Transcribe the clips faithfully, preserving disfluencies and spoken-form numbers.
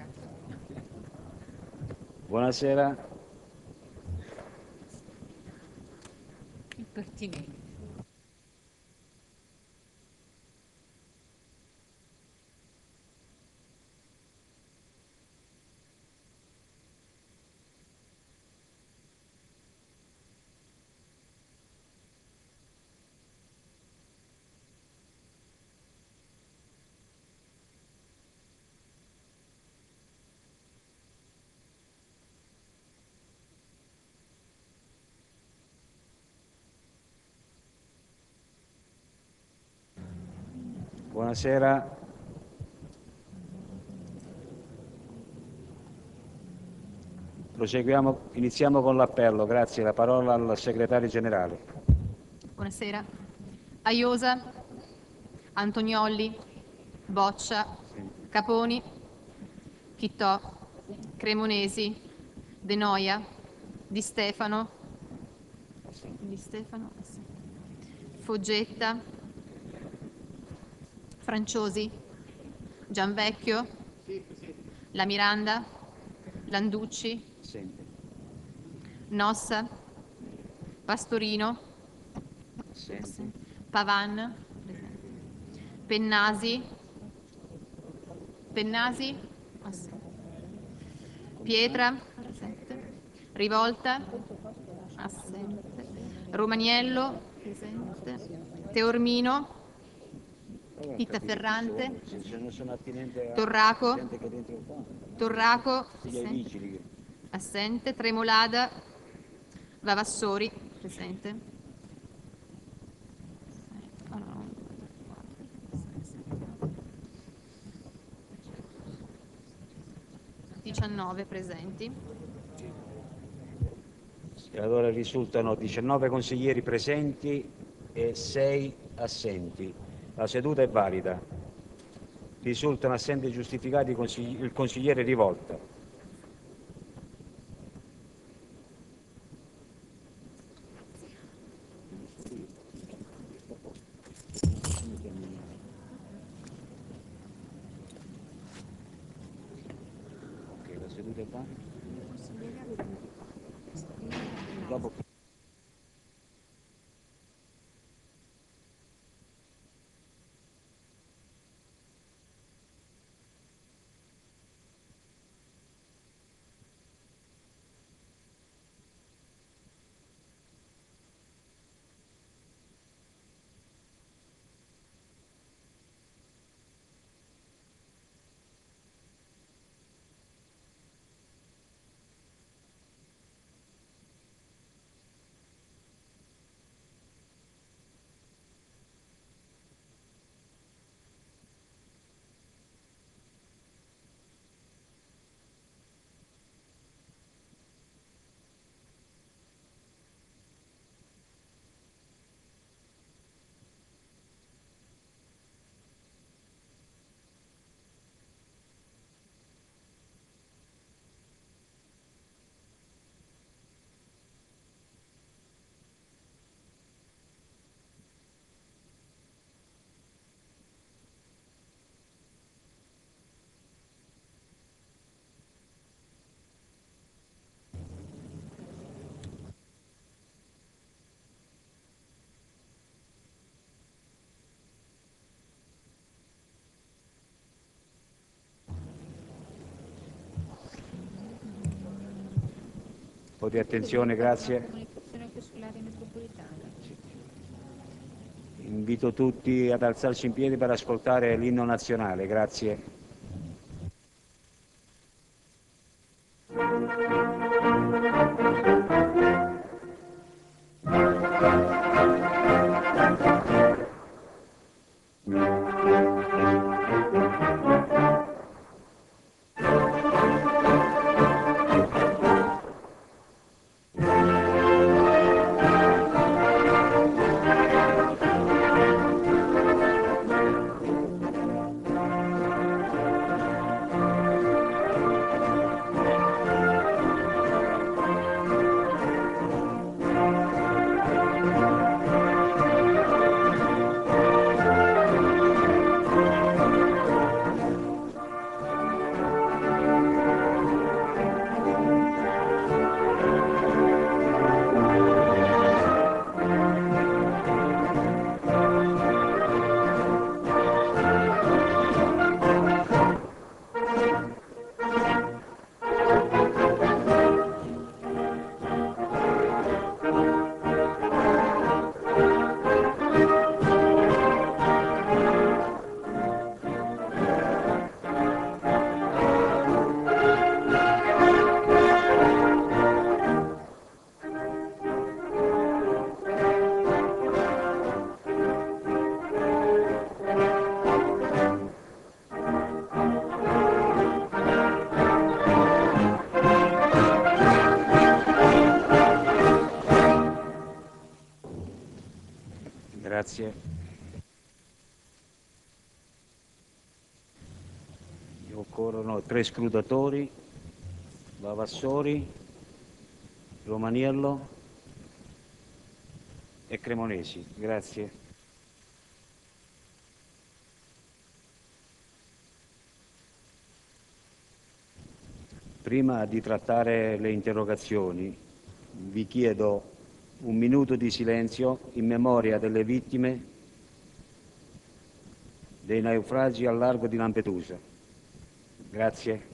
Buonasera. Impertinente. Buonasera. Proseguiamo, iniziamo con l'appello. Grazie. La parola al segretario generale. Buonasera. Aiosa, Antoniolli, Boccia, Caponi, Chittò, Cremonesi, De Noia, Di Stefano, Di Stefano, Foggetta, Franciosi, Gianvecchio, La Miranda, Landucci, Nossa, Pastorino, Pavan, Pennasi, Pennasi, Pietra, Rivolta, assente, Romaniello, presente, Teormino, Titta Ferrante, Torraco, Torraco, assente, assente, Tremolada, Vavassori, presente. diciannove presenti. Allora risultano diciannove consiglieri presenti e sei assenti. La seduta è valida. Risultano assenti giustificati il consigliere Rivolta. Ok, la seduta è valida. Dopo. Un po' di attenzione, grazie. Invito tutti ad alzarsi in piedi per ascoltare l'inno nazionale, grazie. Grazie. Occorrono tre scrutatori: Vavassori, Romaniello e Cremonesi. Grazie. Prima di trattare le interrogazioni, vi chiedo un minuto di silenzio in memoria delle vittime dei naufragi al largo di Lampedusa. Grazie.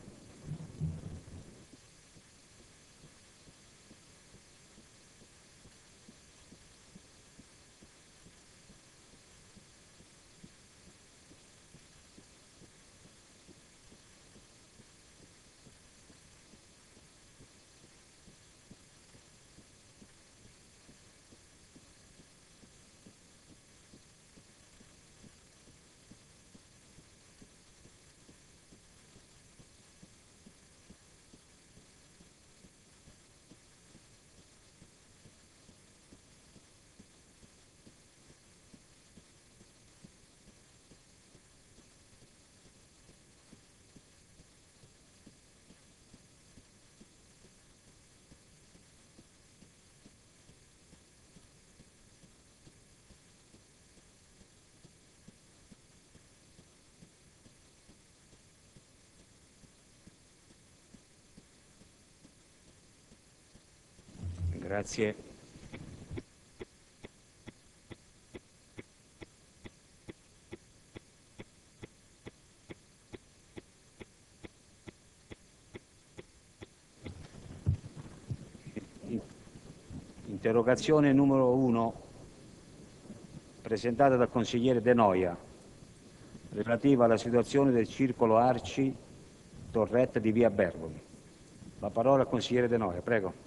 Grazie. Interrogazione numero uno, presentata dal consigliere De Noia, relativa alla situazione del circolo Arci Torretta di via Bergomi. La parola al consigliere De Noia, prego.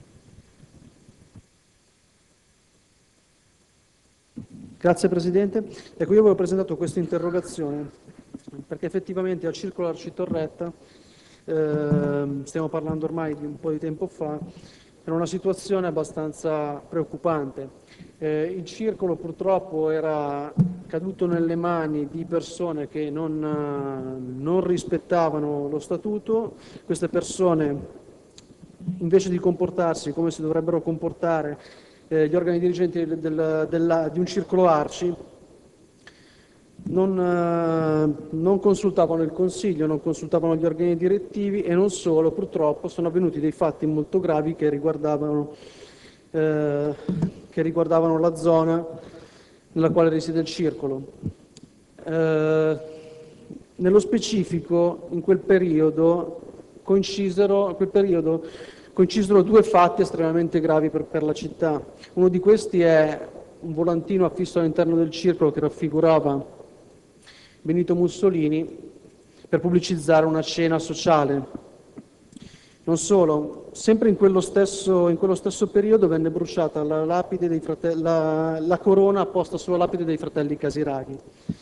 Grazie Presidente. Ecco, io avevo presentato questa interrogazione perché effettivamente al circolo Arci Torretta, eh, stiamo parlando ormai di un po' di tempo fa, era una situazione abbastanza preoccupante. Eh, il circolo purtroppo era caduto nelle mani di persone che non, eh, non rispettavano lo statuto. Queste persone, invece di comportarsi come si dovrebbero comportare eh, gli organi dirigenti del, del, della, di un circolo Arci, non, eh, non consultavano il Consiglio, non consultavano gli organi direttivi e non solo, purtroppo sono avvenuti dei fatti molto gravi che riguardavano, eh, che riguardavano la zona nella quale risiede il circolo. Eh, nello specifico, in quel periodo coincisero, in quel periodo coincisero due fatti estremamente gravi per, per la città. Uno di questi è un volantino affisso all'interno del circolo che raffigurava Benito Mussolini per pubblicizzare una cena sociale. Non solo, sempre in quello stesso, in quello stesso periodo venne bruciata la, lapide dei fratelli, la, la corona apposta sulla lapide dei fratelli Casiraghi.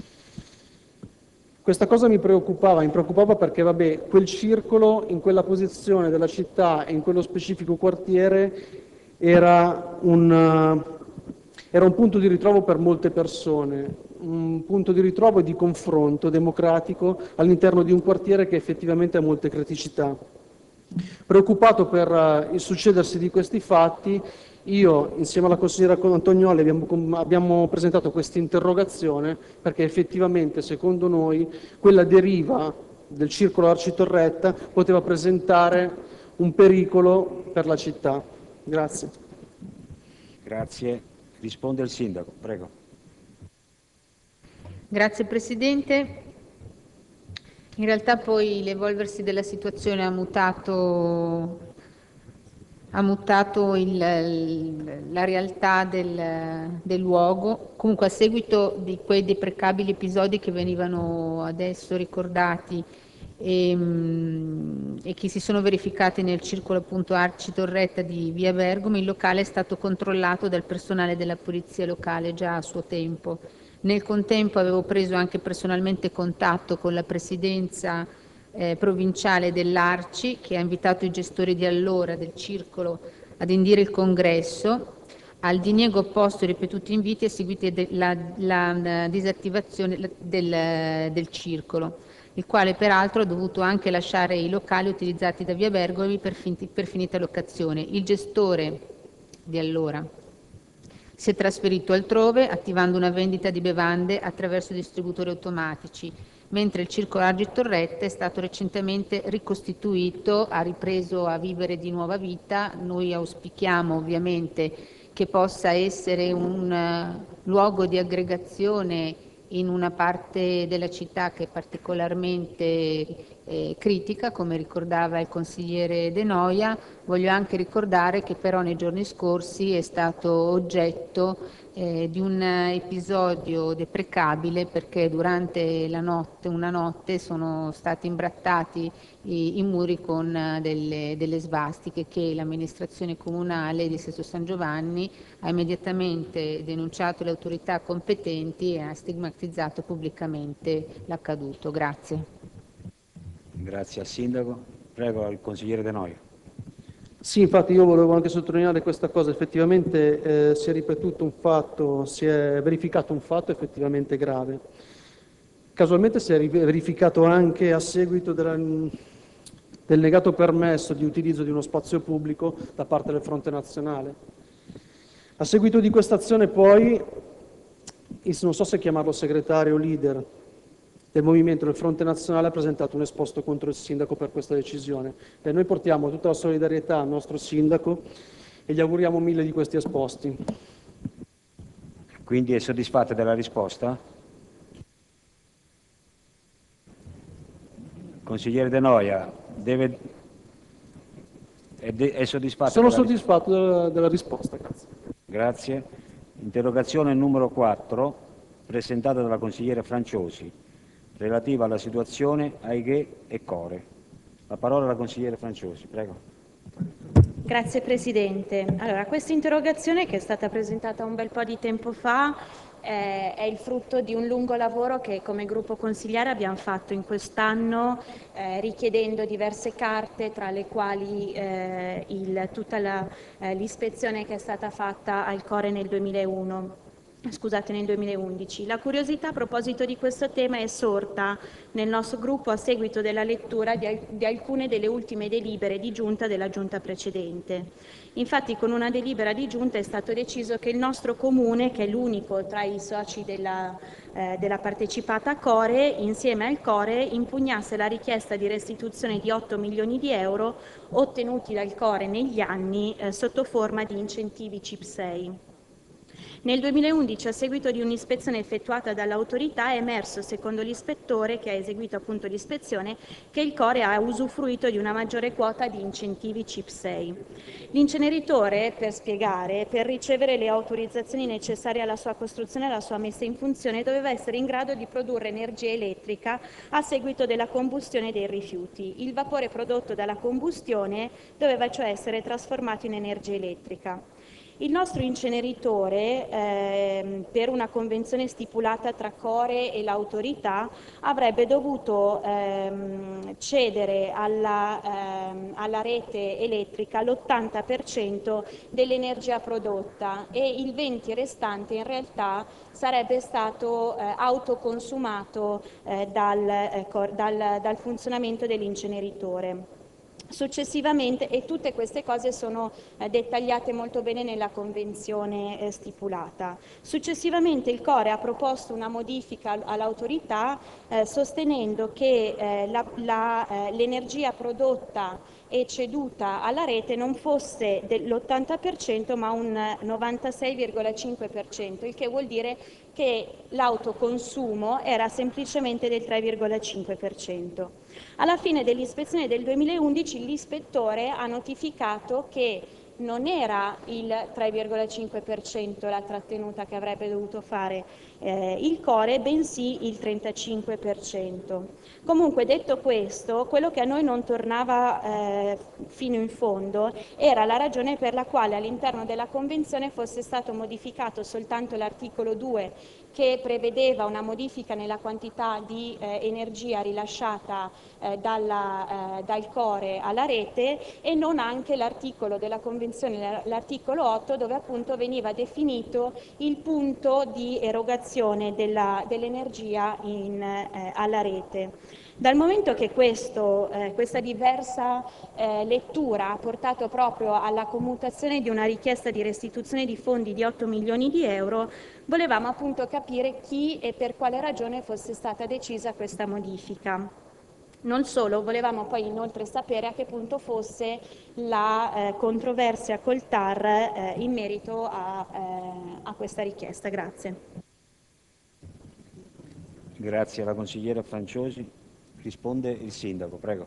Questa cosa mi preoccupava, mi preoccupava perché vabbè, quel circolo in quella posizione della città e in quello specifico quartiere era un, era un punto di ritrovo per molte persone, un punto di ritrovo e di confronto democratico all'interno di un quartiere che effettivamente ha molte criticità. Preoccupato per il succedersi di questi fatti, io insieme alla consigliera Antonioli abbiamo, abbiamo presentato questa interrogazione perché effettivamente secondo noi quella deriva del circolo Arci Torretta poteva presentare un pericolo per la città. Grazie. Grazie. Risponde il sindaco, prego. Grazie Presidente. In realtà poi l'evolversi della situazione ha mutato, ha mutato il, il, la realtà del, del luogo. Comunque a seguito di quei deprecabili episodi che venivano adesso ricordati e, e che si sono verificati nel circolo appunto Arci Torretta di via Bergomi, il locale è stato controllato dal personale della polizia locale già a suo tempo. Nel contempo avevo preso anche personalmente contatto con la presidenza eh, provinciale dell'Arci, che ha invitato i gestori di allora del circolo ad indire il congresso, Al diniego opposto ai ripetuti inviti è seguita de- la, la, la disattivazione del, del circolo, il quale peraltro ha dovuto anche lasciare i locali utilizzati da Via Bergomi per, finti- per finita locazione. Il gestore di allora si è trasferito altrove, attivando una vendita di bevande attraverso distributori automatici, mentre il Circolo Argi Torrette è stato recentemente ricostituito, ha ripreso a vivere di nuova vita. Noi auspichiamo ovviamente che possa essere un uh, luogo di aggregazione in una parte della città che è particolarmente eh, critica, come ricordava il consigliere De Noia. Voglio anche ricordare che però nei giorni scorsi è stato oggetto eh, di un episodio deprecabile, perché durante la notte, una notte sono stati imbrattati i, i muri con delle, delle svastiche che l'amministrazione comunale di Sesto San Giovanni ha immediatamente denunciato le autorità competenti e ha stigmatizzato pubblicamente l'accaduto. Grazie. Grazie al Sindaco. Prego al consigliere De Noia. Sì, infatti io volevo anche sottolineare questa cosa. Effettivamente eh, si è ripetuto un fatto, si è verificato un fatto effettivamente grave. Casualmente si è verificato anche a seguito della, del negato permesso di utilizzo di uno spazio pubblico da parte del Fronte Nazionale. A seguito di questa azione poi, non so se chiamarlo segretario o leader del movimento del Fronte Nazionale, ha presentato un esposto contro il sindaco per questa decisione. E noi portiamo tutta la solidarietà al nostro sindaco e gli auguriamo mille di questi esposti. Quindi è soddisfatta della risposta? Consigliere De Noia, deve... è, de... è soddisfatto? Sono della soddisfatto della, della risposta, grazie. Grazie. Interrogazione numero quattro, presentata dalla consigliera Franciosi, relativa alla situazione Aighe e Core. La parola alla consigliera Franciosi, prego. Grazie Presidente. Allora, questa interrogazione, che è stata presentata un bel po' di tempo fa, eh, è il frutto di un lungo lavoro che come gruppo consigliare abbiamo fatto in quest'anno, eh, richiedendo diverse carte, tra le quali eh, il, tutta la, eh, l'ispezione che è stata fatta al Core nel duemilauno. Scusate, nel duemilaundici. La curiosità a proposito di questo tema è sorta nel nostro gruppo a seguito della lettura di, di alcune delle ultime delibere di giunta della giunta precedente. Infatti, con una delibera di giunta è stato deciso che il nostro comune, che è l'unico tra i soci della, eh, della partecipata Core, insieme al Core impugnasse la richiesta di restituzione di otto milioni di euro ottenuti dal Core negli anni eh, sotto forma di incentivi C I P sei. Nel duemilaundici, a seguito di un'ispezione effettuata dall'autorità, è emerso, secondo l'ispettore che ha eseguito appunto l'ispezione, che il Core ha usufruito di una maggiore quota di incentivi C I P sei. L'inceneritore, per spiegare, per ricevere le autorizzazioni necessarie alla sua costruzione e alla sua messa in funzione, doveva essere in grado di produrre energia elettrica a seguito della combustione dei rifiuti. Il vapore prodotto dalla combustione doveva cioè essere trasformato in energia elettrica. Il nostro inceneritore, eh, per una convenzione stipulata tra Core e l'autorità, avrebbe dovuto ehm, cedere alla, ehm, alla rete elettrica l'ottanta per cento dell'energia prodotta e il venti per cento restante in realtà sarebbe stato eh, autoconsumato eh, dal, eh, dal, dal funzionamento dell'inceneritore. Successivamente, e tutte queste cose sono eh, dettagliate molto bene nella convenzione eh, stipulata, successivamente il Core ha proposto una modifica all'autorità eh, sostenendo che eh, la, la, eh, l'energia prodotta e ceduta alla rete non fosse dell'ottanta per cento ma un novantasei virgola cinque per cento, il che vuol dire che l'autoconsumo era semplicemente del tre virgola cinque per cento. Alla fine dell'ispezione del duemilaundici l'ispettore ha notificato che non era il tre virgola cinque per cento la trattenuta che avrebbe dovuto fare eh, il Core, bensì il trentacinque per cento. Comunque, detto questo, quello che a noi non tornava eh, fino in fondo era la ragione per la quale all'interno della Convenzione fosse stato modificato soltanto l'articolo due, che prevedeva una modifica nella quantità di eh, energia rilasciata eh, dalla, eh, dal Core alla rete, e non anche l'articolo della Convenzione Convenzione, l'articolo otto, dove appunto veniva definito il punto di erogazione della, dell'energia in, eh, alla rete. Dal momento che questo, eh, questa diversa eh, lettura ha portato proprio alla commutazione di una richiesta di restituzione di fondi di otto milioni di euro, volevamo appunto capire chi e per quale ragione fosse stata decisa questa modifica. Non solo, volevamo poi inoltre sapere a che punto fosse la eh, controversia col T A R eh, in merito a, eh, a questa richiesta. Grazie. Grazie alla consigliera Franciosi. Risponde il sindaco, prego.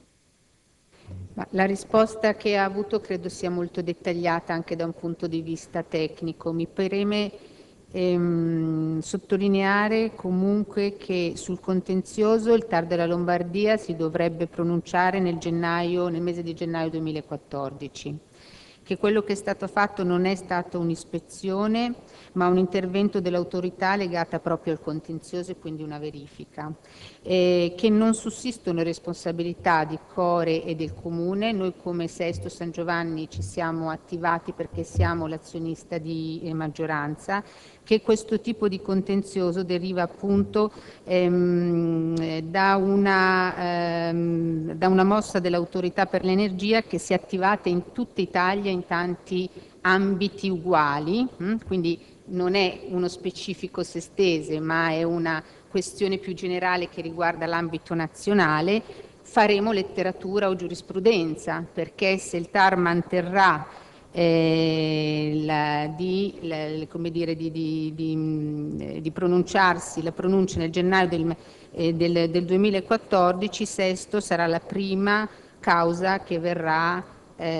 Ma la risposta che ha avuto credo sia molto dettagliata anche da un punto di vista tecnico. Mi preme ehm, sottolineare comunque che sul contenzioso il T A R della Lombardia si dovrebbe pronunciare nel, gennaio, nel mese di gennaio duemilaquattordici, che quello che è stato fatto non è stata un'ispezione ma un intervento dell'autorità legata proprio al contenzioso e quindi una verifica, eh, che non sussistono responsabilità di Core e del Comune. Noi come Sesto San Giovanni ci siamo attivati perché siamo l'azionista di eh, maggioranza, che questo tipo di contenzioso deriva appunto ehm, da, una, ehm, da una mossa dell'autorità per l'energia che si è attivata in tutta Italia in tanti ambiti uguali, hm? Quindi non è uno specifico sestese, ma è una questione più generale che riguarda l'ambito nazionale. Faremo letteratura o giurisprudenza, perché se il T A R manterrà eh, la, di, la, come dire, di, di, di, di pronunciarsi, la pronuncia nel gennaio del, eh, del, del duemilaquattordici, Sesto sarà la prima causa che verrà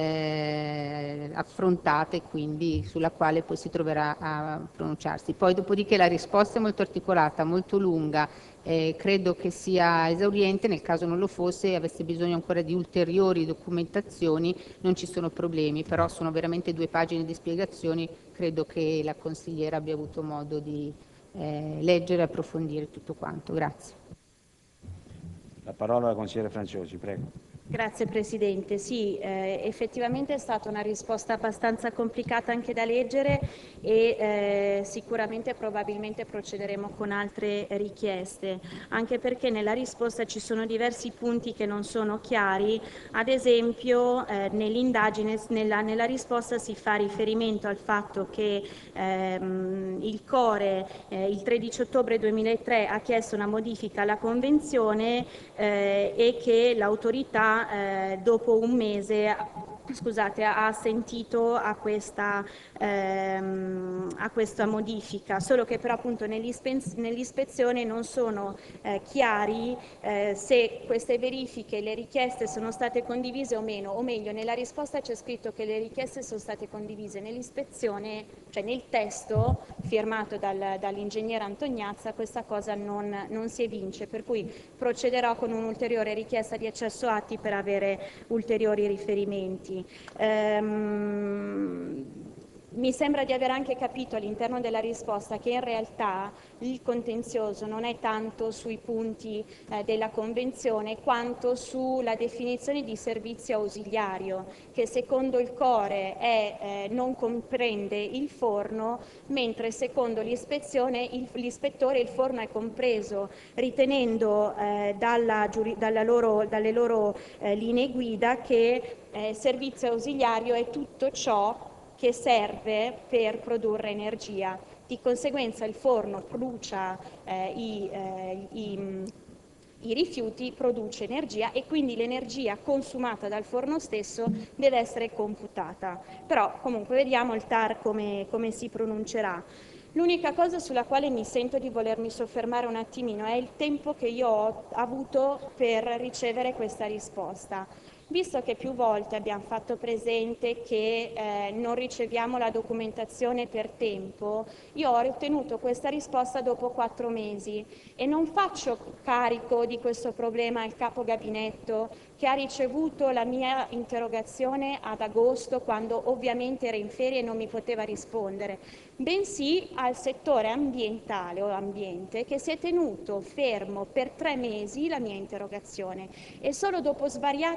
Eh, affrontata e quindi sulla quale poi si troverà a pronunciarsi. Poi dopodiché la risposta è molto articolata, molto lunga, eh, credo che sia esauriente. Nel caso non lo fosse e avesse bisogno ancora di ulteriori documentazioni non ci sono problemi, però sono veramente due pagine di spiegazioni, credo che la consigliera abbia avuto modo di eh, leggere e approfondire tutto quanto. Grazie. La parola alla consigliera Franciosi, prego. Grazie Presidente. Sì, eh, effettivamente è stata una risposta abbastanza complicata anche da leggere e eh, sicuramente probabilmente procederemo con altre richieste, anche perché nella risposta ci sono diversi punti che non sono chiari. Ad esempio eh, nell'indagine, nella, nella risposta si fa riferimento al fatto che ehm, il Core eh, il tredici ottobre duemilatré ha chiesto una modifica alla Convenzione eh, e che l'autorità Eh, dopo un mese scusate, ha assentito a questa, ehm, a questa modifica, solo che però appunto nell'ispezione non sono eh, chiari eh, se queste verifiche, le richieste sono state condivise o meno, o meglio nella risposta c'è scritto che le richieste sono state condivise, nell'ispezione, cioè nel testo firmato dal, dall'ingegnere Antognazza questa cosa non, non si evince, per cui procederò con un'ulteriore richiesta di accesso atti per avere ulteriori riferimenti. Ehm, mi sembra di aver anche capito all'interno della risposta che in realtà il contenzioso non è tanto sui punti eh, della Convenzione quanto sulla definizione di servizio ausiliario, che secondo il Core è, eh, non comprende il forno, mentre secondo l'ispezione il, l'ispettore il forno è compreso, ritenendo eh, dalla, dalla loro, dalle loro eh, linee guida che eh, servizio ausiliario è tutto ciò che serve per produrre energia. Di conseguenza il forno brucia eh, i, eh, i, i rifiuti, produce energia e quindi l'energia consumata dal forno stesso deve essere computata. Però comunque vediamo il T A R come, come si pronuncerà. L'unica cosa sulla quale mi sento di volermi soffermare un attimino è il tempo che io ho avuto per ricevere questa risposta. Visto che più volte abbiamo fatto presente che eh, non riceviamo la documentazione per tempo, io ho ottenuto questa risposta dopo quattro mesi e non faccio carico di questo problema al capo gabinetto che ha ricevuto la mia interrogazione ad agosto, quando ovviamente era in ferie e non mi poteva rispondere, bensì al settore ambientale o ambiente che si è tenuto fermo per tre mesi la mia interrogazione e solo dopo svariate richieste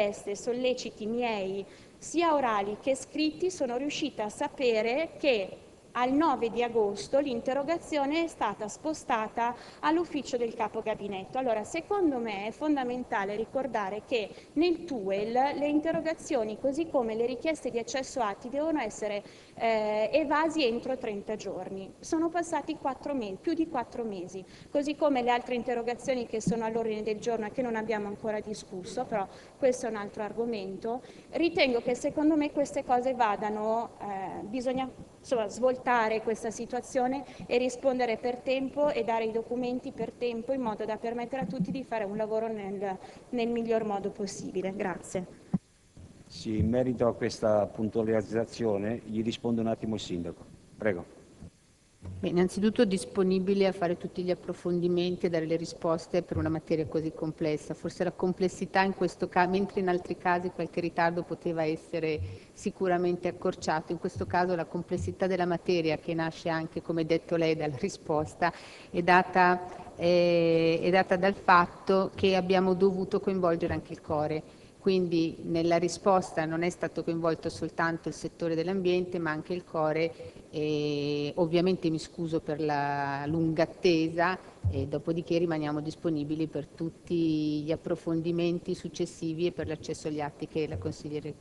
richieste, solleciti miei, sia orali che scritti, sono riuscita a sapere che al nove di agosto l'interrogazione è stata spostata all'ufficio del capo gabinetto. Allora, secondo me è fondamentale ricordare che nel T U E L le interrogazioni, così come le richieste di accesso atti, devono essere eh, evasi entro trenta giorni. Sono passati quattro mesi, più di quattro mesi, così come le altre interrogazioni che sono all'ordine del giorno e che non abbiamo ancora discusso, però questo è un altro argomento. Ritengo che secondo me queste cose vadano, eh, bisogna insomma, svoltare questa situazione e rispondere per tempo e dare i documenti per tempo, in modo da permettere a tutti di fare un lavoro nel, nel miglior modo possibile. Grazie. Sì, in merito a questa puntualizzazione gli risponde un attimo il Sindaco. Prego. Beh, innanzitutto disponibile a fare tutti gli approfondimenti e dare le risposte per una materia così complessa. Forse la complessità in questo caso, mentre in altri casi qualche ritardo poteva essere sicuramente accorciato, in questo caso la complessità della materia, che nasce anche, come detto lei, dalla risposta, è data, eh, è data dal fatto che abbiamo dovuto coinvolgere anche il Core. Quindi nella risposta non è stato coinvolto soltanto il settore dell'ambiente, ma anche il Core. E ovviamente mi scuso per la lunga attesa e dopodiché rimaniamo disponibili per tutti gli approfondimenti successivi e per l'accesso agli atti che la consigliere.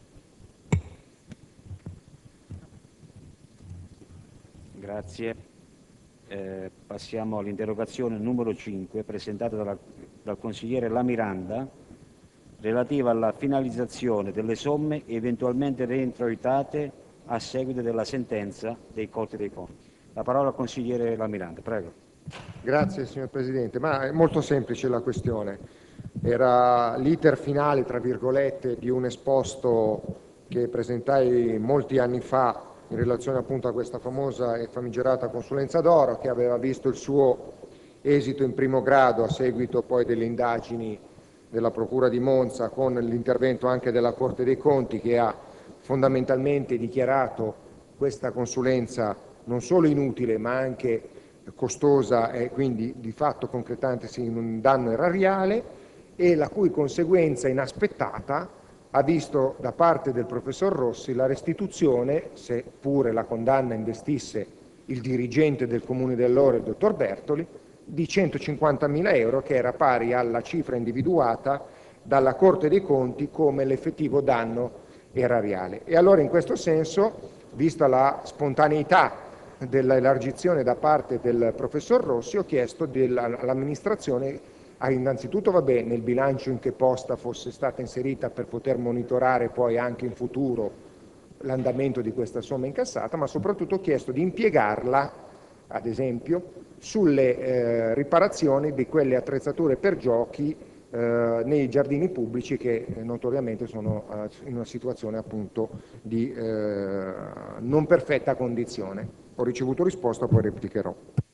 Grazie. Eh, passiamo all'interrogazione numero cinque presentata dalla, dal consigliere La Miranda, relativa alla finalizzazione delle somme eventualmente reintroitate a seguito della sentenza dei Corti dei Conti. La parola al consigliere La Miranda, prego. Grazie signor Presidente, ma è molto semplice la questione. Era l'iter finale, tra virgolette, di un esposto che presentai molti anni fa in relazione appunto a questa famosa e famigerata consulenza d'oro, che aveva visto il suo esito in primo grado a seguito poi delle indagini della Procura di Monza, con l'intervento anche della Corte dei Conti, che ha fondamentalmente dichiarato questa consulenza non solo inutile ma anche costosa e quindi di fatto concretandosi in un danno erariale, e la cui conseguenza inaspettata ha visto da parte del professor Rossi la restituzione, seppure la condanna investisse il dirigente del Comune dell'Oro, il dottor Bertoli, di centocinquantamila euro, che era pari alla cifra individuata dalla Corte dei Conti come l'effettivo danno erariale. E allora in questo senso, vista la spontaneità dell'elargizione da parte del professor Rossi, ho chiesto all'amministrazione, innanzitutto vabbè, nel bilancio in che posta fosse stata inserita per poter monitorare poi anche in futuro l'andamento di questa somma incassata, ma soprattutto ho chiesto di impiegarla, ad esempio, sulle eh, riparazioni di quelle attrezzature per giochi eh, nei giardini pubblici che eh, notoriamente sono eh, in una situazione appunto di eh, non perfetta condizione. Ho ricevuto risposta, poi replicherò.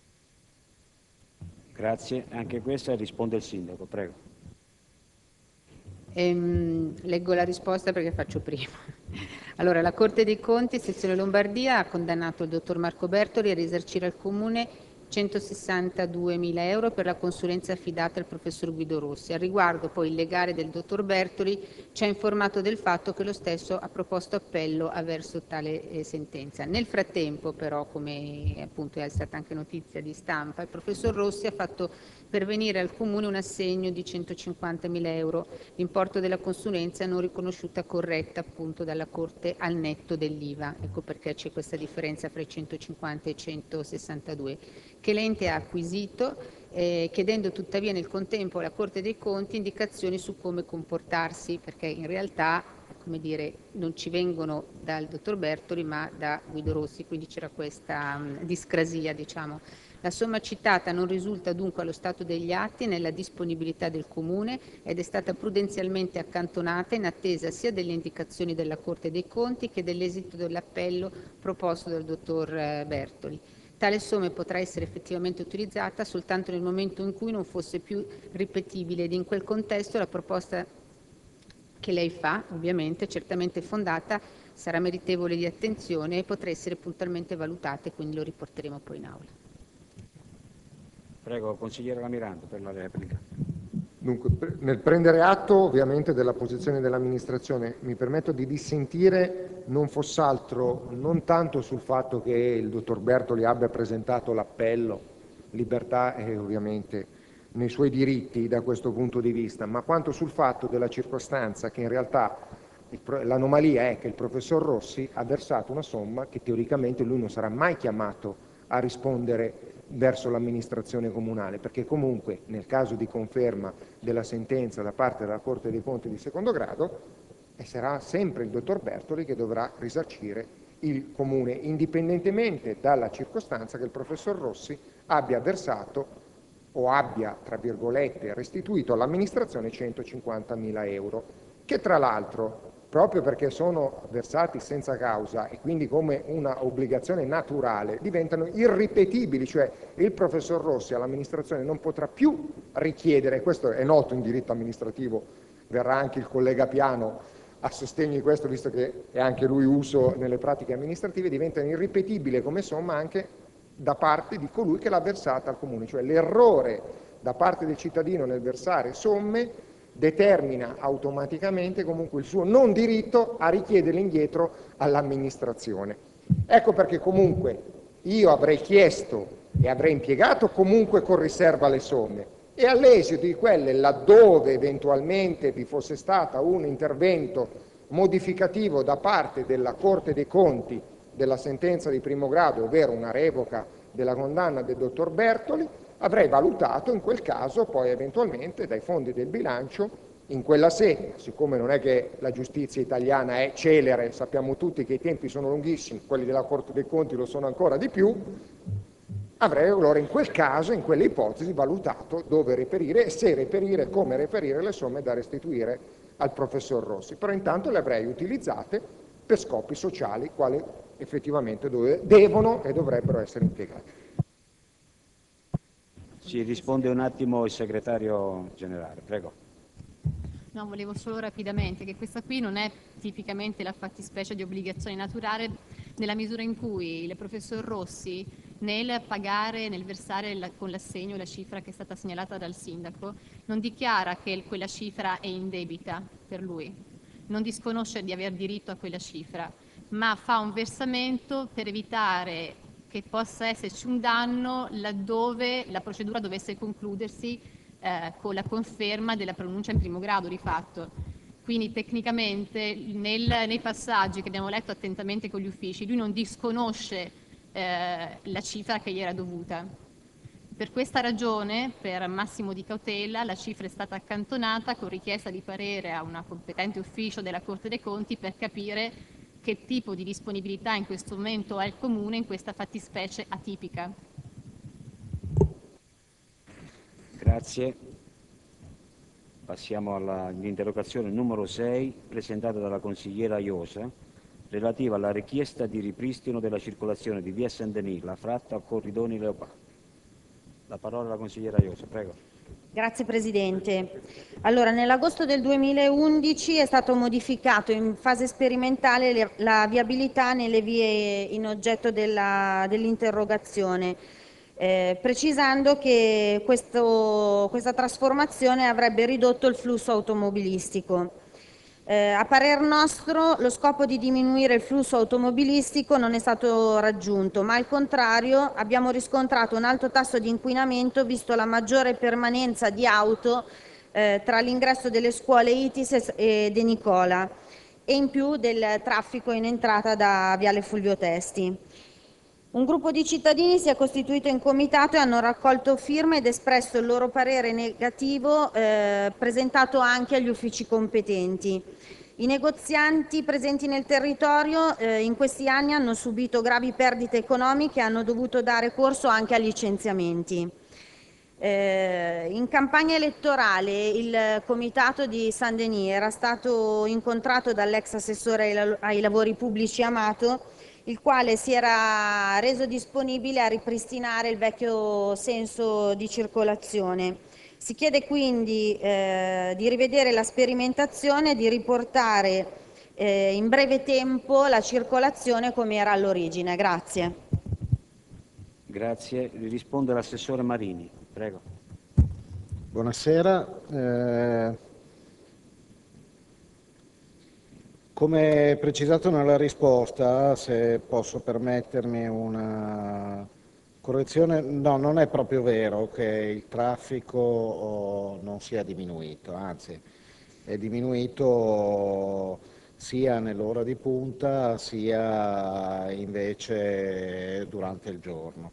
Grazie. Anche questa risponde il Sindaco, prego. Ehm, leggo la risposta perché faccio prima. Allora, la Corte dei Conti, sezione Lombardia, ha condannato il dottor Marco Bertoli a risarcire al Comune centosessantaduemila euro per la consulenza affidata al professor Guido Rossi. Al riguardo, poi, il legale del dottor Bertoli ci ha informato del fatto che lo stesso ha proposto appello avverso tale eh, sentenza. Nel frattempo, però, come appunto è stata anche notizia di stampa, il professor Rossi ha fatto pervenire al Comune un assegno di centocinquantamila euro, l'importo della consulenza non riconosciuta corretta appunto dalla Corte al netto dell'I V A. Ecco perché c'è questa differenza fra i centocinquanta e i centosessantadue, che l'ente ha acquisito, eh, chiedendo tuttavia nel contempo alla Corte dei Conti indicazioni su come comportarsi, perché in realtà, come dire, non ci vengono dal dottor Bertoli ma da Guido Rossi, quindi c'era questa um, discrasia, diciamo. La somma citata non risulta dunque allo stato degli atti nella disponibilità del Comune ed è stata prudenzialmente accantonata in attesa sia delle indicazioni della Corte dei Conti che dell'esito dell'appello proposto dal dottor Bertoli. Tale somma potrà essere effettivamente utilizzata soltanto nel momento in cui non fosse più ripetibile ed in quel contesto la proposta che lei fa, ovviamente, certamente fondata, sarà meritevole di attenzione e potrà essere puntualmente valutata e quindi lo riporteremo poi in aula. Prego, consigliere La Miranda, per la replica. Dunque, nel prendere atto ovviamente della posizione dell'amministrazione, mi permetto di dissentire non fosse altro non tanto sul fatto che il dottor Bertoli abbia presentato l'appello, libertà e ovviamente nei suoi diritti da questo punto di vista, ma quanto sul fatto della circostanza che in realtà l'anomalia è che il professor Rossi ha versato una somma che teoricamente lui non sarà mai chiamato a rispondere verso l'amministrazione comunale, perché comunque nel caso di conferma della sentenza da parte della Corte dei Conti di secondo grado e sarà sempre il dottor Bertoli che dovrà risarcire il comune, indipendentemente dalla circostanza che il professor Rossi abbia versato o abbia, tra virgolette, restituito all'amministrazione centocinquantamila euro, che tra l'altro, proprio perché sono versati senza causa e quindi come una obbligazione naturale, diventano irripetibili, cioè il professor Rossi all'amministrazione non potrà più richiedere, questo è noto in diritto amministrativo, verrà anche il collega Piano a sostegno di questo, visto che è anche lui uso nelle pratiche amministrative, diventano irripetibili come somma anche da parte di colui che l'ha versata al comune, cioè l'errore da parte del cittadino nel versare somme determina automaticamente comunque il suo non diritto a richiederle indietro all'amministrazione. Ecco perché comunque io avrei chiesto e avrei impiegato comunque con riserva le somme e all'esito di quelle, laddove eventualmente vi fosse stato un intervento modificativo da parte della Corte dei Conti della sentenza di primo grado, ovvero una revoca della condanna del dottor Bertoli, avrei valutato in quel caso poi eventualmente dai fondi del bilancio in quella sede, siccome non è che la giustizia italiana è celere, sappiamo tutti che i tempi sono lunghissimi, quelli della Corte dei Conti lo sono ancora di più, avrei allora in quel caso, in quelle ipotesi, valutato dove reperire e se reperire, come reperire le somme da restituire al professor Rossi, però intanto le avrei utilizzate per scopi sociali, quali effettivamente dove devono e dovrebbero essere impiegate. Si risponde un attimo il segretario generale, prego. No, volevo solo rapidamente che questa qui non è tipicamente la fattispecie di obbligazione naturale nella misura in cui il professor Rossi nel pagare, nel versare la, con l'assegno la cifra che è stata segnalata dal sindaco, non dichiara che quella cifra è indebita per lui, non disconosce di aver diritto a quella cifra, ma fa un versamento per evitare che possa esserci un danno laddove la procedura dovesse concludersi eh, con la conferma della pronuncia in primo grado di fatto. Quindi tecnicamente nel, nei passaggi che abbiamo letto attentamente con gli uffici, lui non disconosce eh, la cifra che gli era dovuta. Per questa ragione, per massimo di cautela, la cifra è stata accantonata con richiesta di parere a una competente ufficio della Corte dei Conti per capire che tipo di disponibilità in questo momento ha il Comune in questa fattispecie atipica. Grazie. Passiamo all'interrogazione numero sei, presentata dalla consigliera Iosa, relativa alla richiesta di ripristino della circolazione di via Saint-Denis, la fratta Corridoni Leopardi. La parola alla consigliera Iosa, prego. Grazie Presidente. Allora, nell'agosto del duemilaundici è stato modificato in fase sperimentale le, la viabilità nelle vie in oggetto della, dell'interrogazione, eh, precisando che questo, questa trasformazione avrebbe ridotto il flusso automobilistico. Eh, a parer nostro lo scopo di diminuire il flusso automobilistico non è stato raggiunto, ma al contrario abbiamo riscontrato un alto tasso di inquinamento visto la maggiore permanenza di auto eh, tra l'ingresso delle scuole Itis e De Nicola e in più del traffico in entrata da Viale Fulvio Testi. Un gruppo di cittadini si è costituito in comitato e hanno raccolto firme ed espresso il loro parere negativo eh, presentato anche agli uffici competenti. I negozianti presenti nel territorio eh, in questi anni hanno subito gravi perdite economiche e hanno dovuto dare corso anche a licenziamenti. Eh, in campagna elettorale il comitato di Saint-Denis era stato incontrato dall'ex assessore ai, ai lavori pubblici Amato, il quale si era reso disponibile a ripristinare il vecchio senso di circolazione. Si chiede quindi eh, di rivedere la sperimentazione e di riportare eh, in breve tempo la circolazione come era all'origine. Grazie. Grazie. Risponde l'assessore Marini, prego. Buonasera. Eh, come precisato nella risposta, se posso permettermi una correzione, no, non è proprio vero che il traffico oh, non sia diminuito, anzi è diminuito sia nell'ora di punta sia invece durante il giorno.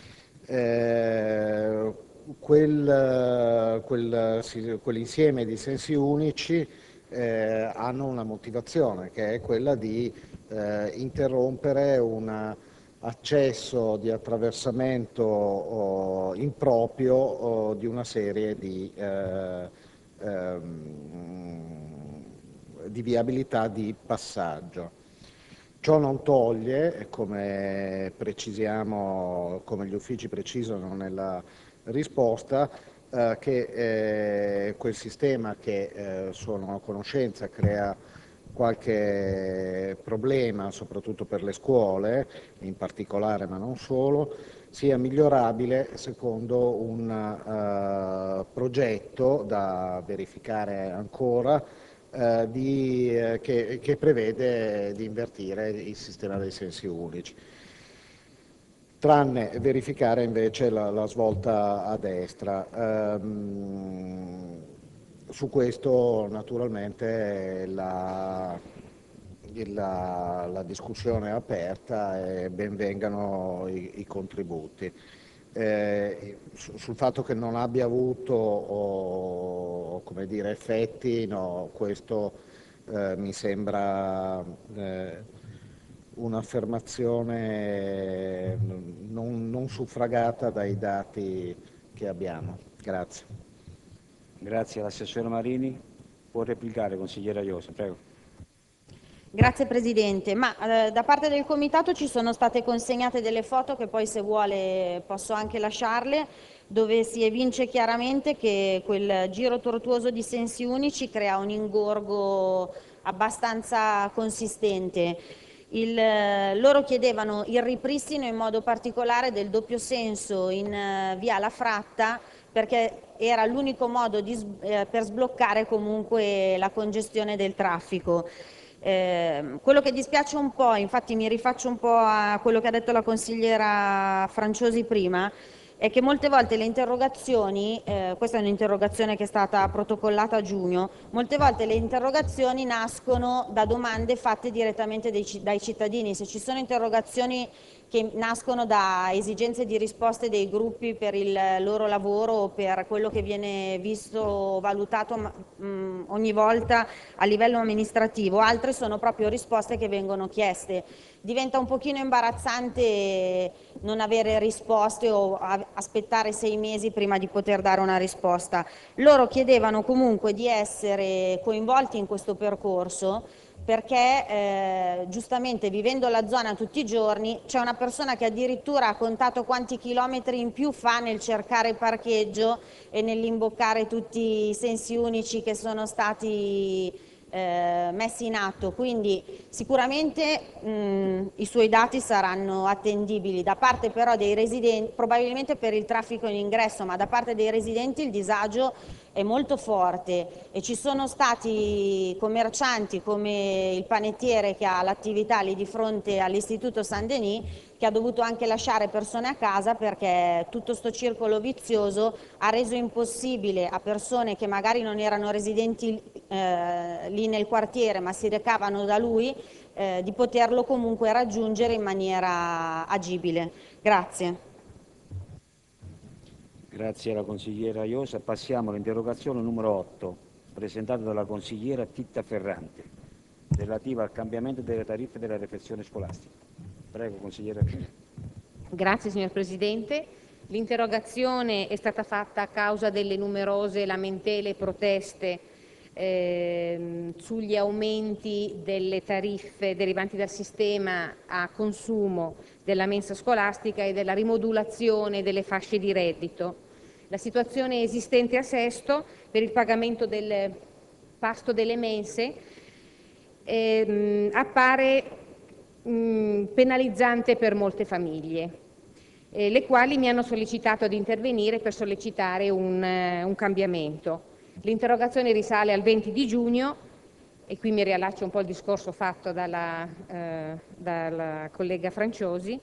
Eh, quel, quel, sì, quell'insieme di sensi unici eh, hanno una motivazione, che è quella di eh, interrompere un accesso di attraversamento oh, improprio oh, di una serie di, eh, ehm, di viabilità di passaggio. Ciò non toglie, come precisiamo, come gli uffici precisano nella risposta, eh, che eh, quel sistema che eh, sono a conoscenza crea qualche problema, soprattutto per le scuole, in particolare ma non solo, sia migliorabile secondo un uh, progetto da verificare ancora, Eh, di, eh, che, che prevede di invertire il sistema dei sensi unici, tranne verificare invece la, la svolta a destra. Ehm, su questo naturalmente la, la, la discussione è aperta e ben vengano i, i contributi. Eh, su, sul fatto che non abbia avuto o, come dire, effetti, no, questo eh, mi sembra eh, un'affermazione non, non suffragata dai dati che abbiamo. Grazie. Grazie all'assessore Marini. Può replicare, consigliera Iosa, prego. Grazie Presidente, ma eh, da parte del Comitato ci sono state consegnate delle foto che poi, se vuole, posso anche lasciarle, dove si evince chiaramente che quel giro tortuoso di sensi unici crea un ingorgo abbastanza consistente. Il, eh, loro chiedevano il ripristino in modo particolare del doppio senso in eh, via La Fratta, perché era l'unico modo di, eh, per sbloccare comunque la congestione del traffico. Eh, quello che dispiace un po', infatti mi rifaccio un po' a quello che ha detto la consigliera Franciosi prima, è che molte volte le interrogazioni, eh, questa è un'interrogazione che è stata protocollata a giugno, molte volte le interrogazioni nascono da domande fatte direttamente dai, dai cittadini. Se ci sono interrogazioni che nascono da esigenze di risposte dei gruppi per il loro lavoro o per quello che viene visto, valutato mh, ogni volta a livello amministrativo, altre sono proprio risposte che vengono chieste. Diventa un pochino imbarazzante non avere risposte o aspettare sei mesi prima di poter dare una risposta. Loro chiedevano comunque di essere coinvolti in questo percorso, perché eh, giustamente, vivendo la zona tutti i giorni, c'è una persona che addirittura ha contato quanti chilometri in più fa nel cercare parcheggio e nell'imboccare tutti i sensi unici che sono stati eh, messi in atto. Quindi sicuramente mh, i suoi dati saranno attendibili. Da parte però dei residenti, probabilmente per il traffico in ingresso, ma da parte dei residenti il disagio è molto forte e ci sono stati commercianti come il panettiere che ha l'attività lì di fronte all'Istituto Saint Denis, che ha dovuto anche lasciare persone a casa perché tutto sto circolo vizioso ha reso impossibile a persone che magari non erano residenti eh, lì nel quartiere ma si recavano da lui eh, di poterlo comunque raggiungere in maniera agibile. Grazie. Grazie alla consigliera Iosa. Passiamo all'interrogazione numero otto, presentata dalla consigliera Titta Ferrante, relativa al cambiamento delle tariffe della refezione scolastica. Prego, consigliera. Grazie signor Presidente. L'interrogazione è stata fatta a causa delle numerose lamentele e proteste eh, sugli aumenti delle tariffe derivanti dal sistema a consumo della mensa scolastica e della rimodulazione delle fasce di reddito. La situazione esistente a Sesto per il pagamento del pasto delle mense eh, appare mh, penalizzante per molte famiglie. eh, le quali mi hanno sollecitato ad intervenire per sollecitare un, eh, un cambiamento. L'interrogazione risale al venti di giugno, e qui mi riallaccio un po' al discorso fatto dalla, eh, dalla collega Franciosi.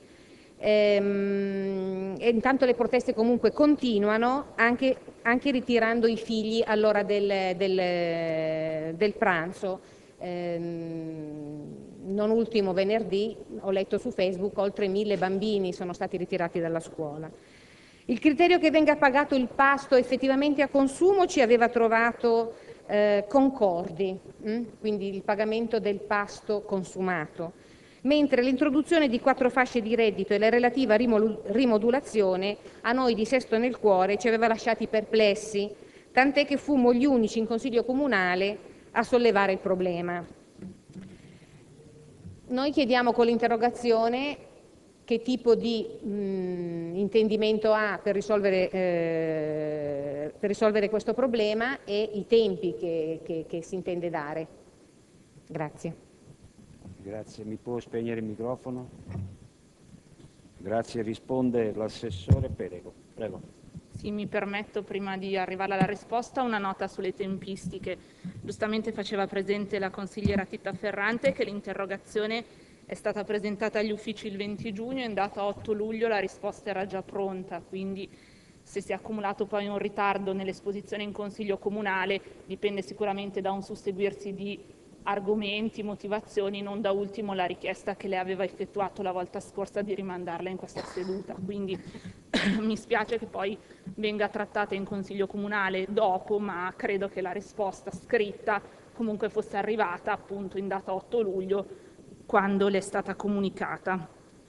Ehm, e intanto le proteste comunque continuano, anche, anche ritirando i figli all'ora del, del, del pranzo. Ehm, non ultimo venerdì ho letto su Facebook oltre mille bambini sono stati ritirati dalla scuola. Il criterio che venga pagato il pasto effettivamente a consumo ci aveva trovato eh, concordi, hm? Quindi il pagamento del pasto consumato, mentre l'introduzione di quattro fasce di reddito e la relativa rimodulazione a noi di Sesto nel Cuore ci aveva lasciati perplessi, tant'è che fummo gli unici in Consiglio Comunale a sollevare il problema. Noi chiediamo con l'interrogazione che tipo di mh, intendimento ha per risolvere, eh, per risolvere questo problema e i tempi che, che, che si intende dare. Grazie. Grazie. Mi può spegnere il microfono? Grazie. Risponde l'assessore Perego. Prego. Sì, mi permetto, prima di arrivare alla risposta, una nota sulle tempistiche. Giustamente faceva presente la consigliera Titta Ferrante che l'interrogazione è stata presentata agli uffici il venti giugno e in data otto luglio la risposta era già pronta, quindi se si è accumulato poi un ritardo nell'esposizione in Consiglio Comunale dipende sicuramente da un susseguirsi di argomenti, motivazioni, non da ultimo la richiesta che lei aveva effettuato la volta scorsa di rimandarla in questa seduta. Quindi mi spiace che poi venga trattata in Consiglio Comunale dopo, ma credo che la risposta scritta comunque fosse arrivata appunto in data otto luglio, quando le è stata comunicata.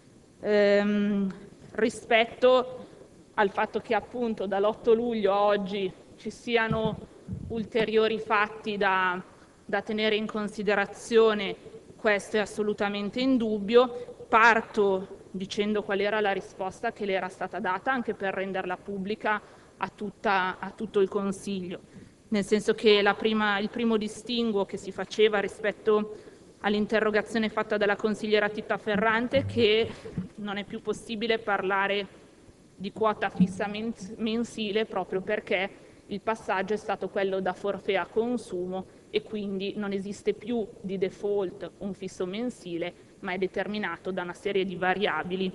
Ehm, rispetto al fatto che appunto dall'otto luglio a oggi ci siano ulteriori fatti da, da tenere in considerazione, questo è assolutamente indubbio. Parto dicendo qual era la risposta che le era stata data, anche per renderla pubblica a, tutta, a tutto il Consiglio, nel senso che la prima, il primo distinguo che si faceva rispetto all'interrogazione fatta dalla consigliera Titta Ferrante, che non è più possibile parlare di quota fissa mensile proprio perché il passaggio è stato quello da forfait a consumo e quindi non esiste più di default un fisso mensile, ma è determinato da una serie di variabili,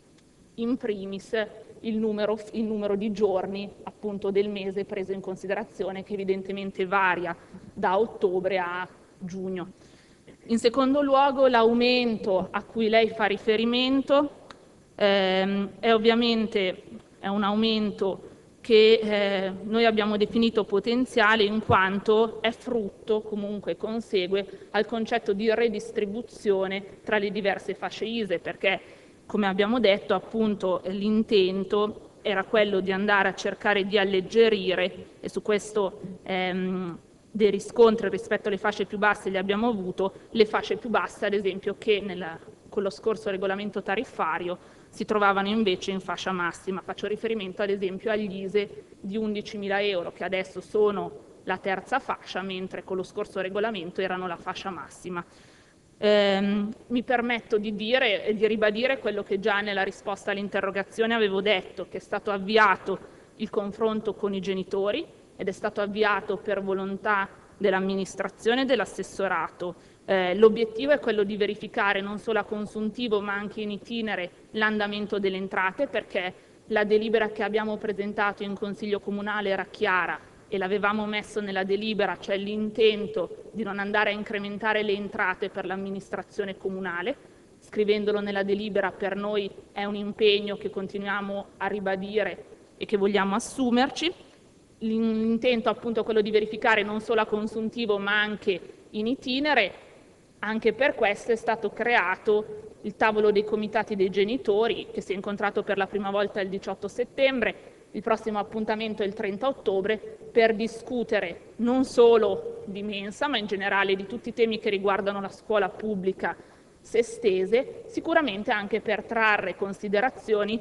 in primis il numero, il numero di giorni appunto del mese preso in considerazione, che evidentemente varia da ottobre a giugno. In secondo luogo, l'aumento a cui lei fa riferimento ehm, è ovviamente è un aumento che eh, noi abbiamo definito potenziale in quanto è frutto, comunque consegue, al concetto di redistribuzione tra le diverse fasce I S E E, perché, come abbiamo detto, appunto l'intento era quello di andare a cercare di alleggerire, e su questo ehm, dei riscontri rispetto alle fasce più basse li abbiamo avuto, le fasce più basse ad esempio che nel, con lo scorso regolamento tariffario si trovavano invece in fascia massima. Faccio riferimento ad esempio agli I S E E di undicimila euro che adesso sono la terza fascia, mentre con lo scorso regolamento erano la fascia massima. Eh, mi permetto di dire e di ribadire quello che già nella risposta all'interrogazione avevo detto, che è stato avviato il confronto con i genitori ed è stato avviato per volontà dell'amministrazione e dell'assessorato. Eh, l'obiettivo è quello di verificare non solo a consuntivo ma anche in itinere l'andamento delle entrate, perché la delibera che abbiamo presentato in Consiglio Comunale era chiara e l'avevamo messo nella delibera, cioè l'intento di non andare a incrementare le entrate per l'amministrazione comunale. Scrivendolo nella delibera per noi è un impegno che continuiamo a ribadire e che vogliamo assumerci. L'intento appunto è quello di verificare non solo a consuntivo ma anche in itinere. Anche per questo è stato creato il tavolo dei comitati dei genitori, che si è incontrato per la prima volta il diciotto settembre, il prossimo appuntamento è il trenta ottobre, per discutere non solo di mensa ma in generale di tutti i temi che riguardano la scuola pubblica sestese, sicuramente anche per trarre considerazioni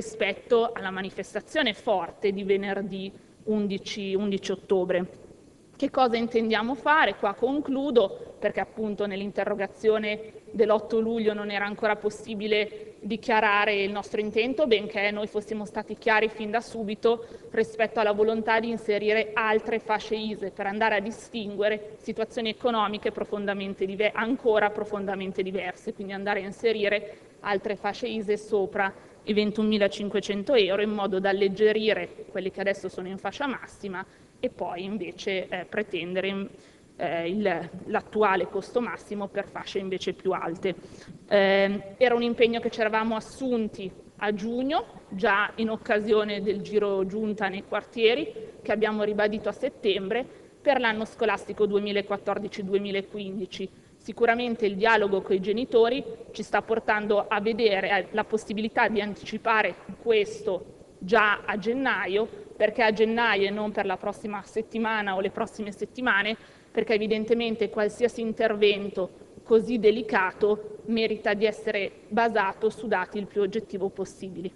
rispetto alla manifestazione forte di venerdì undici ottobre. Che cosa intendiamo fare? Qua concludo, perché appunto nell'interrogazione dell'otto luglio non era ancora possibile dichiarare il nostro intento, benché noi fossimo stati chiari fin da subito rispetto alla volontà di inserire altre fasce I S E E per andare a distinguere situazioni economiche profondamente diver- ancora profondamente diverse, quindi andare a inserire altre fasce I S E E sopra i ventunomilacinquecento euro in modo da alleggerire quelli che adesso sono in fascia massima e poi invece eh, pretendere eh, il, l'attuale costo massimo per fasce invece più alte. Eh, era un impegno che ci eravamo assunti a giugno, già in occasione del giro giunta nei quartieri, che abbiamo ribadito a settembre per l'anno scolastico duemilaquattordici duemilaquindici. Sicuramente il dialogo con i genitori ci sta portando a vedere la possibilità di anticipare questo già a gennaio, perché a gennaio e non per la prossima settimana o le prossime settimane, perché evidentemente qualsiasi intervento così delicato merita di essere basato su dati il più oggettivo possibili.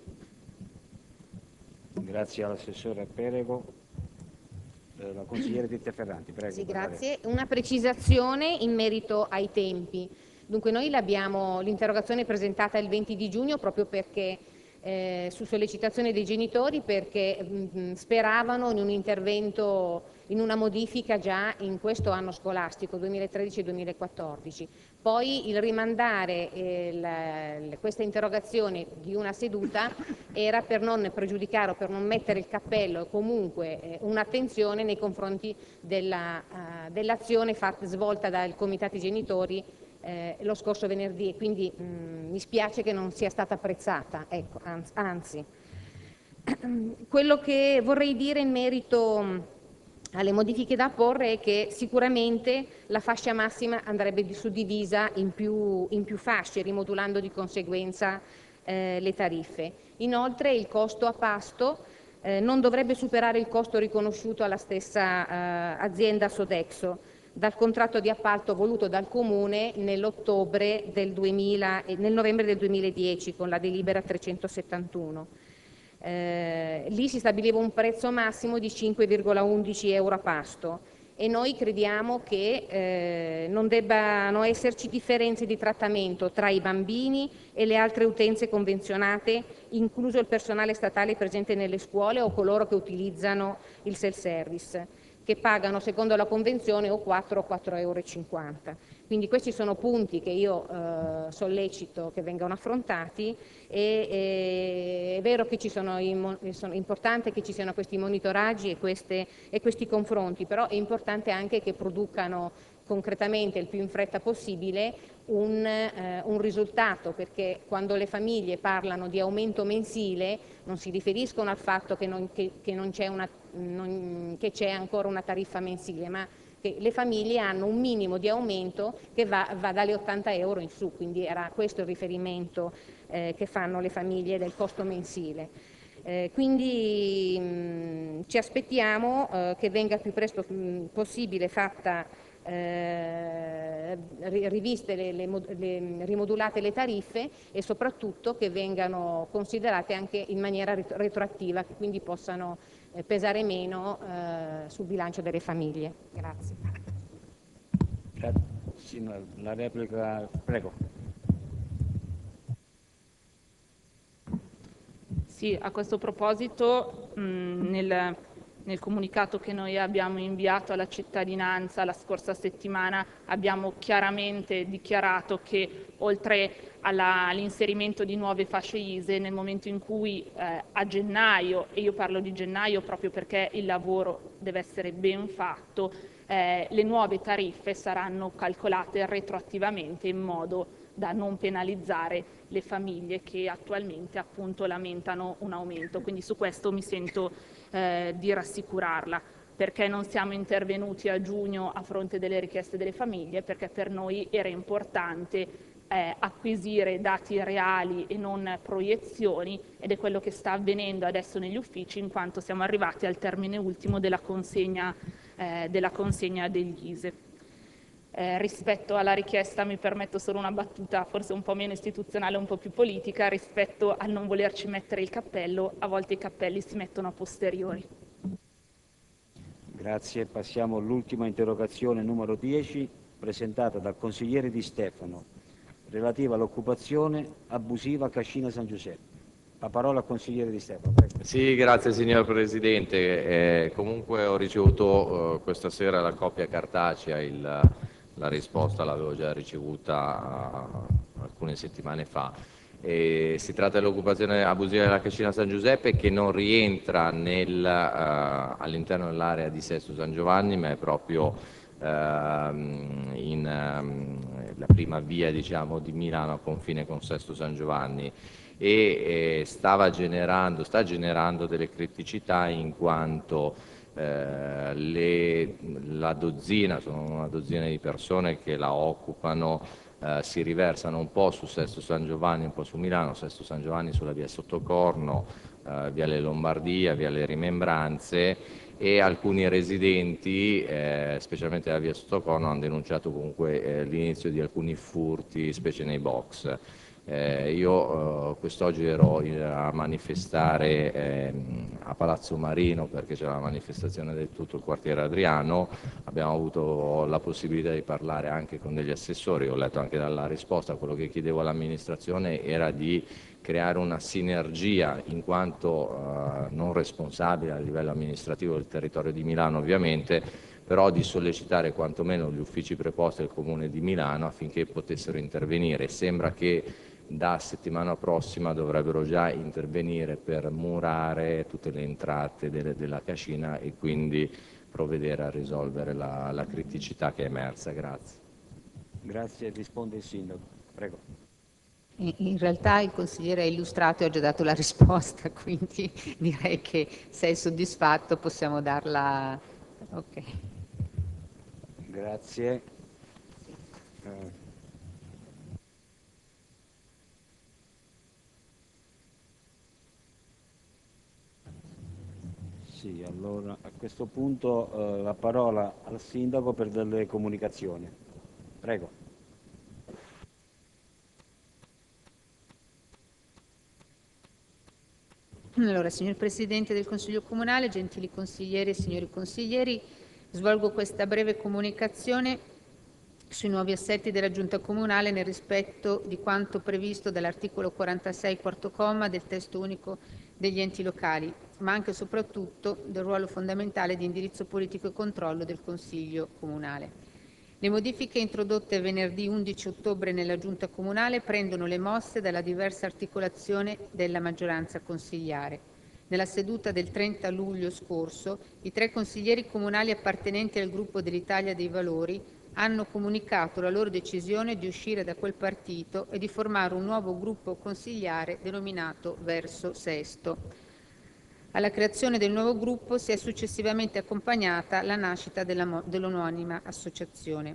Grazie all'assessore Perego. Eh, la consigliere Titta Ferranti, prego. Sì, grazie. Una precisazione in merito ai tempi. Dunque noi l'abbiamo, l'interrogazione è presentata il venti di giugno proprio perché Eh, su sollecitazione dei genitori, perché mh, speravano in un intervento, in una modifica già in questo anno scolastico duemilatredici duemilaquattordici. Poi il rimandare eh, la, la, questa interrogazione di una seduta era per non pregiudicare o per non mettere il cappello e comunque eh, un'attenzione nei confronti della, uh, dell'azione fatta, svolta dal Comitato Genitori Eh, lo scorso venerdì, e quindi mh, mi spiace che non sia stata apprezzata, ecco, anzi, anzi. Quello che vorrei dire in merito alle modifiche da apporre è che sicuramente la fascia massima andrebbe suddivisa in più, in più fasce, rimodulando di conseguenza eh, le tariffe. Inoltre il costo a pasto eh, non dovrebbe superare il costo riconosciuto alla stessa eh, azienda Sodexo dal contratto di appalto voluto dal Comune nell'ottobre del duemila, nel novembre del duemiladieci con la delibera trecentosettantuno. Eh, lì si stabiliva un prezzo massimo di cinque virgola undici euro a pasto e noi crediamo che eh, non debbano esserci differenze di trattamento tra i bambini e le altre utenze convenzionate, incluso il personale statale presente nelle scuole o coloro che utilizzano il self-service, che pagano secondo la convenzione o quattro o quattro virgola cinquanta euro. Quindi questi sono punti che io eh, sollecito che vengano affrontati e, e è vero che ci sono, sono importante che ci siano questi monitoraggi e, queste, e questi confronti, però è importante anche che producano concretamente il più in fretta possibile un, eh, un risultato, perché quando le famiglie parlano di aumento mensile non si riferiscono al fatto che, non, che, che, non c'è una, non, che c'è ancora una tariffa mensile, ma che le famiglie hanno un minimo di aumento che va, va dalle ottanta euro in su, quindi era questo il riferimento eh, che fanno le famiglie del costo mensile. Eh, quindi mh, ci aspettiamo eh, che venga più presto mh, possibile fatta Eh, riviste, le, le, le, rimodulate le tariffe e soprattutto che vengano considerate anche in maniera retroattiva, che quindi possano eh, pesare meno eh, sul bilancio delle famiglie. Grazie. Sì, la replica, prego. Sì, a questo proposito mh, nel Nel comunicato che noi abbiamo inviato alla cittadinanza la scorsa settimana abbiamo chiaramente dichiarato che oltre alla, all'inserimento di nuove fasce I S E E, nel momento in cui eh, a gennaio, e io parlo di gennaio proprio perché il lavoro deve essere ben fatto, eh, le nuove tariffe saranno calcolate retroattivamente in modo da non penalizzare le famiglie che attualmente appunto lamentano un aumento. Quindi su questo mi sento eh, di rassicurarla, perché non siamo intervenuti a giugno a fronte delle richieste delle famiglie, perché per noi era importante eh, acquisire dati reali e non proiezioni, ed è quello che sta avvenendo adesso negli uffici, in quanto siamo arrivati al termine ultimo della consegna, eh, della consegna degli I S E E. Eh, rispetto alla richiesta mi permetto solo una battuta forse un po' meno istituzionale, un po' più politica, rispetto al non volerci mettere il cappello, a volte i cappelli si mettono a posteriori. Grazie. Passiamo all'ultima interrogazione numero dieci, presentata dal consigliere Di Stefano, relativa all'occupazione abusiva a Cascina San Giuseppe. La parola al consigliere Di Stefano. Prego. Sì, grazie signor Presidente. Eh, comunque ho ricevuto eh, questa sera la copia cartacea, il, la risposta l'avevo già ricevuta uh, alcune settimane fa. E si tratta dell'occupazione abusiva della Cascina San Giuseppe, che non rientra nel, uh, all'interno dell'area di Sesto San Giovanni, ma è proprio uh, in um, la prima via, diciamo, di Milano a confine con Sesto San Giovanni, e eh, stava generando, sta generando delle criticità, in quanto eh, le, la dozzina, sono una dozzina di persone che la occupano, eh, si riversano un po' su Sesto San Giovanni, un po' su Milano. Sesto San Giovanni sulla via Sottocorno, eh, viale Lombardia, viale Rimembranze, e alcuni residenti, eh, specialmente della via Sottocorno, hanno denunciato comunque eh, l'inizio di alcuni furti, specie nei box. Eh, io eh, quest'oggi ero a manifestare eh, a Palazzo Marino, perché c'era la manifestazione del tutto il quartiere Adriano. Abbiamo avuto la possibilità di parlare anche con degli assessori. Ho letto anche dalla risposta, quello che chiedevo all'amministrazione era di creare una sinergia, in quanto eh, non responsabile a livello amministrativo del territorio di Milano ovviamente, però di sollecitare quantomeno gli uffici preposti del Comune di Milano affinché potessero intervenire. Sembra che da settimana prossima dovrebbero già intervenire per murare tutte le entrate delle, della Cascina, e quindi provvedere a risolvere la, la criticità che è emersa. Grazie. Grazie. Risponde il Sindaco. Prego. In realtà il consigliere ha illustrato e ha già dato la risposta, quindi direi che se è soddisfatto possiamo darla. Ok. Grazie. Eh. Sì, allora a questo punto eh, la parola al Sindaco per delle comunicazioni. Prego. Allora, signor Presidente del Consiglio Comunale, gentili consiglieri e signori consiglieri, svolgo questa breve comunicazione sui nuovi assetti della Giunta Comunale nel rispetto di quanto previsto dall'articolo quarantasei, quarto comma del testo unico degli enti locali, ma anche e soprattutto del ruolo fondamentale di indirizzo politico e controllo del Consiglio Comunale. Le modifiche introdotte venerdì undici ottobre nella Giunta Comunale prendono le mosse dalla diversa articolazione della maggioranza consigliare. Nella seduta del trenta luglio scorso, i tre consiglieri comunali appartenenti al gruppo dell'Italia dei Valori hanno comunicato la loro decisione di uscire da quel partito e di formare un nuovo gruppo consigliare denominato Verso Sesto. Alla creazione del nuovo gruppo si è successivamente accompagnata la nascita dell'omonima associazione.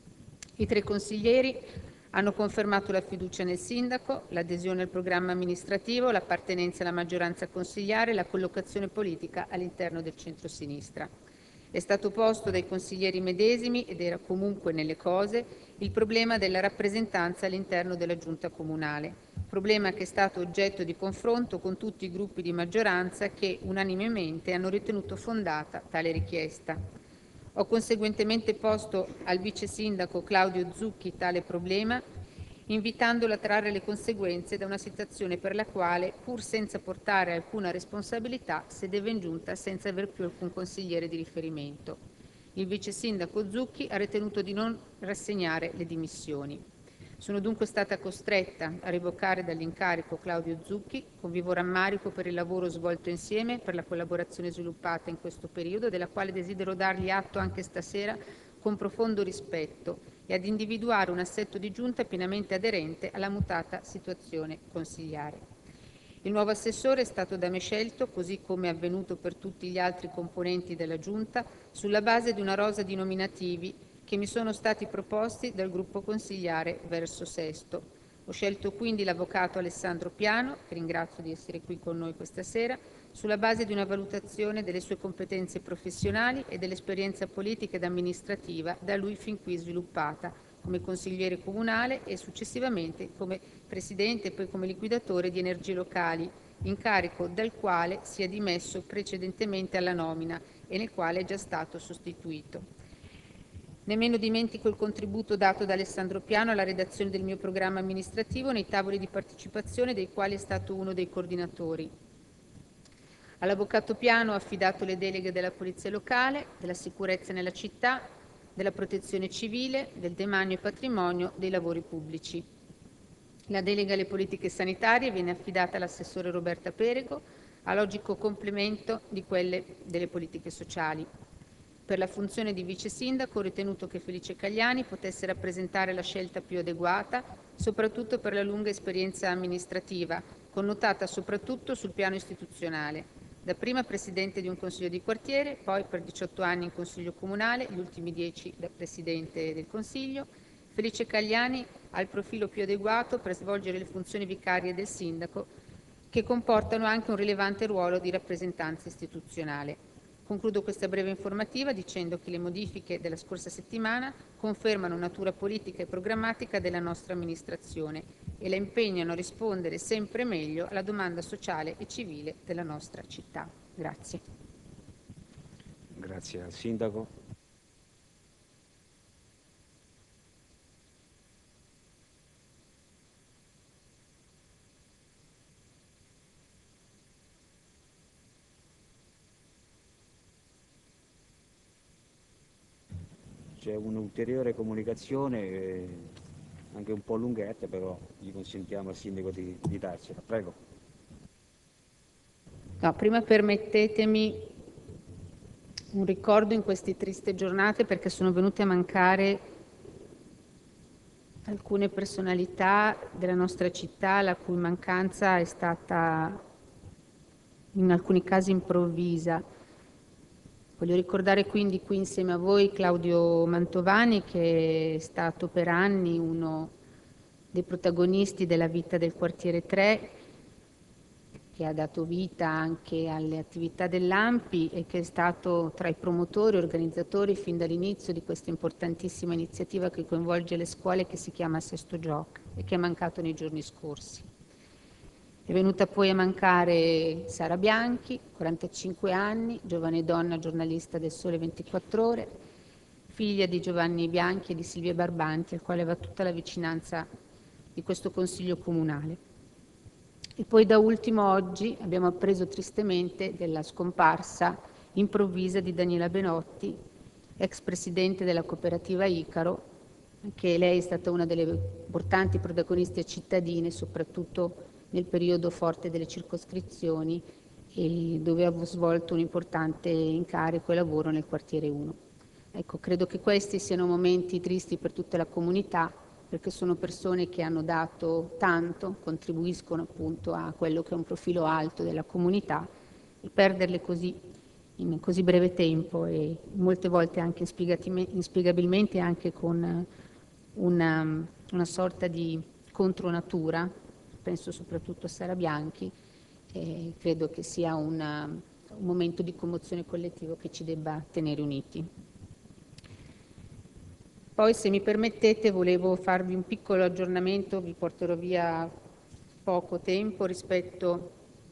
I tre consiglieri hanno confermato la fiducia nel sindaco, l'adesione al programma amministrativo, l'appartenenza alla maggioranza consigliare e la collocazione politica all'interno del centro-sinistra. È stato posto dai consiglieri medesimi, ed era comunque nelle cose, il problema della rappresentanza all'interno della Giunta Comunale, problema che è stato oggetto di confronto con tutti i gruppi di maggioranza che unanimemente hanno ritenuto fondata tale richiesta. Ho conseguentemente posto al vice sindaco Claudio Zucchi tale problema, invitandolo a trarre le conseguenze da una situazione per la quale, pur senza portare alcuna responsabilità, sedeva in giunta senza aver più alcun consigliere di riferimento. Il vice sindaco Zucchi ha ritenuto di non rassegnare le dimissioni. Sono dunque stata costretta a revocare dall'incarico Claudio Zucchi, con vivo rammarico per il lavoro svolto insieme, per la collaborazione sviluppata in questo periodo, della quale desidero dargli atto anche stasera con profondo rispetto, e ad individuare un assetto di giunta pienamente aderente alla mutata situazione consigliare. Il nuovo assessore è stato da me scelto, così come è avvenuto per tutti gli altri componenti della giunta, sulla base di una rosa di nominativi che mi sono stati proposti dal gruppo consigliare Verso Sesto. Ho scelto quindi l'avvocato Alessandro Piano, che ringrazio di essere qui con noi questa sera, sulla base di una valutazione delle sue competenze professionali e dell'esperienza politica ed amministrativa da lui fin qui sviluppata come consigliere comunale e successivamente come presidente e poi come liquidatore di Energie Locali, incarico dal quale si è dimesso precedentemente alla nomina e nel quale è già stato sostituito. Nemmeno dimentico il contributo dato da Alessandro Piano alla redazione del mio programma amministrativo nei tavoli di partecipazione dei quali è stato uno dei coordinatori. All'avvocato Piano ho affidato le deleghe della Polizia Locale, della sicurezza nella città, della protezione civile, del demanio e patrimonio, dei lavori pubblici. La delega alle politiche sanitarie viene affidata all'assessore Roberta Perego, a logico complemento di quelle delle politiche sociali. Per la funzione di vice sindaco ho ritenuto che Felice Cagliani potesse rappresentare la scelta più adeguata, soprattutto per la lunga esperienza amministrativa, connotata soprattutto sul piano istituzionale. Dapprima presidente di un consiglio di quartiere, poi per diciotto anni in consiglio comunale, gli ultimi dieci da presidente del consiglio. Felice Cagliani ha il profilo più adeguato per svolgere le funzioni vicarie del sindaco, che comportano anche un rilevante ruolo di rappresentanza istituzionale. Concludo questa breve informativa dicendo che le modifiche della scorsa settimana confermano natura politica e programmatica della nostra amministrazione e la impegnano a rispondere sempre meglio alla domanda sociale e civile della nostra città. Grazie. Grazie al Sindaco. C'è un'ulteriore comunicazione, eh, anche un po' lunghetta, però gli consentiamo al Sindaco di, di darcela. Prego. No, prima permettetemi un ricordo in queste triste giornate, perché sono venute a mancare alcune personalità della nostra città, la cui mancanza è stata in alcuni casi improvvisa. Voglio ricordare quindi qui insieme a voi Claudio Mantovani, che è stato per anni uno dei protagonisti della vita del quartiere tre, che ha dato vita anche alle attività dell'A M P I e che è stato tra i promotori e organizzatori fin dall'inizio di questa importantissima iniziativa che coinvolge le scuole, che si chiama Sesto Gioc e che è mancato nei giorni scorsi. È venuta poi a mancare Sara Bianchi, quarantacinque anni, giovane donna giornalista del Sole ventiquattro Ore, figlia di Giovanni Bianchi e di Silvia Barbanti, al quale va tutta la vicinanza di questo Consiglio Comunale. E poi da ultimo oggi abbiamo appreso tristemente della scomparsa improvvisa di Daniela Benotti, ex presidente della cooperativa Icaro, che lei è stata una delle importanti protagoniste cittadine, soprattutto nel periodo forte delle circoscrizioni, e dove ha svolto un importante incarico e lavoro nel quartiere uno. Ecco, credo che questi siano momenti tristi per tutta la comunità, perché sono persone che hanno dato tanto, contribuiscono appunto a quello che è un profilo alto della comunità, e perderle così in così breve tempo e molte volte anche inspiegabilmente anche con una, una sorta di contronatura, penso soprattutto a Sara Bianchi, e credo che sia una, un momento di commozione collettivo che ci debba tenere uniti. Poi, se mi permettete, volevo farvi un piccolo aggiornamento, vi porterò via poco tempo rispetto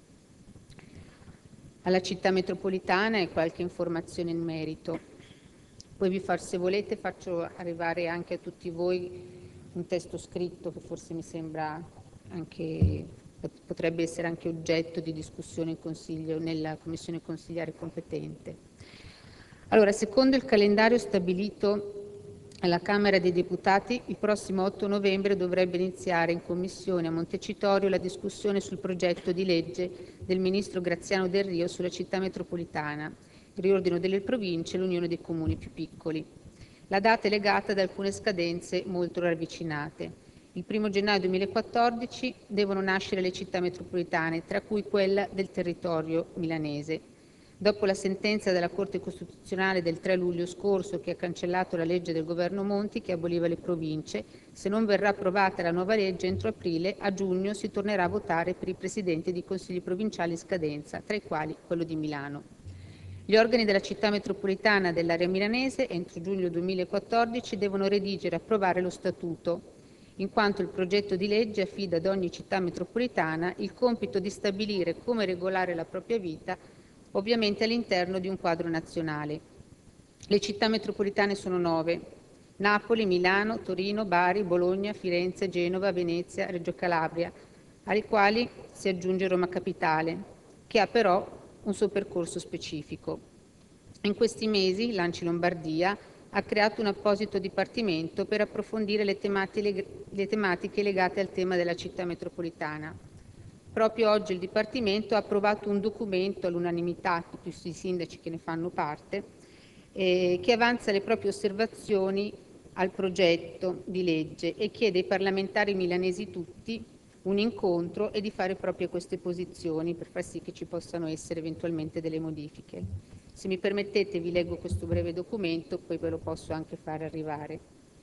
alla città metropolitana e qualche informazione in merito. Poi, vi far, se volete, faccio arrivare anche a tutti voi un testo scritto che forse mi sembra anche, potrebbe essere anche oggetto di discussione in consiglio, nella commissione consigliare competente. Allora, secondo il calendario stabilito alla Camera dei Deputati, il prossimo otto novembre dovrebbe iniziare in commissione a Montecitorio la discussione sul progetto di legge del ministro Graziano Del Rio sulla città metropolitana, il riordino delle province e l'unione dei comuni più piccoli. La data è legata ad alcune scadenze molto ravvicinate. Il primo gennaio duemilaquattordici devono nascere le città metropolitane, tra cui quella del territorio milanese. Dopo la sentenza della Corte Costituzionale del tre luglio scorso, che ha cancellato la legge del governo Monti che aboliva le province, se non verrà approvata la nuova legge entro aprile, a giugno si tornerà a votare per i presidenti di consigli provinciali in scadenza, tra i quali quello di Milano. Gli organi della città metropolitana dell'area milanese, entro giugno duemilaquattordici, devono redigere e approvare lo statuto, in quanto il progetto di legge affida ad ogni città metropolitana il compito di stabilire come regolare la propria vita ovviamente all'interno di un quadro nazionale. Le città metropolitane sono nove: Napoli, Milano, Torino, Bari, Bologna, Firenze, Genova, Venezia, Reggio Calabria, alle quali si aggiunge Roma Capitale, che ha però un suo percorso specifico. In questi mesi l'Anci Lombardia ha creato un apposito dipartimento per approfondire le tematiche, le tematiche legate al tema della città metropolitana. Proprio oggi il Dipartimento ha approvato un documento all'unanimità, tutti i sindaci che ne fanno parte, eh, che avanza le proprie osservazioni al progetto di legge e chiede ai parlamentari milanesi tutti un incontro e di fare proprio queste posizioni per far sì che ci possano essere eventualmente delle modifiche. Se mi permettete vi leggo questo breve documento, poi ve lo posso anche fare arrivare.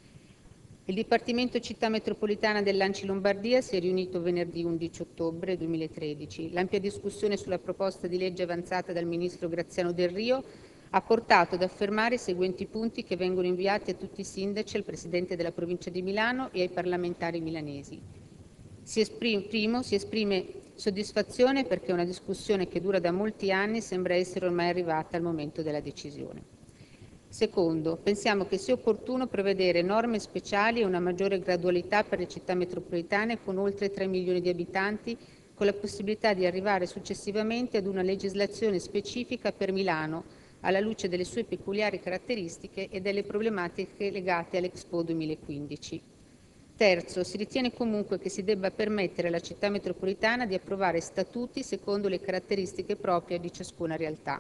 Il Dipartimento Città Metropolitana dell'Anci Lombardia si è riunito venerdì undici ottobre duemilatredici. L'ampia discussione sulla proposta di legge avanzata dal Ministro Graziano Delrio ha portato ad affermare i seguenti punti che vengono inviati a tutti i sindaci, al Presidente della Provincia di Milano e ai parlamentari milanesi. Si esprime, primo, si esprime soddisfazione perché una discussione che dura da molti anni sembra essere ormai arrivata al momento della decisione. Secondo, pensiamo che sia opportuno prevedere norme speciali e una maggiore gradualità per le città metropolitane con oltre tre milioni di abitanti, con la possibilità di arrivare successivamente ad una legislazione specifica per Milano, alla luce delle sue peculiari caratteristiche e delle problematiche legate all'Expo duemilaquindici. Terzo, si ritiene comunque che si debba permettere alla città metropolitana di approvare statuti secondo le caratteristiche proprie di ciascuna realtà.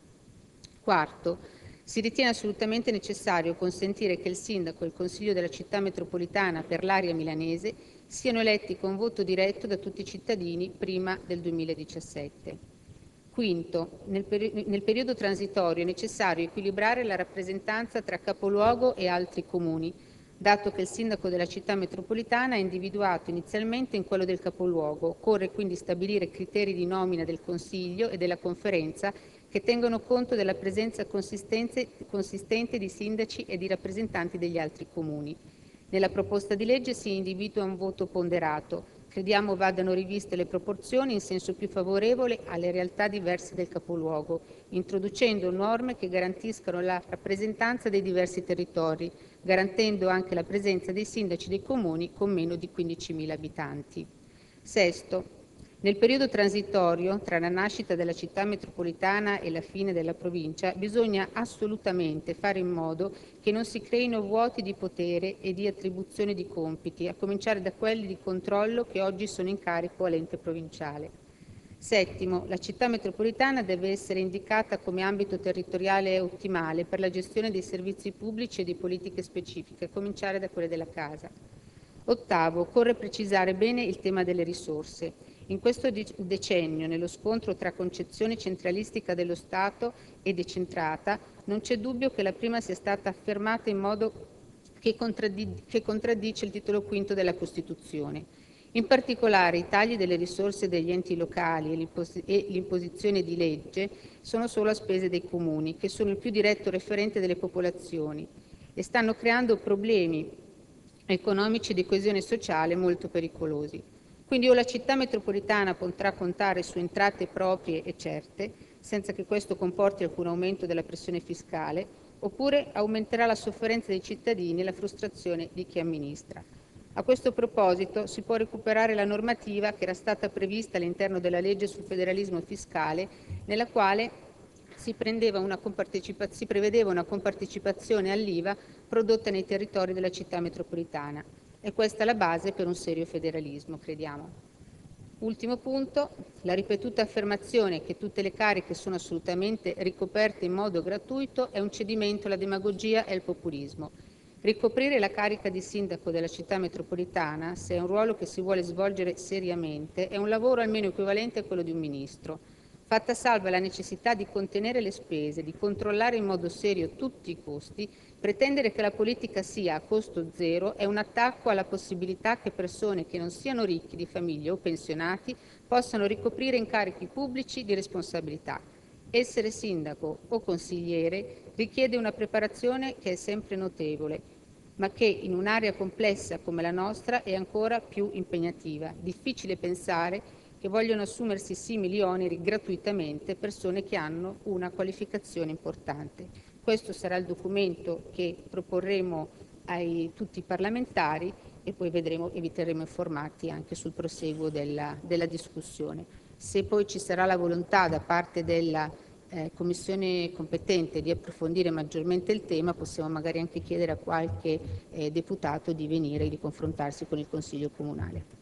Quarto, si ritiene assolutamente necessario consentire che il sindaco e il consiglio della città metropolitana per l'area milanese siano eletti con voto diretto da tutti i cittadini prima del duemiladiciassette. Quinto, nel, peri- nel periodo transitorio è necessario equilibrare la rappresentanza tra capoluogo e altri comuni, dato che il sindaco della città metropolitana è individuato inizialmente in quello del capoluogo. Occorre quindi stabilire criteri di nomina del Consiglio e della Conferenza che tengono conto della presenza consistente di sindaci e di rappresentanti degli altri comuni. Nella proposta di legge si individua un voto ponderato. Crediamo vadano riviste le proporzioni in senso più favorevole alle realtà diverse del capoluogo, introducendo norme che garantiscano la rappresentanza dei diversi territori, garantendo anche la presenza dei sindaci dei comuni con meno di quindicimila abitanti. Sesto, nel periodo transitorio tra la nascita della città metropolitana e la fine della provincia bisogna assolutamente fare in modo che non si creino vuoti di potere e di attribuzione di compiti, a cominciare da quelli di controllo che oggi sono in carico all'ente provinciale. Settimo, la città metropolitana deve essere indicata come ambito territoriale ottimale per la gestione dei servizi pubblici e di politiche specifiche, a cominciare da quelle della casa. Ottavo, occorre precisare bene il tema delle risorse. In questo decennio, nello scontro tra concezione centralistica dello Stato e decentrata, non c'è dubbio che la prima sia stata affermata in modo che, contraddi- che contraddice il titolo quinto della Costituzione. In particolare, i tagli delle risorse degli enti locali e, l'impos- e l'imposizione di legge sono solo a spese dei comuni, che sono il più diretto referente delle popolazioni, e stanno creando problemi economici e di coesione sociale molto pericolosi. Quindi o la città metropolitana potrà contare su entrate proprie e certe, senza che questo comporti alcun aumento della pressione fiscale, oppure aumenterà la sofferenza dei cittadini e la frustrazione di chi amministra. A questo proposito si può recuperare la normativa che era stata prevista all'interno della legge sul federalismo fiscale, nella quale si, prendeva una compartecipa- si prevedeva una compartecipazione all'I V A prodotta nei territori della città metropolitana. E questa è la base per un serio federalismo, crediamo. Ultimo punto, la ripetuta affermazione che tutte le cariche sono assolutamente ricoperte in modo gratuito è un cedimento alla demagogia e al populismo. Ricoprire la carica di sindaco della città metropolitana, se è un ruolo che si vuole svolgere seriamente, è un lavoro almeno equivalente a quello di un ministro. Fatta salva la necessità di contenere le spese, di controllare in modo serio tutti i costi, pretendere che la politica sia a costo zero è un attacco alla possibilità che persone che non siano ricchi di famiglie o pensionati possano ricoprire incarichi pubblici di responsabilità. Essere sindaco o consigliere richiede una preparazione che è sempre notevole, ma che in un'area complessa come la nostra è ancora più impegnativa. Difficile pensare che vogliono assumersi simili oneri gratuitamente persone che hanno una qualificazione importante. Questo sarà il documento che proporremo a tutti i parlamentari e poi vedremo e vi terremo informati anche sul proseguo della, della discussione. Se poi ci sarà la volontà da parte della eh, Commissione competente di approfondire maggiormente il tema, possiamo magari anche chiedere a qualche eh, deputato di venire e di confrontarsi con il Consiglio Comunale.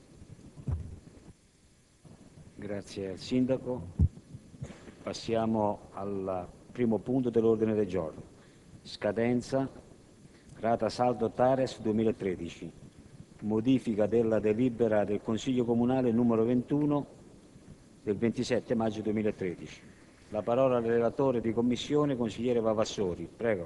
Grazie al Sindaco. Passiamo al primo punto dell'ordine del giorno. Scadenza, rata saldo Tares duemilatredici. Modifica della delibera del Consiglio Comunale numero ventuno del ventisette maggio duemilatredici. La parola al relatore di commissione, consigliere Vavassori. Prego.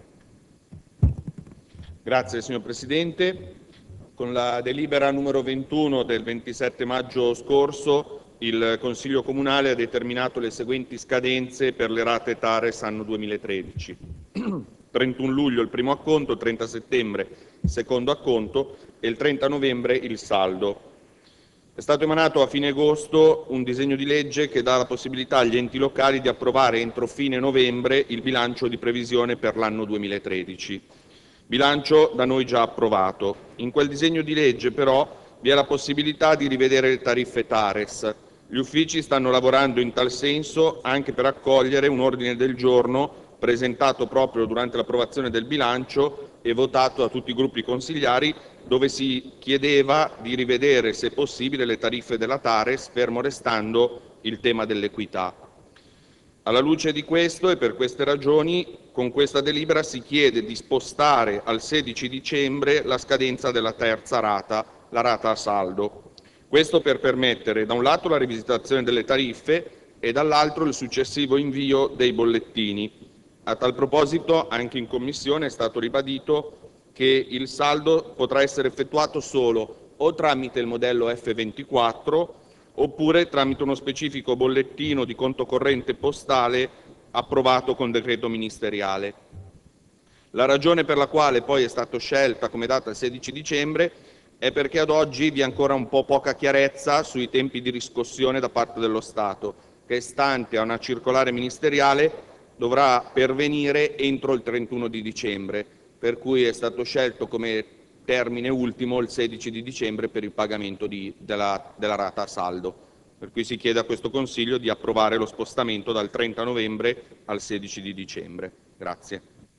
Grazie signor Presidente. Con la delibera numero ventuno del ventisette maggio scorso il Consiglio Comunale ha determinato le seguenti scadenze per le rate Tares anno duemilatredici. trentuno luglio il primo acconto, trenta settembre il secondo acconto e il trenta novembre il saldo. È stato emanato a fine agosto un disegno di legge che dà la possibilità agli enti locali di approvare entro fine novembre il bilancio di previsione per l'anno duemilatredici. Bilancio da noi già approvato. In quel disegno di legge però vi è la possibilità di rivedere le tariffe Tares. Gli uffici stanno lavorando in tal senso anche per accogliere un ordine del giorno presentato proprio durante l'approvazione del bilancio e votato da tutti i gruppi consigliari, dove si chiedeva di rivedere, se possibile, le tariffe della Tares, fermo restando il tema dell'equità. Alla luce di questo e per queste ragioni, con questa delibera si chiede di spostare al sedici dicembre la scadenza della terza rata, la rata a saldo. Questo per permettere da un lato la rivisitazione delle tariffe e dall'altro il successivo invio dei bollettini. A tal proposito anche in Commissione è stato ribadito che il saldo potrà essere effettuato solo o tramite il modello F ventiquattro oppure tramite uno specifico bollettino di conto corrente postale approvato con decreto ministeriale. La ragione per la quale poi è stato scelta come data il sedici dicembre è perché ad oggi vi è ancora un po' poca chiarezza sui tempi di riscossione da parte dello Stato, che stante a una circolare ministeriale dovrà pervenire entro il trentuno di dicembre, per cui è stato scelto come termine ultimo il sedici di dicembre per il pagamento di, della, della rata a saldo. Per cui si chiede a questo Consiglio di approvare lo spostamento dal trenta novembre al sedici di dicembre. Grazie.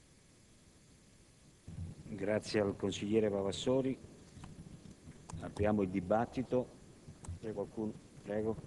Grazie al consigliere Vavassori. Apriamo il dibattito. C'è qualcuno? Prego.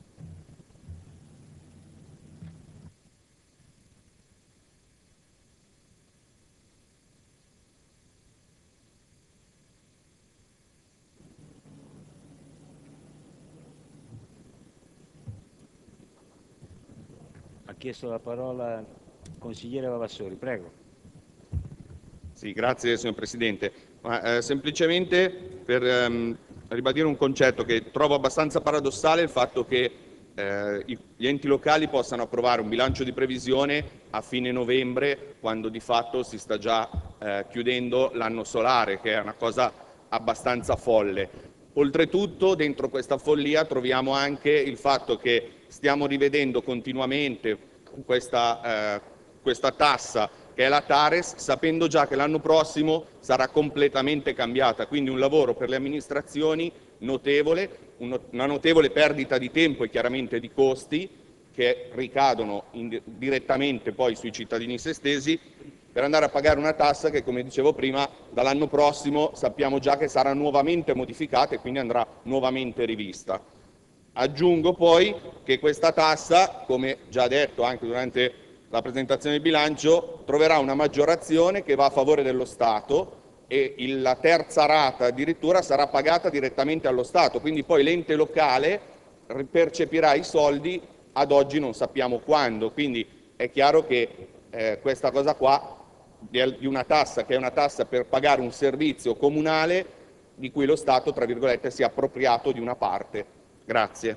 Ha chiesto la parola il consigliere Vavassori. Prego. Sì, grazie signor Presidente. Ma, eh, semplicemente per ehm, ribadire un concetto che trovo abbastanza paradossale, il fatto che eh, gli enti locali possano approvare un bilancio di previsione a fine novembre, quando di fatto si sta già eh, chiudendo l'anno solare, che è una cosa abbastanza folle. Oltretutto, dentro questa follia troviamo anche il fatto che stiamo rivedendo continuamente questa, eh, questa tassa che è la Tares, sapendo già che l'anno prossimo sarà completamente cambiata, quindi un lavoro per le amministrazioni notevole, una notevole perdita di tempo e chiaramente di costi che ricadono in, direttamente poi sui cittadini se stessi, per andare a pagare una tassa che, come dicevo prima, dall'anno prossimo sappiamo già che sarà nuovamente modificata e quindi andrà nuovamente rivista. Aggiungo poi che questa tassa, come già detto anche durante la presentazione del bilancio, troverà una maggiorazione che va a favore dello Stato e il, la terza rata addirittura sarà pagata direttamente allo Stato, quindi poi l'ente locale percepirà i soldi ad oggi non sappiamo quando, quindi è chiaro che eh, questa cosa qua di una tassa che è una tassa per pagare un servizio comunale di cui lo Stato, tra virgolette, si è appropriato di una parte. Grazie.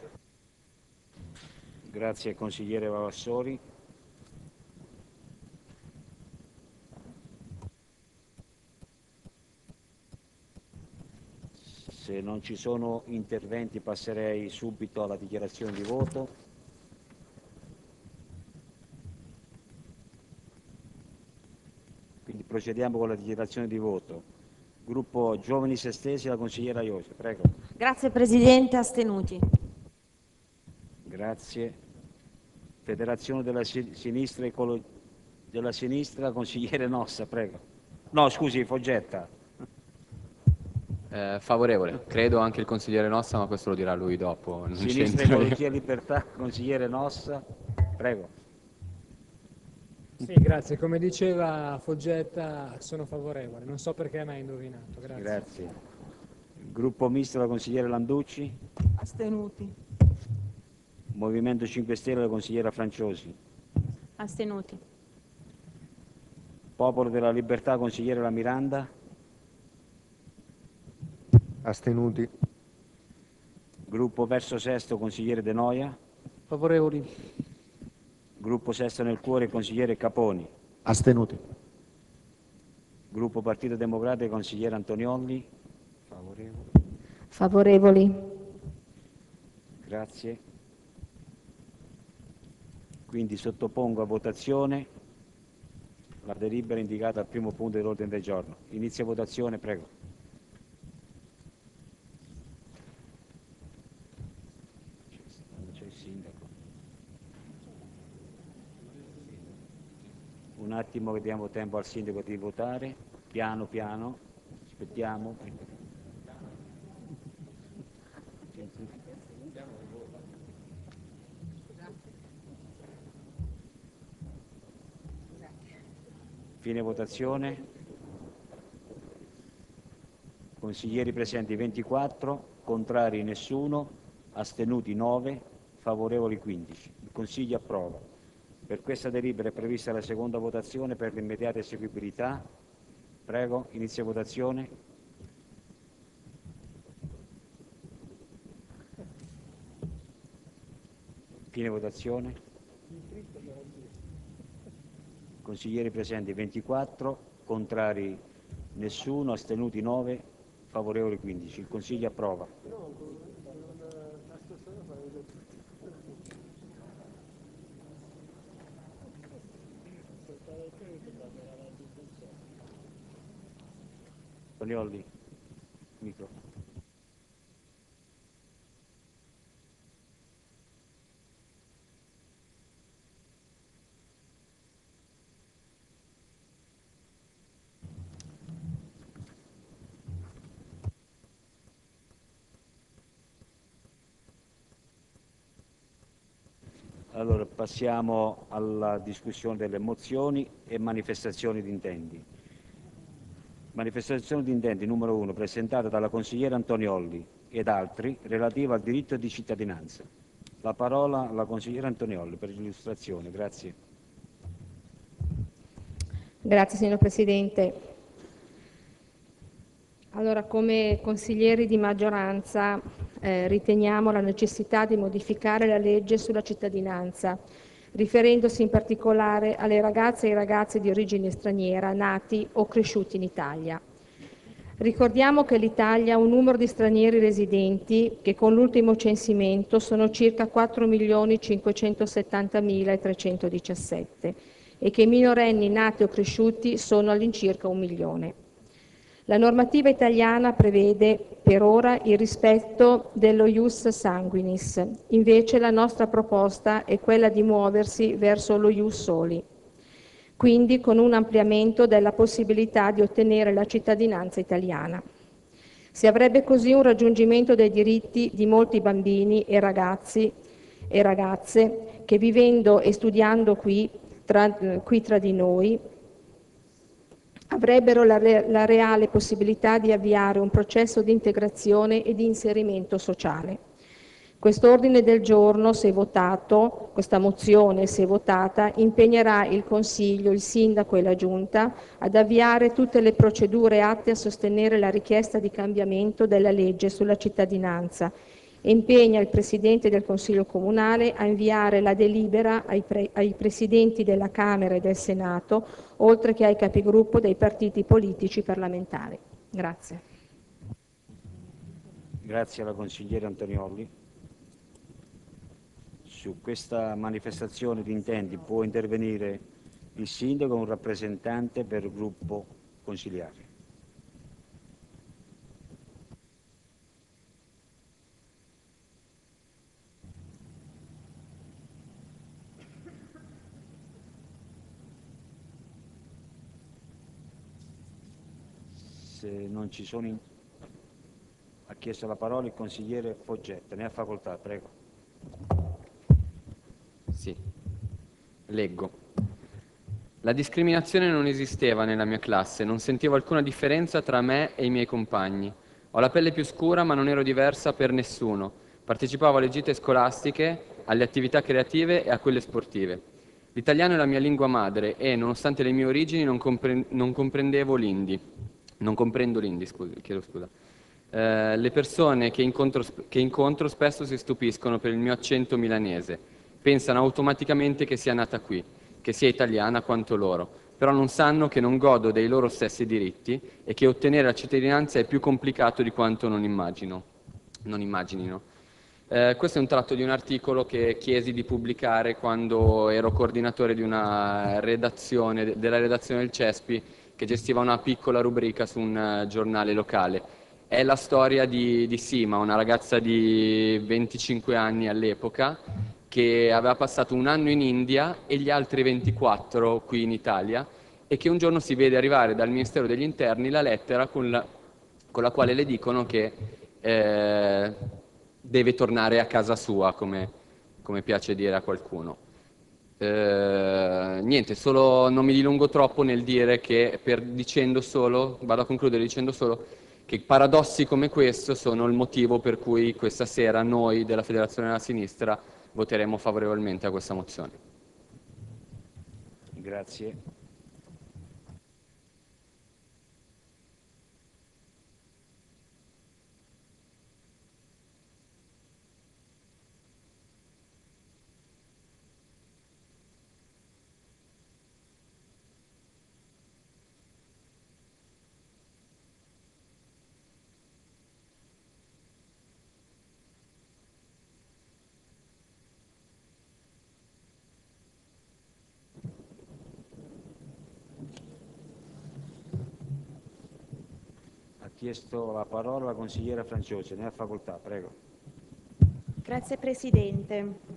Grazie consigliere Vavassori. Se Se non ci sono interventi passerei subito alla dichiarazione di voto. Quindi procediamo con la dichiarazione di voto. Gruppo Giovani Sestesi, la consigliera Iosi, prego. Grazie Presidente, astenuti. Grazie. Federazione della Sinistra, Ecolo... della Sinistra, consigliere Nossa, prego. No, scusi, Foggetta. Eh, favorevole, credo anche il consigliere Nossa, ma questo lo dirà lui dopo. Non Sinistra, Ecologia e Libertà, consigliere Nossa, prego. Sì, grazie. Come diceva Foggetta, sono favorevole. Non so perché mi ha indovinato. Grazie. Grazie. Gruppo Misto, la consigliera Landucci. Astenuti. Movimento cinque Stelle, la consigliera Franciosi. Astenuti. Popolo della Libertà, consigliere La Miranda. Astenuti. Gruppo Verso Sesto, consigliere De Noia. Favorevoli. Gruppo Sesto nel Cuore, consigliere Caponi. Astenuti. Gruppo Partito Democratico, consigliere Antoniolli. Favorevoli. Favorevoli. Grazie. Quindi sottopongo a votazione la delibera indicata al primo punto dell'ordine del giorno. Inizia votazione, prego. C'è il sindaco. Un attimo che diamo tempo al sindaco di votare. Piano piano. Aspettiamo. Fine votazione. Consiglieri presenti ventiquattro, contrari nessuno, astenuti nove, favorevoli quindici. Il Consiglio approva. Per questa delibera è prevista la seconda votazione per l'immediata eseguibilità. Prego, inizia votazione. Fine votazione. Consiglieri presenti ventiquattro, contrari nessuno, astenuti nove, favorevoli quindici. Il Consiglio approva. Toniolli, micro. Allora, passiamo alla discussione delle mozioni e manifestazioni di intenti. Manifestazione di intenti numero uno, presentata dalla consigliera Antoniolli ed altri, relativa al diritto di cittadinanza. La parola alla consigliera Antoniolli per l'illustrazione. Grazie. Grazie signor Presidente. Allora, come consiglieri di maggioranza eh, riteniamo la necessità di modificare la legge sulla cittadinanza, riferendosi in particolare alle ragazze e ai ragazzi di origine straniera nati o cresciuti in Italia. Ricordiamo che l'Italia ha un numero di stranieri residenti che con l'ultimo censimento sono circa quattro milioni cinquecentosettantamila trecentodiciassette e che i minorenni nati o cresciuti sono all'incirca un milione. La normativa italiana prevede per ora il rispetto dello ius sanguinis, invece la nostra proposta è quella di muoversi verso lo ius soli, quindi con un ampliamento della possibilità di ottenere la cittadinanza italiana. Si avrebbe così un raggiungimento dei diritti di molti bambini e ragazzi e ragazze che vivendo e studiando qui tra, qui tra di noi avrebbero la, re, la reale possibilità di avviare un processo di integrazione e di inserimento sociale. Quest'ordine del giorno, se votato, questa mozione, se votata, impegnerà il Consiglio, il Sindaco e la Giunta ad avviare tutte le procedure atte a sostenere la richiesta di cambiamento della legge sulla cittadinanza e impegna il Presidente del Consiglio Comunale a inviare la delibera ai, pre, ai Presidenti della Camera e del Senato, oltre che ai capigruppo dei partiti politici parlamentari. Grazie. Grazie alla consigliera Antonioli. Su questa manifestazione di intenti può intervenire il sindaco o un rappresentante per il gruppo consiliare. Se non ci sono in... ha chiesto la parola il consigliere Foggetta, ne ha facoltà, prego. Sì, leggo. La discriminazione non esisteva nella mia classe, non sentivo alcuna differenza tra me e i miei compagni. Ho la pelle più scura ma non ero diversa per nessuno. Partecipavo alle gite scolastiche, alle attività creative e a quelle sportive. L'italiano è la mia lingua madre e, nonostante le mie origini, non, compre- non comprendevo l'indi. Non comprendo l'indi, scusi, chiedo scusa. Eh, le persone che incontro, che incontro spesso si stupiscono per il mio accento milanese. Pensano automaticamente che sia nata qui, che sia italiana quanto loro, però non sanno che non godo dei loro stessi diritti e che ottenere la cittadinanza è più complicato di quanto non immagino, non immaginino. Eh, questo è un tratto di un articolo che chiesi di pubblicare quando ero coordinatore di una redazione, della redazione del CESPI, che gestiva una piccola rubrica su un uh, giornale locale. È la storia di, di Sima, una ragazza di venticinque anni all'epoca, che aveva passato un anno in India e gli altri ventiquattro qui in Italia, e che un giorno si vede arrivare dal Ministero degli Interni la lettera con la, con la quale le dicono che eh, deve tornare a casa sua, come, come piace dire a qualcuno. Eh, niente, solo non mi dilungo troppo nel dire che, per dicendo solo, vado a concludere dicendo solo che paradossi come questo sono il motivo per cui questa sera noi della Federazione della Sinistra voteremo favorevolmente a questa mozione. Grazie. Ha chiesto la parola la consigliera Franciosi, ne ha facoltà, prego. Grazie Presidente.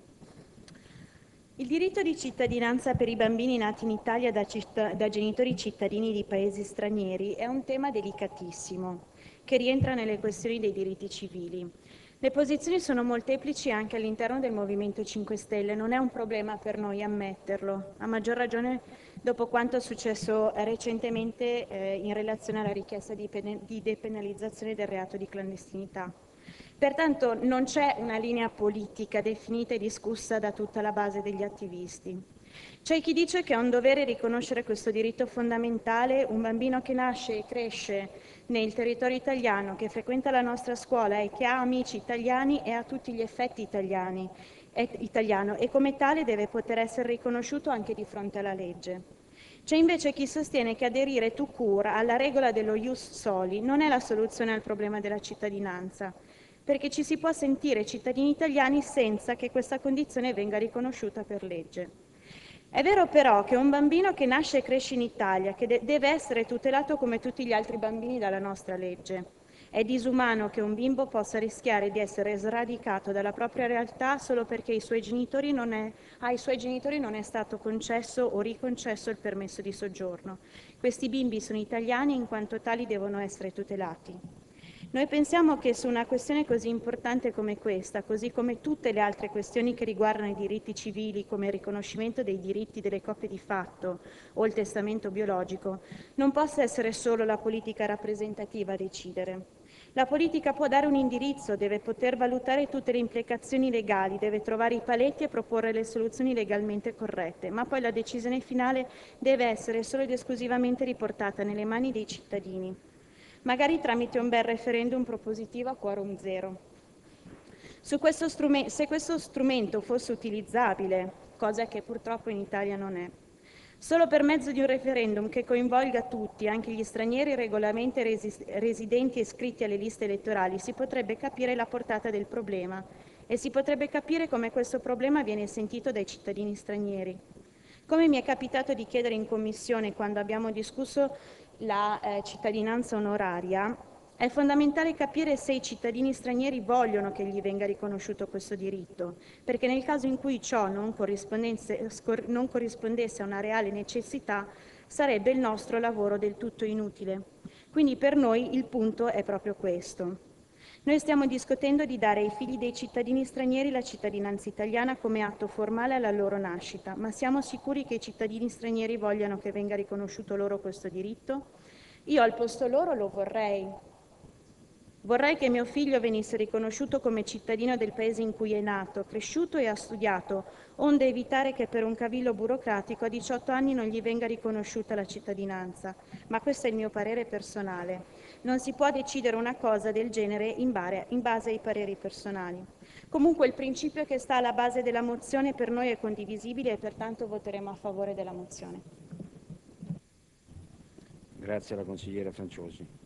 Il diritto di cittadinanza per i bambini nati in Italia da, citt- da genitori cittadini di paesi stranieri è un tema delicatissimo, che rientra nelle questioni dei diritti civili. Le posizioni sono molteplici anche all'interno del Movimento cinque Stelle, non è un problema per noi ammetterlo, a maggior ragione dopo quanto è successo recentemente eh, in relazione alla richiesta di, pene- di depenalizzazione del reato di clandestinità. Pertanto non c'è una linea politica definita e discussa da tutta la base degli attivisti. C'è chi dice che è un dovere riconoscere questo diritto fondamentale, un bambino che nasce e cresce nel territorio italiano, che frequenta la nostra scuola e che ha amici italiani e a tutti gli effetti italiani, è italiano, e come tale deve poter essere riconosciuto anche di fronte alla legge. C'è invece chi sostiene che aderire tout court alla regola dello ius soli non è la soluzione al problema della cittadinanza, perché ci si può sentire cittadini italiani senza che questa condizione venga riconosciuta per legge. È vero però che un bambino che nasce e cresce in Italia, che de- deve essere tutelato come tutti gli altri bambini dalla nostra legge. È disumano che un bimbo possa rischiare di essere sradicato dalla propria realtà solo perché ai suoi genitori non è, ai suoi genitori non è stato concesso o riconcesso il permesso di soggiorno. Questi bimbi sono italiani e in quanto tali devono essere tutelati. Noi pensiamo che su una questione così importante come questa, così come tutte le altre questioni che riguardano i diritti civili, come il riconoscimento dei diritti delle coppie di fatto o il testamento biologico, non possa essere solo la politica rappresentativa a decidere. La politica può dare un indirizzo, deve poter valutare tutte le implicazioni legali, deve trovare i paletti e proporre le soluzioni legalmente corrette, ma poi la decisione finale deve essere solo ed esclusivamente riportata nelle mani dei cittadini, magari tramite un bel referendum propositivo a quorum zero. Su questo strume- se questo strumento fosse utilizzabile, cosa che purtroppo in Italia non è, Solo per mezzo di un referendum che coinvolga tutti, anche gli stranieri regolarmente resi- residenti e iscritti alle liste elettorali, si potrebbe capire la portata del problema e si potrebbe capire come questo problema viene sentito dai cittadini stranieri. Come mi è capitato di chiedere in Commissione quando abbiamo discusso la eh, cittadinanza onoraria, è fondamentale capire se i cittadini stranieri vogliono che gli venga riconosciuto questo diritto, perché nel caso in cui ciò non corrispondesse, scor- non corrispondesse a una reale necessità, sarebbe il nostro lavoro del tutto inutile. Quindi per noi il punto è proprio questo. Noi stiamo discutendo di dare ai figli dei cittadini stranieri la cittadinanza italiana come atto formale alla loro nascita, ma siamo sicuri che i cittadini stranieri vogliano che venga riconosciuto loro questo diritto? Io al posto loro lo vorrei. Vorrei che mio figlio venisse riconosciuto come cittadino del paese in cui è nato, cresciuto e ha studiato, onde evitare che per un cavillo burocratico a diciotto anni non gli venga riconosciuta la cittadinanza. Ma questo è il mio parere personale. Non si può decidere una cosa del genere in, bare, in base ai pareri personali. Comunque il principio che sta alla base della mozione per noi è condivisibile e pertanto voteremo a favore della mozione. Grazie alla consigliera Franciosi.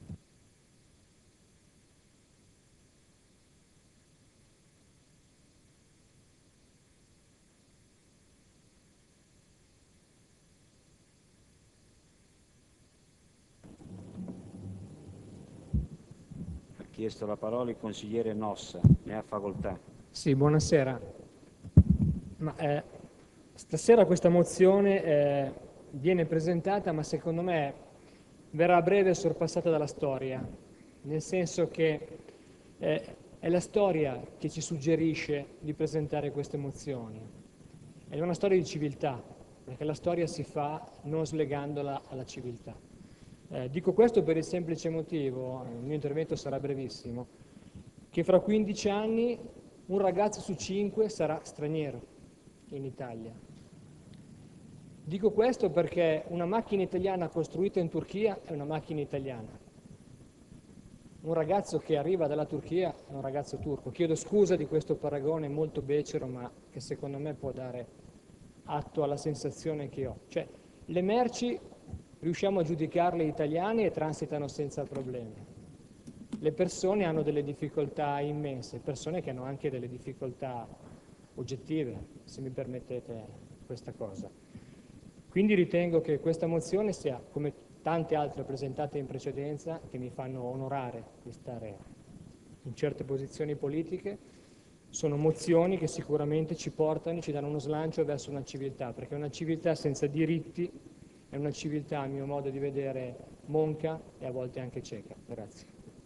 Ha chiesto la parola il consigliere Nossa, ne ha facoltà. Sì, buonasera. Ma, eh, stasera questa mozione eh, viene presentata, ma secondo me verrà a breve sorpassata dalla storia, nel senso che eh, è la storia che ci suggerisce di presentare queste mozioni. È una storia di civiltà, perché la storia si fa non slegandola alla civiltà. Eh, dico questo per il semplice motivo, il mio intervento sarà brevissimo, che fra quindici anni un ragazzo su cinque sarà straniero in Italia. Dico questo perché una macchina italiana costruita in Turchia è una macchina italiana. Un ragazzo che arriva dalla Turchia è un ragazzo turco. Chiedo scusa di questo paragone molto becero, ma che secondo me può dare atto alla sensazione che ho. Cioè, le merci riusciamo a giudicarle italiane e transitano senza problemi. Le persone hanno delle difficoltà immense, persone che hanno anche delle difficoltà oggettive, se mi permettete questa cosa. Quindi ritengo che questa mozione sia, come tante altre presentate in precedenza, che mi fanno onorare di stare in certe posizioni politiche, sono mozioni che sicuramente ci portano e ci danno uno slancio verso una civiltà, perché una civiltà senza diritti è una civiltà, a mio modo di vedere, monca e a volte anche cieca. Grazie.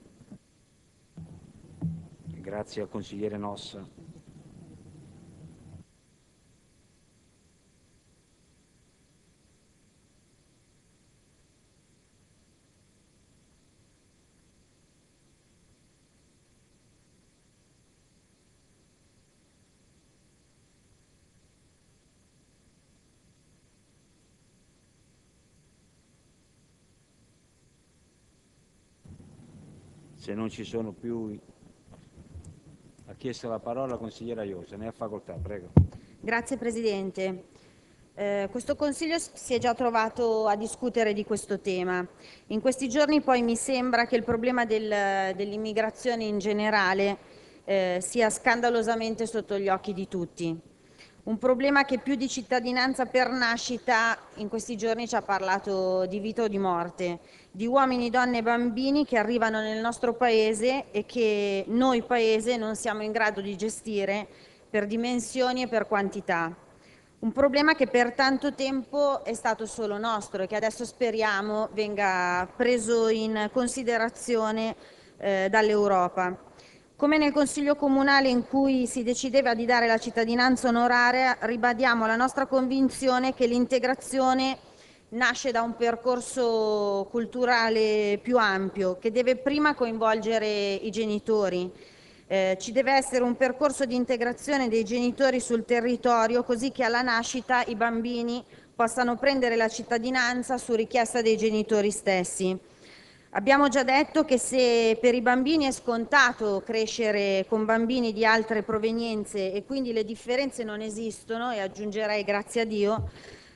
Grazie al consigliere Nossa. Se non ci sono più... Ha chiesto la parola la consigliera Iosa, ne ha facoltà, prego. Grazie Presidente. Eh, questo Consiglio si è già trovato a discutere di questo tema. In questi giorni poi mi sembra che il problema del, dell'immigrazione in generale eh, sia scandalosamente sotto gli occhi di tutti. Un problema che più di cittadinanza per nascita in questi giorni ci ha parlato di vita o di morte, di uomini, donne e bambini che arrivano nel nostro Paese e che noi Paese non siamo in grado di gestire per dimensioni e per quantità. Un problema che per tanto tempo è stato solo nostro e che adesso speriamo venga preso in considerazione eh, dall'Europa. Come nel Consiglio Comunale in cui si decideva di dare la cittadinanza onoraria, ribadiamo la nostra convinzione che l'integrazione nasce da un percorso culturale più ampio, che deve prima coinvolgere i genitori. Eh, ci deve essere un percorso di integrazione dei genitori sul territorio, così che alla nascita i bambini possano prendere la cittadinanza su richiesta dei genitori stessi. Abbiamo già detto che se per i bambini è scontato crescere con bambini di altre provenienze e quindi le differenze non esistono, e aggiungerei grazie a Dio,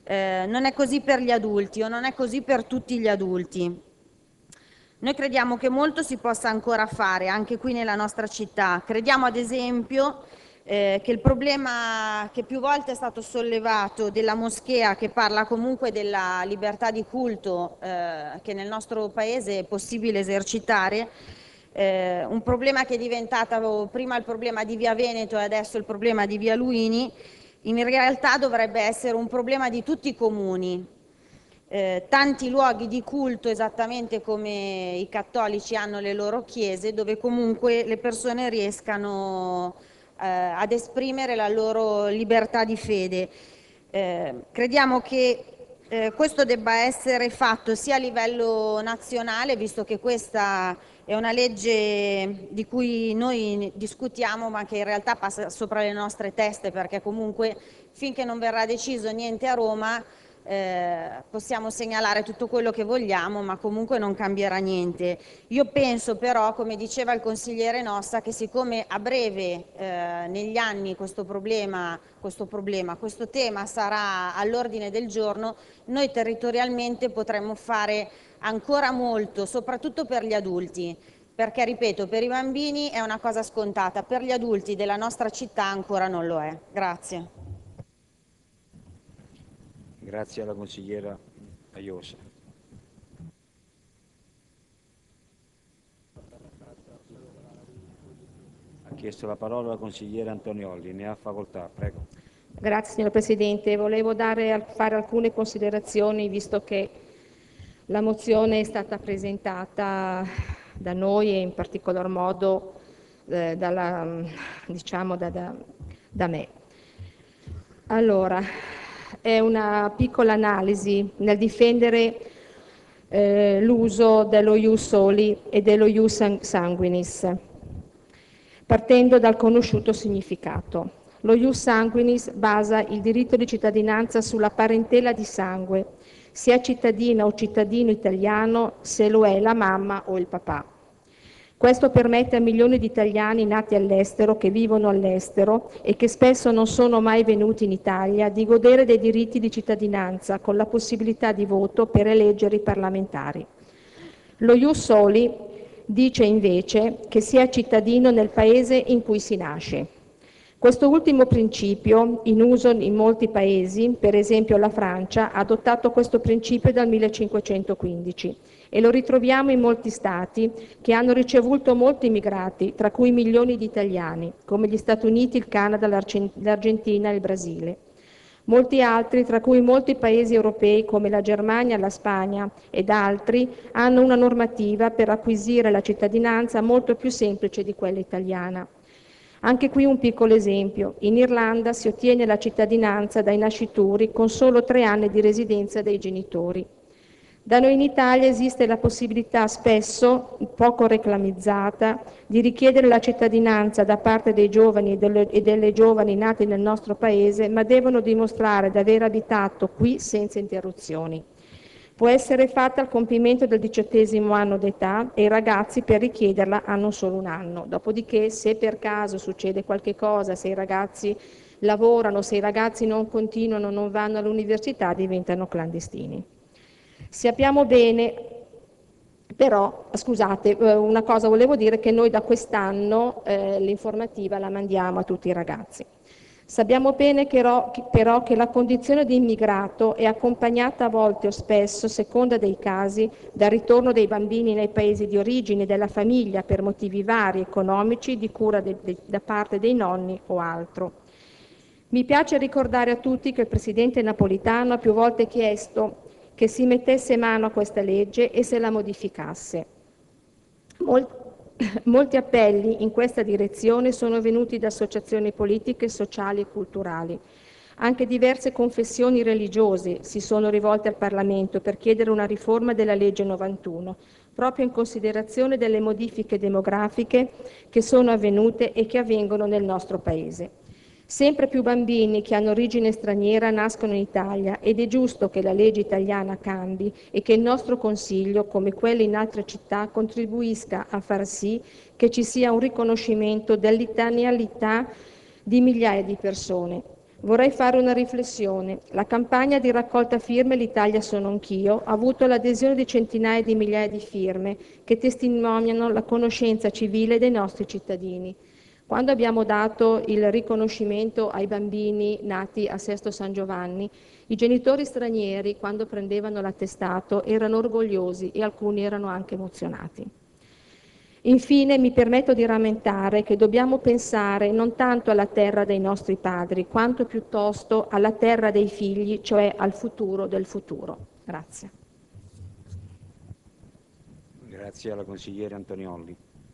Eh, non è così per gli adulti o non è così per tutti gli adulti. Noi crediamo che molto si possa ancora fare anche qui nella nostra città. Crediamo ad esempio eh, che il problema che più volte è stato sollevato della moschea, che parla comunque della libertà di culto eh, che nel nostro paese è possibile esercitare, eh, un problema che è diventato prima il problema di Via Veneto e adesso il problema di Via Luini, in realtà dovrebbe essere un problema di tutti i comuni. Eh, tanti luoghi di culto, esattamente come i cattolici hanno le loro chiese, dove comunque le persone riescano eh, ad esprimere la loro libertà di fede. Eh, crediamo che eh, questo debba essere fatto sia a livello nazionale, visto che questa è una legge di cui noi discutiamo ma che in realtà passa sopra le nostre teste, perché comunque finché non verrà deciso niente a Roma Eh, possiamo segnalare tutto quello che vogliamo, ma comunque non cambierà niente. Io penso però, come diceva il consigliere Nossa, che siccome a breve eh, negli anni questo problema, questo problema, questo tema sarà all'ordine del giorno, noi territorialmente potremmo fare ancora molto, soprattutto per gli adulti, perché ripeto, per i bambini è una cosa scontata, per gli adulti della nostra città ancora non lo è. Grazie. Grazie alla consigliera Aiosa. Ha chiesto la parola la consigliera Antonioli, ne ha facoltà, prego. Grazie signor Presidente, volevo dare, fare alcune considerazioni visto che la mozione è stata presentata da noi e in particolar modo eh, dalla, diciamo, da, da, da me. Allora, è una piccola analisi nel difendere eh, l'uso dello ius soli e dello ius sanguinis, partendo dal conosciuto significato. Lo ius sanguinis basa il diritto di cittadinanza sulla parentela di sangue, sia cittadina o cittadino italiano se lo è la mamma o il papà. Questo permette a milioni di italiani nati all'estero, che vivono all'estero e che spesso non sono mai venuti in Italia, di godere dei diritti di cittadinanza con la possibilità di voto per eleggere i parlamentari. Lo ius soli dice invece che si è cittadino nel paese in cui si nasce. Questo ultimo principio, in uso in molti paesi, per esempio la Francia, ha adottato questo principio dal millecinquecentoquindici e lo ritroviamo in molti stati che hanno ricevuto molti immigrati, tra cui milioni di italiani, come gli Stati Uniti, il Canada, l'Argentina e il Brasile. Molti altri, tra cui molti paesi europei come la Germania, la Spagna ed altri, hanno una normativa per acquisire la cittadinanza molto più semplice di quella italiana. Anche qui un piccolo esempio. In Irlanda si ottiene la cittadinanza dai nascituri con solo tre anni di residenza dei genitori. Da noi in Italia esiste la possibilità, spesso poco reclamizzata, di richiedere la cittadinanza da parte dei giovani e delle, e delle giovani nati nel nostro paese, ma devono dimostrare di aver abitato qui senza interruzioni. Può essere fatta al compimento del diciottesimo anno d'età e i ragazzi per richiederla hanno solo un anno. Dopodiché, se per caso succede qualche cosa, se i ragazzi lavorano, se i ragazzi non continuano, non vanno all'università, diventano clandestini. Sappiamo bene, però, scusate, una cosa volevo dire, che noi da quest'anno eh, l'informativa la mandiamo a tutti i ragazzi. Sappiamo bene che ro, però che la condizione di immigrato è accompagnata a volte o spesso, a seconda dei casi, dal ritorno dei bambini nei paesi di origine della famiglia per motivi vari, economici, di cura de, de, da parte dei nonni o altro. Mi piace ricordare a tutti che il Presidente Napolitano ha più volte chiesto che si mettesse mano a questa legge e se la modificasse. Mol- molti appelli in questa direzione sono venuti da associazioni politiche, sociali e culturali. Anche diverse confessioni religiose si sono rivolte al Parlamento per chiedere una riforma della legge novantuno, proprio in considerazione delle modifiche demografiche che sono avvenute e che avvengono nel nostro Paese. Sempre più bambini che hanno origine straniera nascono in Italia ed è giusto che la legge italiana cambi e che il nostro Consiglio, come quelli in altre città, contribuisca a far sì che ci sia un riconoscimento dell'italianità di migliaia di persone. Vorrei fare una riflessione. La campagna di raccolta firme L'Italia sono anch'io ha avuto l'adesione di centinaia di migliaia di firme che testimoniano la conoscenza civile dei nostri cittadini. Quando abbiamo dato il riconoscimento ai bambini nati a Sesto San Giovanni, i genitori stranieri, quando prendevano l'attestato, erano orgogliosi e alcuni erano anche emozionati. Infine mi permetto di rammentare che dobbiamo pensare non tanto alla terra dei nostri padri, quanto piuttosto alla terra dei figli, cioè al futuro del futuro. Grazie. Grazie alla consigliere Antoniolli.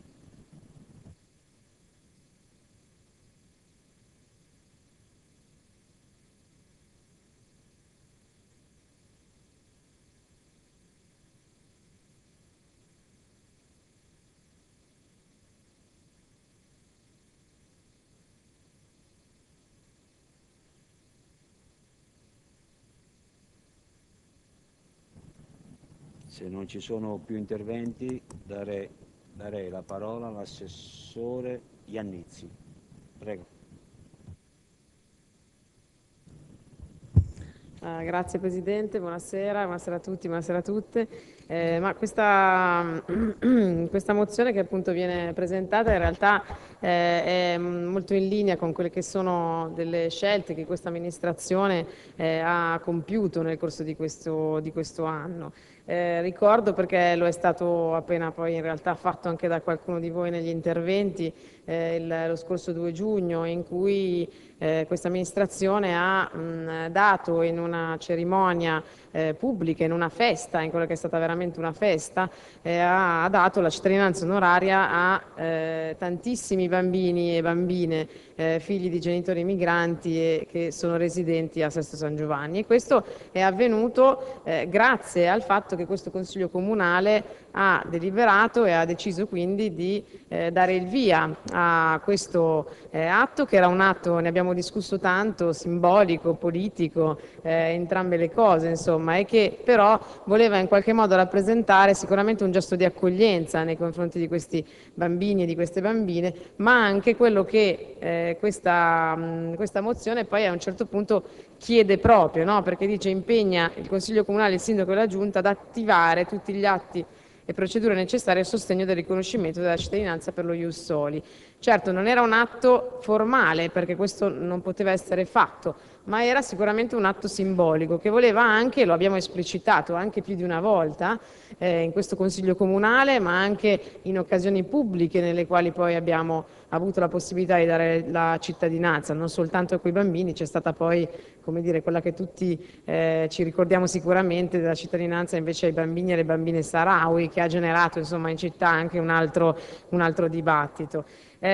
Se non ci sono più interventi, darei, darei la parola all'assessore Iannizzi. Prego. Uh, grazie Presidente, buonasera, buonasera a tutti, buonasera a tutte. Eh, ma questa, questa mozione che appunto viene presentata in realtà eh, è molto in linea con quelle che sono delle scelte che questa amministrazione eh, ha compiuto nel corso di questo, di questo anno. Eh, ricordo, perché lo è stato appena poi in realtà fatto anche da qualcuno di voi negli interventi, eh, il, lo scorso due giugno, in cui eh, questa amministrazione ha mh, dato in una cerimonia eh, pubblica, in una festa, in quella che è stata veramente una festa, eh, ha, ha dato la cittadinanza onoraria a eh, tantissimi bambini e bambine eh, figli di genitori migranti e che sono residenti a Sesto San Giovanni, e questo è avvenuto eh, grazie al fatto che questo Consiglio Comunale ha deliberato e ha deciso quindi di eh, dare il via a questo eh, atto, che era un atto, ne abbiamo discusso tanto, simbolico, politico, eh, entrambe le cose insomma, e che però voleva in qualche modo rappresentare sicuramente un gesto di accoglienza nei confronti di questi bambini e di queste bambine, ma anche quello che eh, questa, mh, questa mozione poi a un certo punto chiede proprio, no? Perché dice impegna il Consiglio Comunale, il Sindaco e la Giunta ad attivare tutti gli atti e procedure necessarie a sostegno del riconoscimento della cittadinanza per lo ius soli. Certo, non era un atto formale, perché questo non poteva essere fatto, ma era sicuramente un atto simbolico che voleva anche, lo abbiamo esplicitato anche più di una volta eh, in questo Consiglio Comunale, ma anche in occasioni pubbliche nelle quali poi abbiamo avuto la possibilità di dare la cittadinanza, non soltanto a quei bambini, c'è stata poi, come dire, quella che tutti eh, ci ricordiamo sicuramente della cittadinanza invece ai bambini e alle bambine saharawi, che ha generato insomma in città anche un altro, un altro dibattito.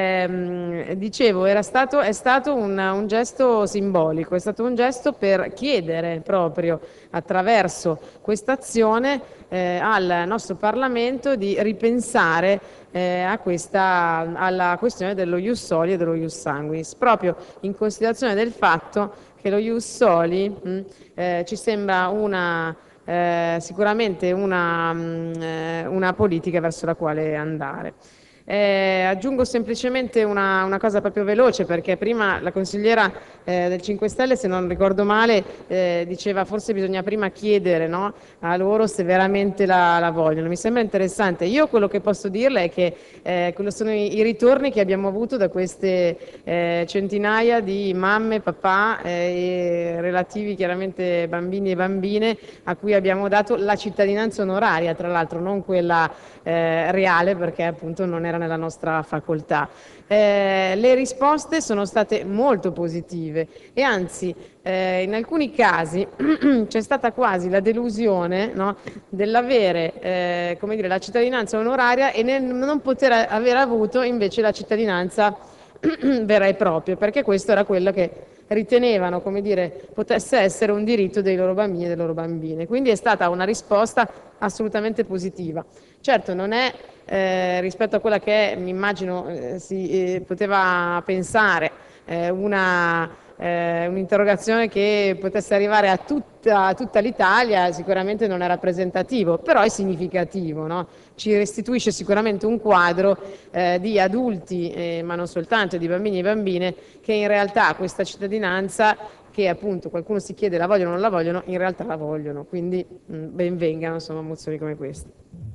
Eh, dicevo, era stato, è stato un, un gesto simbolico, è stato un gesto per chiedere proprio attraverso questa azione eh, al nostro Parlamento di ripensare eh, a questa, alla questione dello ius soli e dello ius sanguinis, proprio in considerazione del fatto che lo ius soli mh, eh, ci sembra una eh, sicuramente una, mh, eh, una politica verso la quale andare. Eh, aggiungo semplicemente una, una cosa proprio veloce, perché prima la consigliera eh, del cinque Stelle, se non ricordo male, eh, diceva forse bisogna prima chiedere, no, a loro se veramente la, la vogliono. Mi sembra interessante. Io quello che posso dirle è che eh, quello sono i, i ritorni che abbiamo avuto da queste eh, centinaia di mamme, papà eh, e relativi chiaramente bambini e bambine a cui abbiamo dato la cittadinanza onoraria, tra l'altro non quella eh, reale, perché appunto non era nella nostra facoltà. Eh, le risposte sono state molto positive e anzi eh, in alcuni casi c'è stata quasi la delusione, no, dell'avere eh, come dire, la cittadinanza onoraria e nel non poter aver avuto invece la cittadinanza vera e propria, perché questo era quello che ritenevano, come dire, potesse essere un diritto dei loro bambini e delle loro bambine. Quindi è stata una risposta assolutamente positiva. Certo non è eh, rispetto a quella che mi immagino eh, si eh, poteva pensare eh, una, eh, un'interrogazione che potesse arrivare a tutta, a tutta l'Italia sicuramente non è rappresentativo, però è significativo, no? Ci restituisce sicuramente un quadro eh, di adulti, eh, ma non soltanto di bambini e bambine, che in realtà questa cittadinanza, che appunto qualcuno si chiede la vogliono o non la vogliono, in realtà la vogliono, quindi mh, ben vengano insomma mozioni come queste.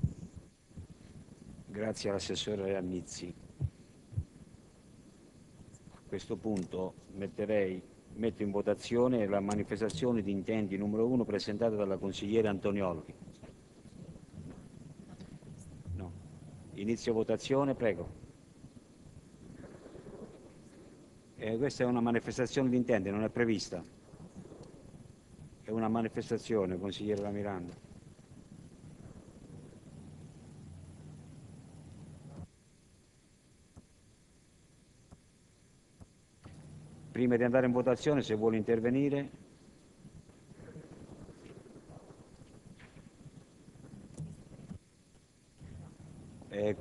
Grazie all'assessore Annizzi. A questo punto metterei, metto in votazione la manifestazione di intenti numero uno presentata dalla consigliera Antonioli. No. Inizio votazione, prego. Eh, questa è una manifestazione di intenti, non è prevista. È una manifestazione, consigliere La Miranda. Prima di andare in votazione, se vuole intervenire. Eh,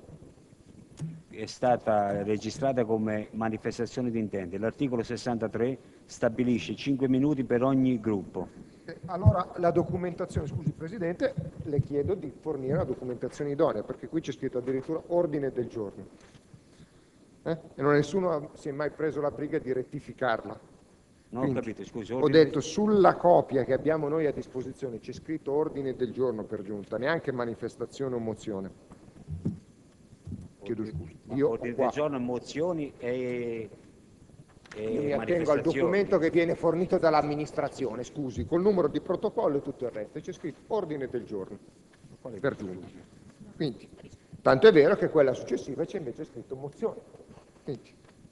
è stata registrata come manifestazione di intenti. L'articolo sessantatré stabilisce cinque minuti per ogni gruppo. Allora la documentazione, scusi Presidente, le chiedo di fornire la documentazione idonea, perché qui c'è scritto addirittura ordine del giorno. Eh? E non nessuno si è mai preso la briga di rettificarla. Non Quindi, ho capito, scusi. Ho detto sulla copia che abbiamo noi a disposizione c'è scritto ordine del giorno per giunta, neanche manifestazione o mozione. Chiedo scusa. Io ordine qua, del giorno, mozioni e, e io mi attengo al manifestazioni. documento che viene fornito dall'amministrazione, scusi, col numero di protocollo e tutto il resto, c'è scritto ordine del giorno per giunta. Quindi, tanto è vero che quella successiva c'è invece scritto mozione. Quindi,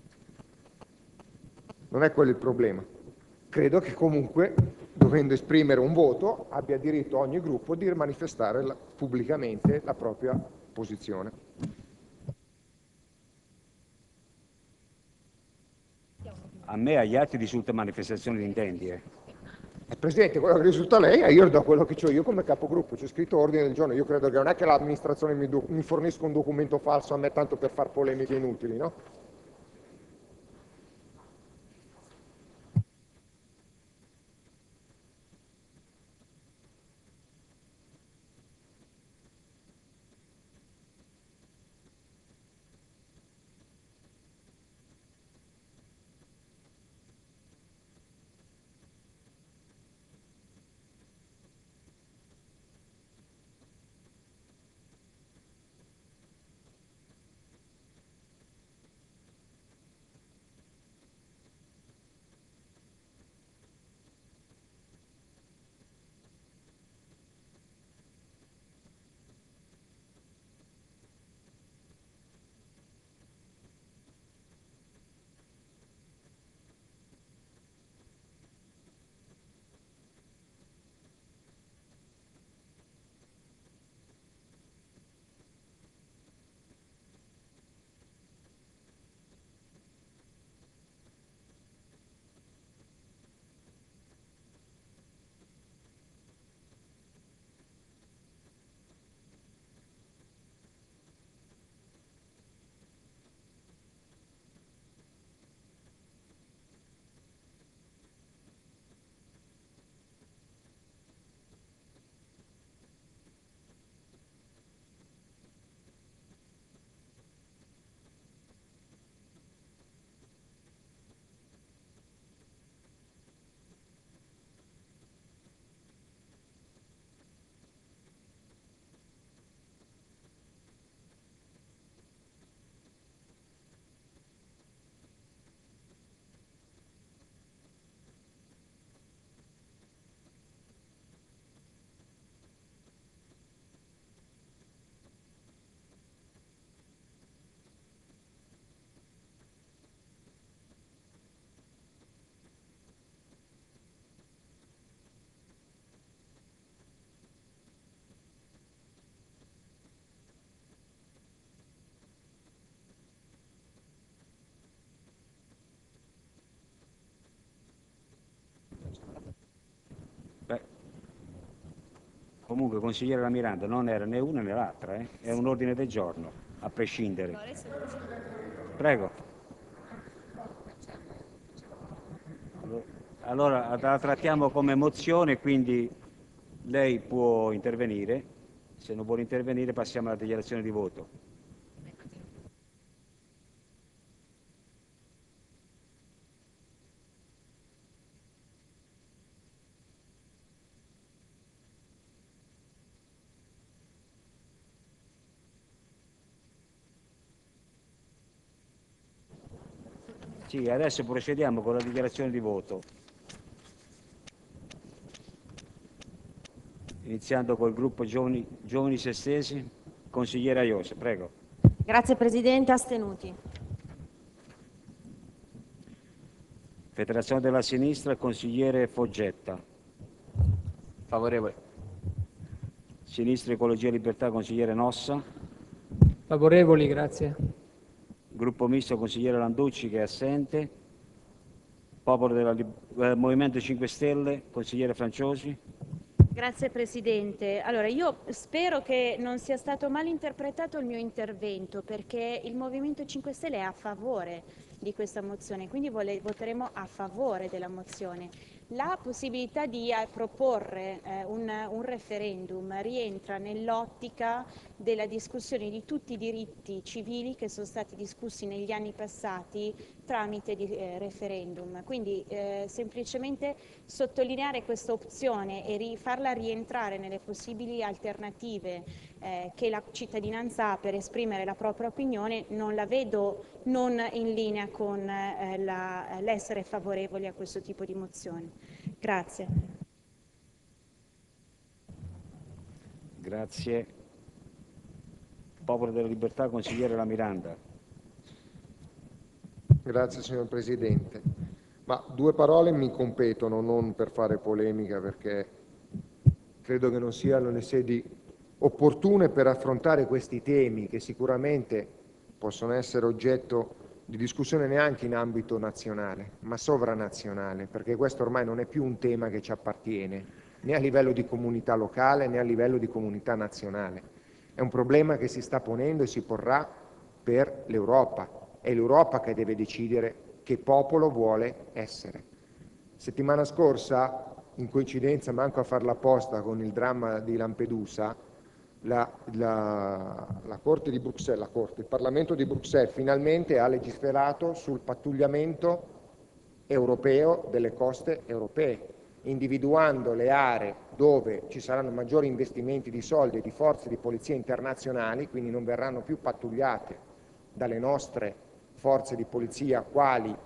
non è quello il problema. Credo che comunque, dovendo esprimere un voto, abbia diritto ogni gruppo di manifestare la, pubblicamente la propria posizione. A me agli altri risulta manifestazione di intenti. Eh. Eh, Presidente, quello che risulta a lei, eh, io do quello che ho io come capogruppo, c'è scritto ordine del giorno, io credo che non è che l'amministrazione mi, mi fornisca un documento falso a me tanto per far polemiche inutili, no? Beh, comunque, consigliere La Miranda, non era né una né l'altra, eh? È un ordine del giorno, a prescindere. Prego. Allora la trattiamo come mozione, quindi lei può intervenire. Se non vuole intervenire passiamo alla dichiarazione di voto. Sì, adesso procediamo con la dichiarazione di voto. Iniziando col gruppo Giovani, Giovani Sestesi, consigliera Iose, prego. Grazie Presidente, astenuti. Federazione della Sinistra, consigliere Foggetta. Favorevole. Sinistra Ecologia e Libertà, consigliere Nossa. Favorevoli, grazie. Gruppo Misto, consigliere Landucci che è assente. Popolo della eh, Movimento cinque Stelle, consigliere Franciosi. Grazie Presidente. Allora, io spero che non sia stato mal interpretato il mio intervento, perché il Movimento cinque Stelle è a favore di questa mozione, quindi vole- voteremo a favore della mozione. La possibilità di eh, proporre eh, un, un referendum rientra nell'ottica della discussione di tutti i diritti civili che sono stati discussi negli anni passati tramite di, eh, referendum. Quindi eh, semplicemente sottolineare questa opzione e ri- farla rientrare nelle possibili alternative eh, che la cittadinanza ha per esprimere la propria opinione, non la vedo non in linea con eh, la, l'essere favorevoli a questo tipo di mozione. Grazie. Grazie. Popolo della Libertà, consigliere La Miranda. Grazie signor Presidente. Ma due parole mi competono, non per fare polemica, perché credo che non siano le sedi opportune per affrontare questi temi che sicuramente possono essere oggetto di discussione neanche in ambito nazionale, ma sovranazionale, perché questo ormai non è più un tema che ci appartiene, né a livello di comunità locale né a livello di comunità nazionale. È un problema che si sta ponendo e si porrà per l'Europa. È l'Europa che deve decidere che popolo vuole essere. Settimana scorsa, in coincidenza, manco a farla apposta con il dramma di Lampedusa, la, la, la Corte di Bruxelles, la Corte, il Parlamento di Bruxelles finalmente ha legiferato sul pattugliamento europeo delle coste europee, individuando le aree dove ci saranno maggiori investimenti di soldi e di forze di polizia internazionali, quindi non verranno più pattugliate dalle nostre forze di polizia quali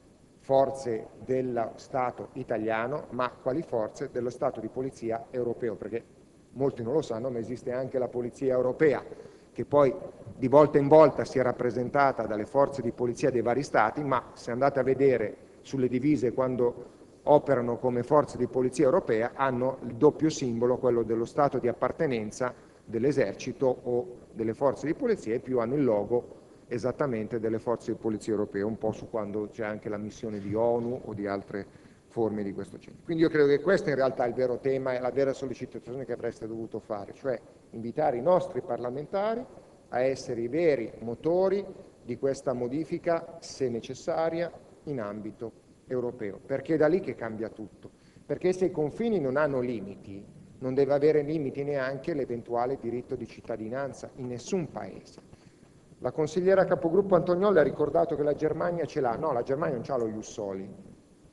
forze dello Stato italiano, ma quali forze dello Stato di polizia europeo, perché molti non lo sanno, ma esiste anche la polizia europea, che poi di volta in volta si è rappresentata dalle forze di polizia dei vari Stati, ma se andate a vedere sulle divise quando operano come forze di polizia europea hanno il doppio simbolo, quello dello Stato di appartenenza dell'esercito o delle forze di polizia, e più hanno il logo esattamente delle forze di polizia europee, un po' su quando c'è anche la missione di ONU o di altre forme di questo genere. Quindi io credo che questo in realtà è il vero tema e la vera sollecitazione che avreste dovuto fare, cioè invitare i nostri parlamentari a essere i veri motori di questa modifica, se necessaria, in ambito europeo, perché è da lì che cambia tutto. Perché se i confini non hanno limiti, non deve avere limiti neanche l'eventuale diritto di cittadinanza in nessun paese. La consigliera capogruppo Antonioli ha ricordato che la Germania ce l'ha. No, la Germania non c'ha lo ius soli.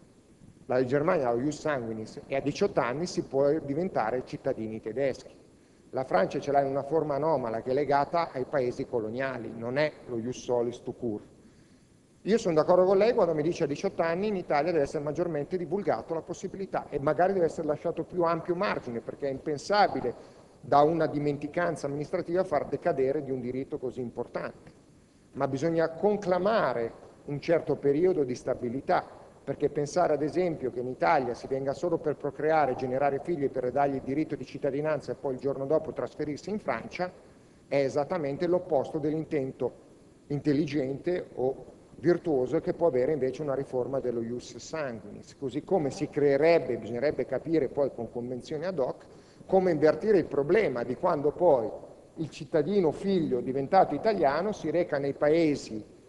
La Germania ha lo ius sanguinis e a diciotto anni si può diventare cittadini tedeschi. La Francia ce l'ha in una forma anomala che è legata ai paesi coloniali, non è lo ius solis tout court. Io sono d'accordo con lei quando mi dice a diciotto anni in Italia deve essere maggiormente divulgato la possibilità e magari deve essere lasciato più ampio margine, perché è impensabile da una dimenticanza amministrativa far decadere di un diritto così importante. Ma bisogna conclamare un certo periodo di stabilità, perché pensare ad esempio che in Italia si venga solo per procreare, generare figli per dargli il diritto di cittadinanza e poi il giorno dopo trasferirsi in Francia è esattamente l'opposto dell'intento intelligente o virtuoso che può avere invece una riforma dello ius sanguinis, così come si creerebbe, bisognerebbe capire poi con convenzioni ad hoc, come invertire il problema di quando poi il cittadino figlio diventato italiano si reca nei paesi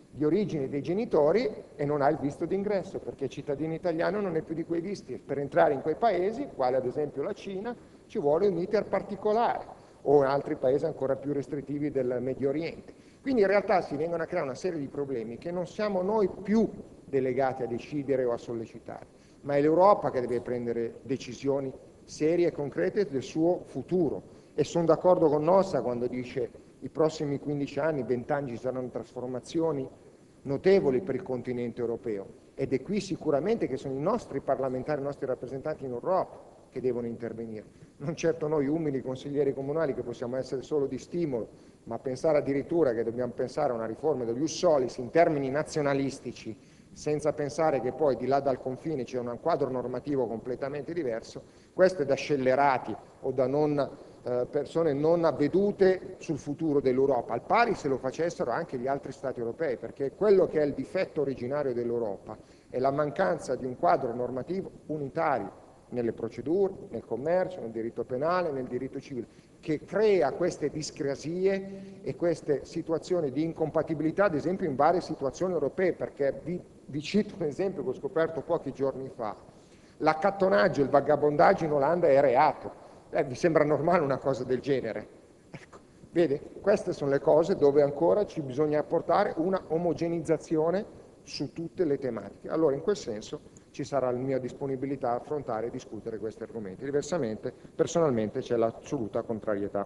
di origine dei genitori e non ha il visto d'ingresso, perché cittadino italiano non è più di quei visti. Per entrare in quei paesi, quale ad esempio la Cina, ci vuole un iter particolare, o in altri paesi ancora più restrittivi del Medio Oriente. Quindi in realtà si vengono a creare una serie di problemi che non siamo noi più delegati a decidere o a sollecitare, ma è l'Europa che deve prendere decisioni serie e concrete del suo futuro. E sono d'accordo con Nossa quando dice i prossimi quindici anni, venti anni ci saranno trasformazioni notevoli per il continente europeo, ed è qui sicuramente che sono i nostri parlamentari, i nostri rappresentanti in Europa che devono intervenire, non certo noi umili consiglieri comunali che possiamo essere solo di stimolo, ma pensare addirittura che dobbiamo pensare a una riforma degli ius solis in termini nazionalistici, senza pensare che poi di là dal confine c'è un quadro normativo completamente diverso, questo è da scellerati o da non, eh, persone non avvedute sul futuro dell'Europa, al pari se lo facessero anche gli altri Stati europei, perché quello che è il difetto originario dell'Europa è la mancanza di un quadro normativo unitario nelle procedure, nel commercio, nel diritto penale, nel diritto civile, che crea queste discrasie e queste situazioni di incompatibilità, ad esempio in varie situazioni europee, perché vi, vi cito un esempio che ho scoperto pochi giorni fa. L'accattonaggio, il vagabondaggio in Olanda è reato. Eh, vi sembra normale una cosa del genere? Ecco, vede, queste sono le cose dove ancora ci bisogna apportare una omogenizzazione su tutte le tematiche. Allora, in quel senso, ci sarà la mia disponibilità a affrontare e discutere questi argomenti. Diversamente, personalmente, c'è l'assoluta contrarietà.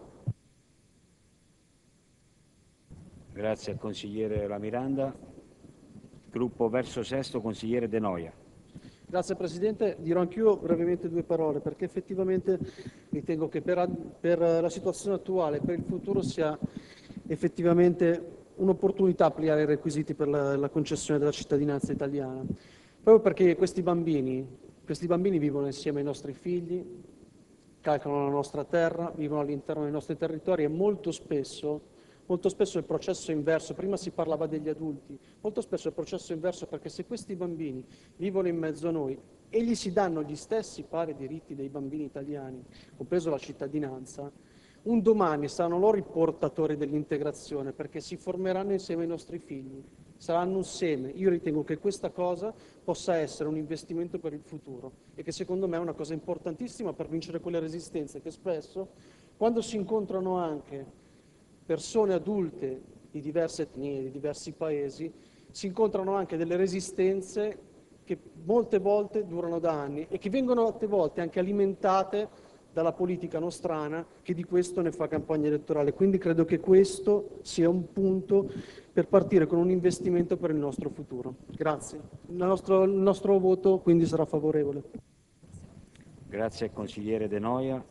Grazie al consigliere La Miranda. Gruppo Verso Sesto, consigliere De Noia. Grazie Presidente, dirò anch'io brevemente due parole, perché effettivamente ritengo che per, per la situazione attuale, per il futuro, sia effettivamente un'opportunità ampliare i requisiti per la, la concessione della cittadinanza italiana. Proprio perché questi bambini, questi bambini vivono insieme ai nostri figli, calcolano la nostra terra, vivono all'interno dei nostri territori e molto spesso, molto spesso il processo è inverso. Prima si parlava degli adulti, molto spesso il processo è inverso, perché se questi bambini vivono in mezzo a noi e gli si danno gli stessi pari diritti dei bambini italiani, compreso la cittadinanza, un domani saranno loro i portatori dell'integrazione, perché si formeranno insieme ai nostri figli. Saranno un seme. Io ritengo che questa cosa possa essere un investimento per il futuro e che secondo me è una cosa importantissima per vincere quelle resistenze che spesso, quando si incontrano anche persone adulte di diverse etnie, di diversi paesi, si incontrano anche delle resistenze che molte volte durano da anni e che vengono molte volte anche alimentate dalla politica nostrana, che di questo ne fa campagna elettorale. Quindi credo che questo sia un punto per partire con un investimento per il nostro futuro. Grazie. Il nostro, il nostro voto quindi sarà favorevole. Grazie al consigliere De Noia.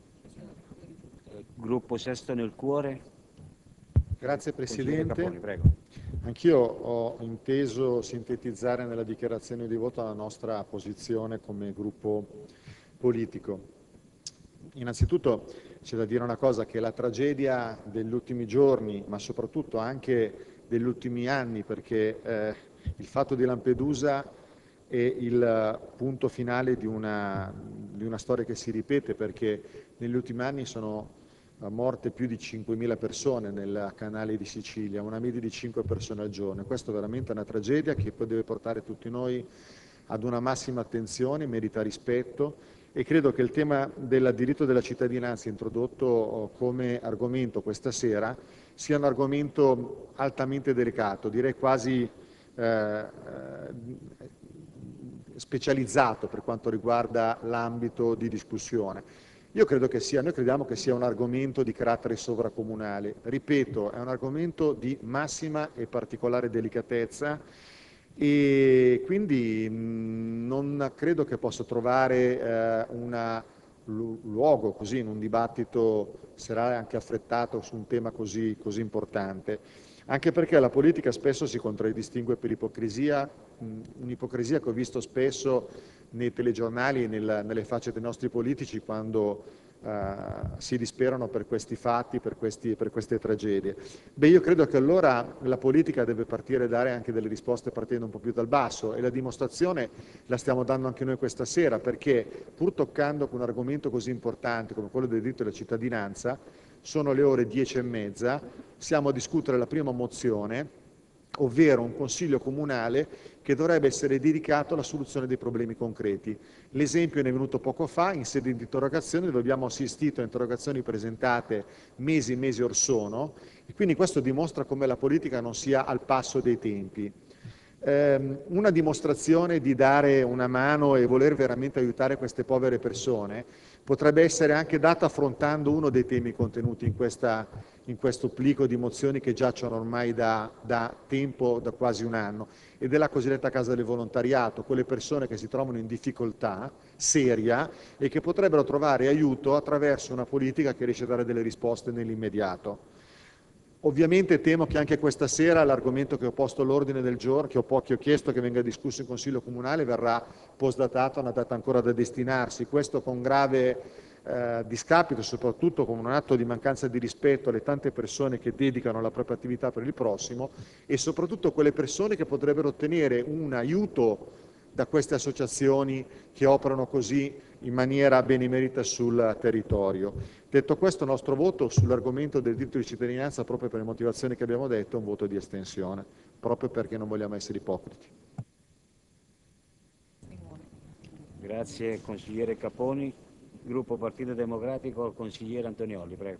Gruppo Sesto nel Cuore. Grazie Presidente. Caponi, prego. Anch'io ho inteso sintetizzare nella dichiarazione di voto la nostra posizione come gruppo politico. Innanzitutto c'è da dire una cosa, che la tragedia degli ultimi giorni, ma soprattutto anche degli ultimi anni, perché eh, il fatto di Lampedusa è il punto finale di una, di una storia che si ripete, perché negli ultimi anni sono morte più di cinquemila persone nel canale di Sicilia, una media di cinque persone al giorno. Questo è veramente una tragedia che poi deve portare tutti noi ad una massima attenzione, merita rispetto, e credo che il tema del diritto della cittadinanza introdotto come argomento questa sera sia un argomento altamente delicato, direi quasi eh, specializzato per quanto riguarda l'ambito di discussione. Io credo che sia, noi crediamo che sia un argomento di carattere sovracomunale. Ripeto, è un argomento di massima e particolare delicatezza, e quindi non credo che possa trovare eh, un luogo così in un dibattito serale anche affrettato su un tema così, così importante, anche perché la politica spesso si contraddistingue per ipocrisia, un'ipocrisia che ho visto spesso nei telegiornali e nel, nelle facce dei nostri politici quando Uh, si disperano per questi fatti, per, questi, per queste tragedie. Beh, io credo che allora la politica deve partire e dare anche delle risposte partendo un po' più dal basso, e la dimostrazione la stiamo dando anche noi questa sera, perché pur toccando con un argomento così importante come quello del diritto alla cittadinanza, sono le ore dieci e mezza, siamo a discutere la prima mozione ovvero un consiglio comunale che dovrebbe essere dedicato alla soluzione dei problemi concreti. L'esempio ne è venuto poco fa in sede di interrogazione, dove abbiamo assistito a interrogazioni presentate mesi e mesi or sono, e quindi questo dimostra come la politica non sia al passo dei tempi. Eh, una dimostrazione di dare una mano e voler veramente aiutare queste povere persone potrebbe essere anche data affrontando uno dei temi contenuti in, questa, in questo plico di mozioni che giacciono ormai da, da tempo, da quasi un anno, ed è la cosiddetta casa del volontariato, quelle persone che si trovano in difficoltà seria e che potrebbero trovare aiuto attraverso una politica che riesce a dare delle risposte nell'immediato. Ovviamente temo che anche questa sera l'argomento che ho posto all'ordine del giorno, che ho, che ho chiesto che venga discusso in Consiglio Comunale, verrà postdatato a una data ancora da destinarsi. Questo con grave eh, discapito, soprattutto con un atto di mancanza di rispetto alle tante persone che dedicano la propria attività per il prossimo e soprattutto quelle persone che potrebbero ottenere un aiuto da queste associazioni che operano così in maniera benemerita sul territorio. Detto questo, il nostro voto sull'argomento del diritto di cittadinanza, proprio per le motivazioni che abbiamo detto, è un voto di astensione, proprio perché non vogliamo essere ipocriti. Grazie consigliere Caponi. Gruppo Partito Democratico, consigliere Antonioli, prego.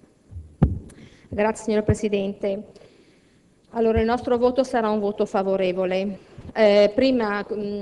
Grazie signor Presidente. Allora, il nostro voto sarà un voto favorevole. Eh, prima,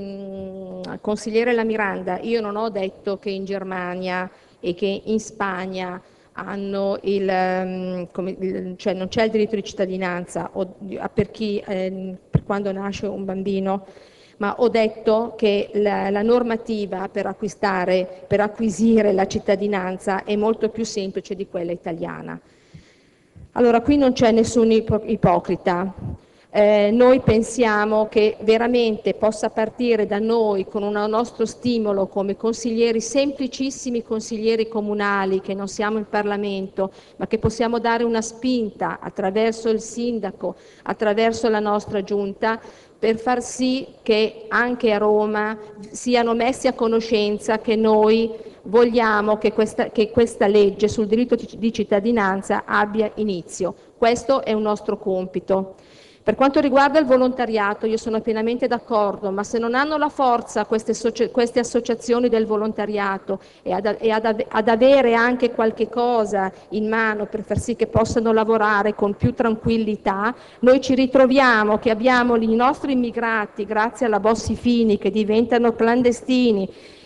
mh, consigliere La Miranda, io non ho detto che in Germania e che in Spagna hanno il, um, come, il cioè non c'è il diritto di cittadinanza o, per chi, eh, per quando nasce un bambino, ma ho detto che la, la normativa per acquistare, per acquisire la cittadinanza è molto più semplice di quella italiana. Allora, qui non c'è nessun ipocrita. Eh, noi pensiamo che veramente possa partire da noi con un nostro stimolo come consiglieri, semplicissimi consiglieri comunali che non siamo in Parlamento, ma che possiamo dare una spinta attraverso il sindaco, attraverso la nostra giunta, per far sì che anche a Roma siano messi a conoscenza che noi vogliamo che questa, che questa legge sul diritto di cittadinanza abbia inizio. Questo è un nostro compito. Per quanto riguarda il volontariato, io sono pienamente d'accordo, ma se non hanno la forza queste, queste associazioni del volontariato e, ad, e ad, ad avere anche qualche cosa in mano per far sì che possano lavorare con più tranquillità, noi ci ritroviamo che abbiamo i nostri immigrati, grazie alla Bossi-Fini, che diventano clandestini,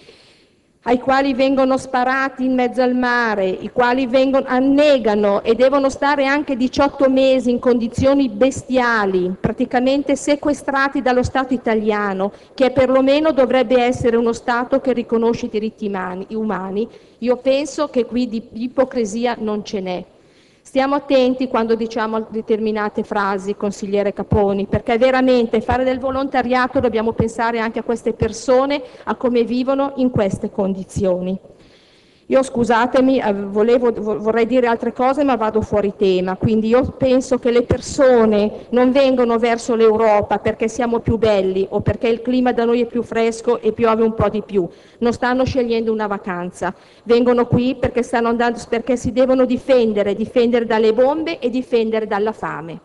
ai quali vengono sparati in mezzo al mare, i quali vengono, annegano e devono stare anche diciotto mesi in condizioni bestiali, praticamente sequestrati dallo Stato italiano, che perlomeno dovrebbe essere uno Stato che riconosce i diritti umani. Io penso che qui di ipocrisia non ce n'è. Stiamo attenti quando diciamo determinate frasi, consigliere Caponi, perché veramente fare del volontariato dobbiamo pensare anche a queste persone, a come vivono in queste condizioni. Io, scusatemi, volevo, vorrei dire altre cose, ma vado fuori tema, quindi io penso che le persone non vengono verso l'Europa perché siamo più belli o perché il clima da noi è più fresco e piove un po' di più, non stanno scegliendo una vacanza, vengono qui perché, stanno andando, perché si devono difendere, difendere dalle bombe e difendere dalla fame.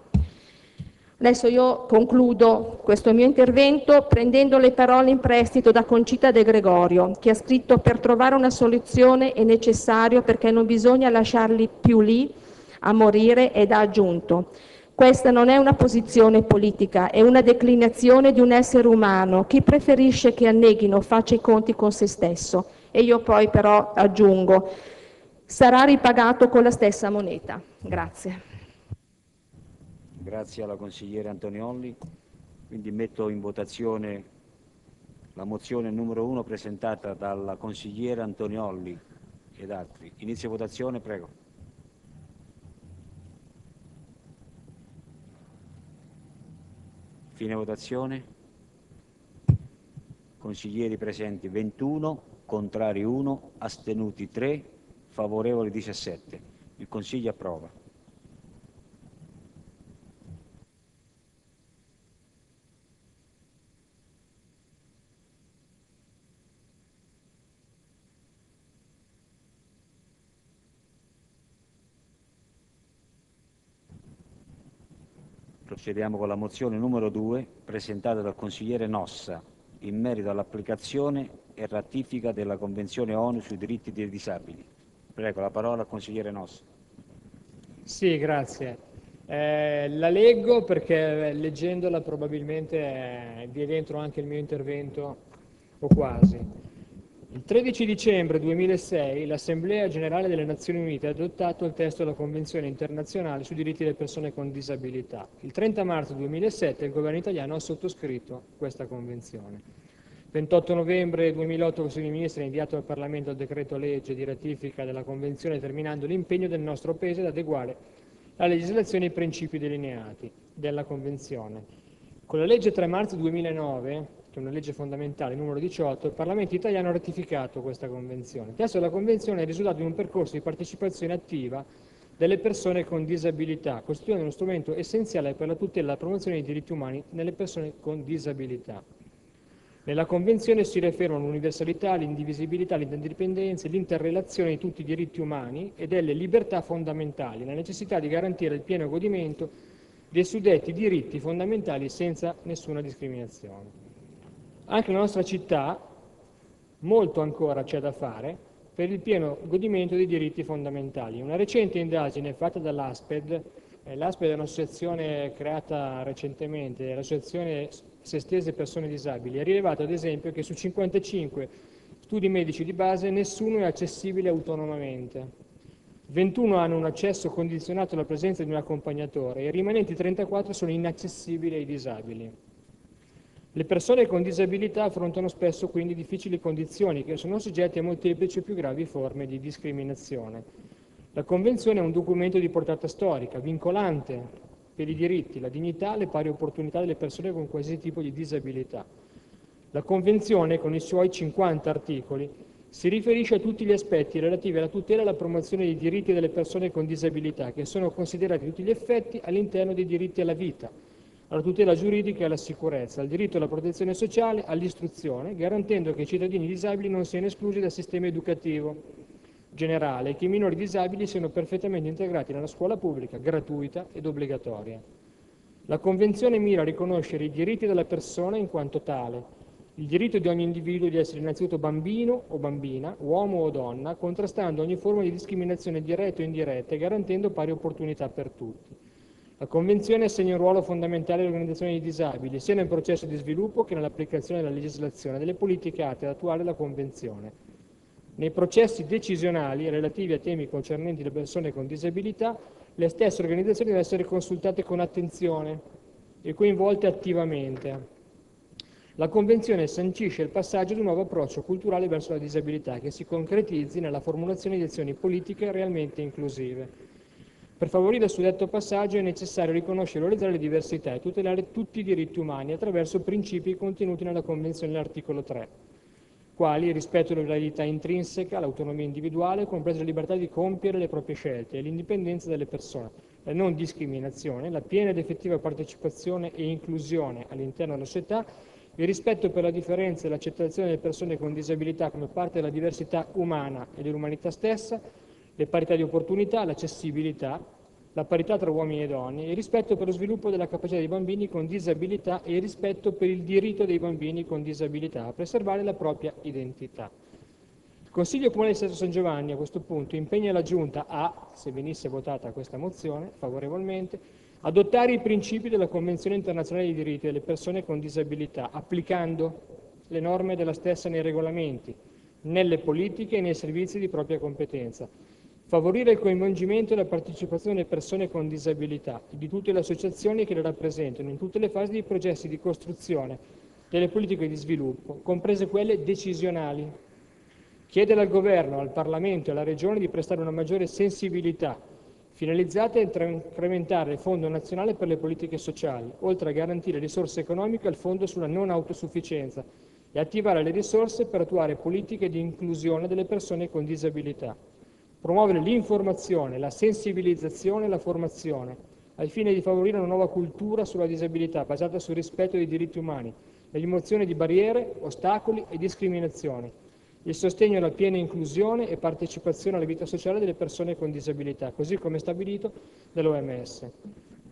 Adesso io concludo questo mio intervento prendendo le parole in prestito da Concita De Gregorio, che ha scritto: per trovare una soluzione è necessario perché non bisogna lasciarli più lì a morire, ed ha aggiunto: questa non è una posizione politica, è una declinazione di un essere umano. Chi preferisce che anneghino faccia i conti con se stesso. E io poi però aggiungo: sarà ripagato con la stessa moneta. Grazie. Grazie alla consigliere Antonioli. Quindi metto in votazione la mozione numero uno presentata dalla consigliera Antonioli ed altri. Inizio votazione, prego. Fine votazione. Consiglieri presenti ventuno, contrari uno, astenuti tre, favorevoli diciassette. Il Consiglio approva. Procediamo con la mozione numero due, presentata dal consigliere Nossa, in merito all'applicazione e ratifica della Convenzione ONU sui diritti dei disabili. Prego, la parola al consigliere Nossa. Sì, grazie. Eh, la leggo perché leggendola probabilmente eh, vi è dentro anche il mio intervento, o quasi. Il tredici dicembre duemilasei l'Assemblea Generale delle Nazioni Unite ha adottato il testo della Convenzione internazionale sui diritti delle persone con disabilità. Il trenta marzo duemilasette il governo italiano ha sottoscritto questa convenzione. ventotto novembre duemilaotto il Consiglio dei Ministri ha inviato al Parlamento il decreto legge di ratifica della Convenzione, determinando l'impegno del nostro Paese ad adeguare la legislazione ai principi delineati della Convenzione. Con la legge tre marzo duemilanove, che è una legge fondamentale, numero diciotto, il Parlamento italiano ha ratificato questa Convenzione. Il testo della Convenzione è il risultato di un percorso di partecipazione attiva delle persone con disabilità, costituendo uno strumento essenziale per la tutela e la promozione dei diritti umani nelle persone con disabilità. Nella Convenzione si riaffermano l'universalità, l'indivisibilità, l'interdipendenza e l'interrelazione di tutti i diritti umani e delle libertà fondamentali, la necessità di garantire il pieno godimento dei suddetti diritti fondamentali senza nessuna discriminazione. Anche nella nostra città molto ancora c'è da fare per il pieno godimento dei diritti fondamentali. Una recente indagine fatta dall'ASPED, eh, l'ASPED è un'associazione creata recentemente, l'associazione Sestese Persone Disabili, ha rilevato ad esempio che su cinquantacinque studi medici di base nessuno è accessibile autonomamente, ventuno hanno un accesso condizionato alla presenza di un accompagnatore e i rimanenti trentaquattro sono inaccessibili ai disabili. Le persone con disabilità affrontano spesso quindi difficili condizioni che sono soggetti a molteplici e più gravi forme di discriminazione. La Convenzione è un documento di portata storica, vincolante per i diritti, la dignità e le pari opportunità delle persone con qualsiasi tipo di disabilità. La Convenzione, con i suoi cinquanta articoli, si riferisce a tutti gli aspetti relativi alla tutela e alla promozione dei diritti delle persone con disabilità, che sono considerati a tutti gli effetti all'interno dei diritti alla vita, alla tutela giuridica e alla sicurezza, al diritto alla protezione sociale, all'istruzione, garantendo che i cittadini disabili non siano esclusi dal sistema educativo generale e che i minori disabili siano perfettamente integrati nella scuola pubblica, gratuita ed obbligatoria. La Convenzione mira a riconoscere i diritti della persona in quanto tale, il diritto di ogni individuo di essere innanzitutto bambino o bambina, uomo o donna, contrastando ogni forma di discriminazione diretta o indiretta e garantendo pari opportunità per tutti. La Convenzione assegna un ruolo fondamentale alle organizzazioni dei disabili, sia nel processo di sviluppo che nell'applicazione della legislazione delle politiche atte ad attuare la Convenzione. Nei processi decisionali relativi a temi concernenti le persone con disabilità, le stesse organizzazioni devono essere consultate con attenzione e coinvolte attivamente. La Convenzione sancisce il passaggio di un nuovo approccio culturale verso la disabilità che si concretizzi nella formulazione di azioni politiche realmente inclusive. Per favorire il suddetto passaggio è necessario riconoscere e valorizzare le diversità e tutelare tutti i diritti umani attraverso principi contenuti nella Convenzione all'articolo tre. Quali il rispetto della validità intrinseca, l'autonomia individuale, compresa la libertà di compiere le proprie scelte e l'indipendenza delle persone, la non discriminazione, la piena ed effettiva partecipazione e inclusione all'interno della società, il rispetto per la differenza e l'accettazione delle persone con disabilità come parte della diversità umana e dell'umanità stessa, le parità di opportunità, l'accessibilità, la parità tra uomini e donne, il rispetto per lo sviluppo della capacità dei bambini con disabilità e il rispetto per il diritto dei bambini con disabilità a preservare la propria identità. Il Consiglio Comunale di Sesto San Giovanni a questo punto impegna la Giunta a, se venisse votata questa mozione favorevolmente, adottare i principi della Convenzione internazionale dei diritti delle persone con disabilità, applicando le norme della stessa nei regolamenti, nelle politiche e nei servizi di propria competenza, favorire il coinvolgimento e la partecipazione delle persone con disabilità e di tutte le associazioni che le rappresentano in tutte le fasi dei processi di costruzione delle politiche di sviluppo, comprese quelle decisionali. Chiedere al Governo, al Parlamento e alla Regione di prestare una maggiore sensibilità finalizzata a incrementare il Fondo nazionale per le politiche sociali, oltre a garantire risorse economiche al Fondo sulla non autosufficienza e attivare le risorse per attuare politiche di inclusione delle persone con disabilità. Promuovere l'informazione, la sensibilizzazione e la formazione, al fine di favorire una nuova cultura sulla disabilità basata sul rispetto dei diritti umani, la rimozione di barriere, ostacoli e discriminazioni, il sostegno alla piena inclusione e partecipazione alla vita sociale delle persone con disabilità, così come stabilito dall'O M S.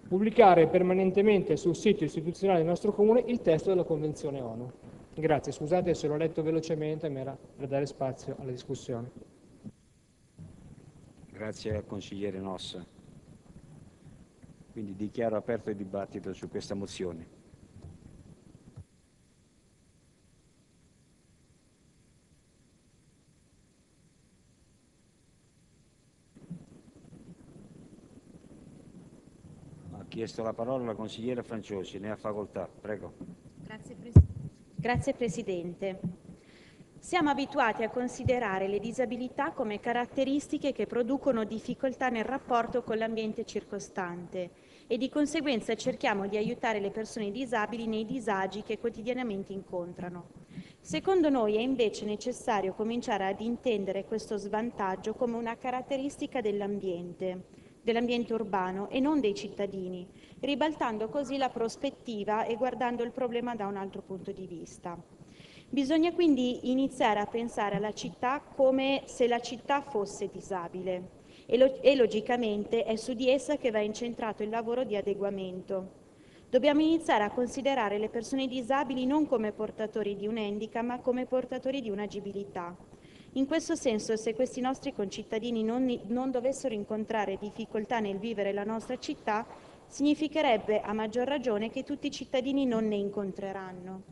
pubblicare permanentemente sul sito istituzionale del nostro Comune il testo della Convenzione ONU. Grazie, scusate se l'ho letto velocemente, ma era per dare spazio alla discussione. Grazie al consigliere Nossa. Quindi dichiaro aperto il dibattito su questa mozione. Ha chiesto la parola la consigliera Franciosi, ne ha facoltà. Prego. Grazie, Pres- Grazie Presidente. Siamo abituati a considerare le disabilità come caratteristiche che producono difficoltà nel rapporto con l'ambiente circostante e di conseguenza cerchiamo di aiutare le persone disabili nei disagi che quotidianamente incontrano. Secondo noi è invece necessario cominciare ad intendere questo svantaggio come una caratteristica dell'ambiente, dell'ambiente urbano e non dei cittadini, ribaltando così la prospettiva e guardando il problema da un altro punto di vista. Bisogna quindi iniziare a pensare alla città come se la città fosse disabile e, lo- e logicamente è su di essa che va incentrato il lavoro di adeguamento. Dobbiamo iniziare a considerare le persone disabili non come portatori di un handicap, ma come portatori di un'agibilità. In questo senso, se questi nostri concittadini non, non dovessero incontrare difficoltà nel vivere la nostra città, significherebbe a maggior ragione che tutti i cittadini non ne incontreranno.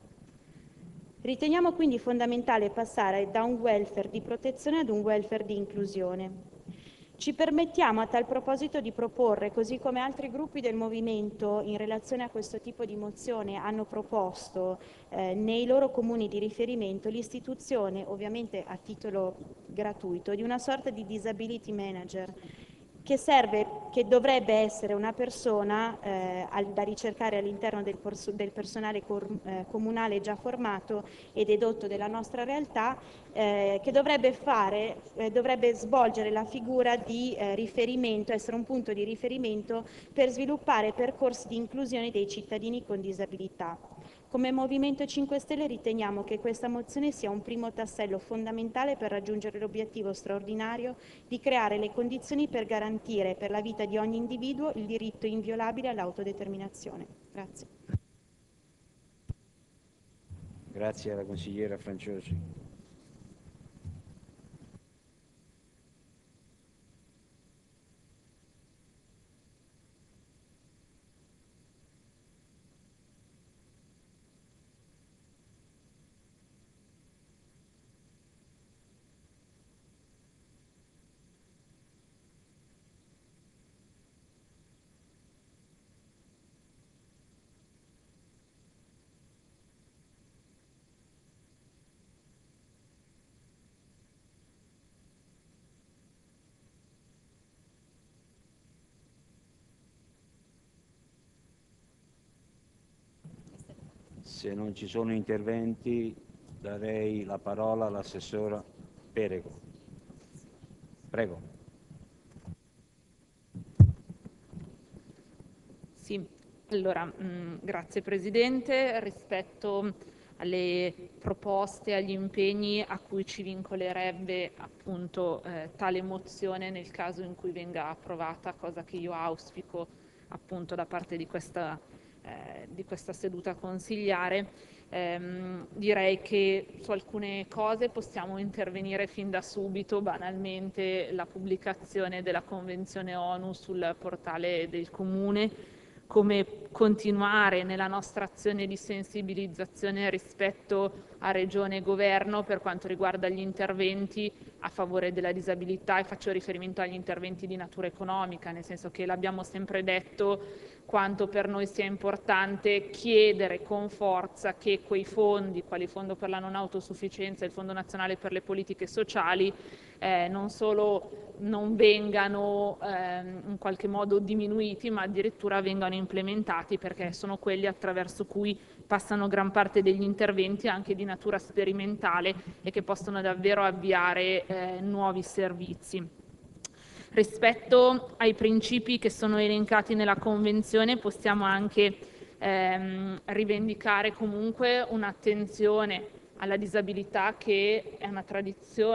Riteniamo quindi fondamentale passare da un welfare di protezione ad un welfare di inclusione. Ci permettiamo a tal proposito di proporre, così come altri gruppi del Movimento in relazione a questo tipo di mozione hanno proposto eh, nei loro comuni di riferimento, l'istituzione, ovviamente a titolo gratuito, di una sorta di disability manager che serve, che dovrebbe essere una persona eh, al, da ricercare all'interno del, del personale cor, eh, comunale già formato e dedotto della nostra realtà, eh, che dovrebbe fare, eh, dovrebbe svolgere la figura di eh, riferimento, essere un punto di riferimento per sviluppare percorsi di inclusione dei cittadini con disabilità. Come Movimento cinque Stelle riteniamo che questa mozione sia un primo tassello fondamentale per raggiungere l'obiettivo straordinario di creare le condizioni per garantire per la vita di ogni individuo il diritto inviolabile all'autodeterminazione. Grazie. Grazie alla consigliera Franciosi. Se non ci sono interventi, darei la parola all'assessora Perego. Prego. Sì, allora, mh, grazie Presidente. Rispetto alle proposte, agli impegni a cui ci vincolerebbe appunto eh, tale mozione nel caso in cui venga approvata, cosa che io auspico appunto da parte di questa Eh, di questa seduta consigliare, ehm, direi che su alcune cose possiamo intervenire fin da subito, banalmente la pubblicazione della Convenzione ONU sul portale del Comune, come continuare nella nostra azione di sensibilizzazione rispetto a Regione e Governo per quanto riguarda gli interventi a favore della disabilità, e faccio riferimento agli interventi di natura economica, nel senso che l'abbiamo sempre detto quanto per noi sia importante chiedere con forza che quei fondi, quali il Fondo per la non autosufficienza e il Fondo nazionale per le politiche sociali, eh, non solo non vengano eh, in qualche modo diminuiti, ma addirittura vengano implementati, perché sono quelli attraverso cui passano gran parte degli interventi anche di natura sperimentale e che possono davvero avviare eh, nuovi servizi. Rispetto ai principi che sono elencati nella Convenzione possiamo anche ehm, rivendicare comunque un'attenzione alla disabilità che è una tradizione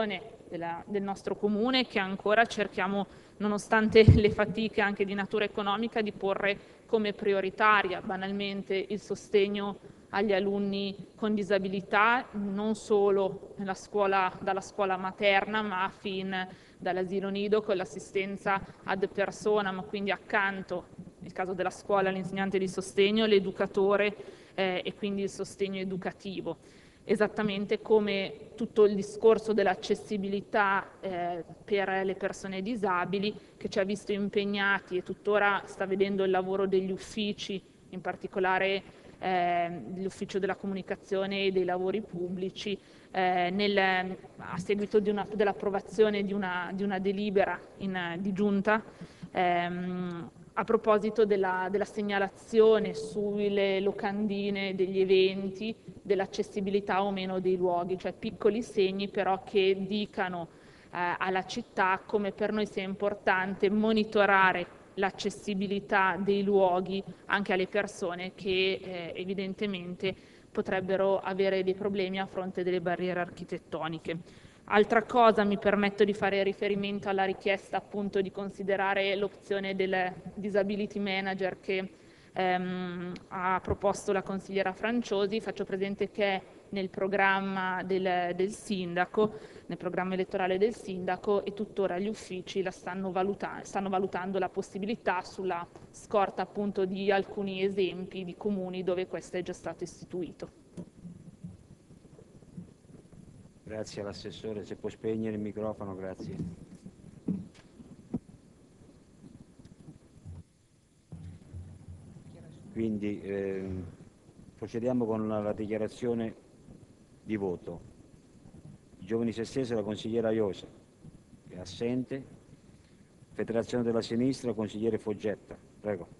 della, del nostro comune, che ancora cerchiamo, nonostante le fatiche anche di natura economica, di porre come prioritaria. Banalmente il sostegno agli alunni con disabilità, non solo nella scuola, dalla scuola materna, ma fin dall'asilo nido, con l'assistenza ad personam, quindi accanto, nel caso della scuola, l'insegnante di sostegno, l'educatore eh, e quindi il sostegno educativo. Esattamente come tutto il discorso dell'accessibilità eh, per le persone disabili, che ci ha visto impegnati e tuttora sta vedendo il lavoro degli uffici, in particolare eh, l'ufficio della comunicazione e dei lavori pubblici, eh, nel, a seguito di una, dell'approvazione di una, di una delibera in, di giunta, ehm, a proposito della, della segnalazione sulle locandine degli eventi, dell'accessibilità o meno dei luoghi, cioè piccoli segni però che dicano eh, alla città come per noi sia importante monitorare l'accessibilità dei luoghi anche alle persone che eh, evidentemente potrebbero avere dei problemi a fronte delle barriere architettoniche. Altra cosa, mi permetto di fare riferimento alla richiesta appunto di considerare l'opzione del disability manager che ehm, ha proposto la consigliera Franciosi. Faccio presente che nel programma del, del sindaco, nel programma elettorale del sindaco, e tuttora gli uffici la stanno, valuta stanno valutando la possibilità sulla scorta appunto di alcuni esempi di comuni dove questo è già stato istituito. Grazie all'assessore, se può spegnere il microfono, grazie. Quindi eh, procediamo con la, la dichiarazione di voto. I giovani si estesa la consigliera Iosa, che è assente. Federazione della Sinistra, consigliere Foggetta, prego.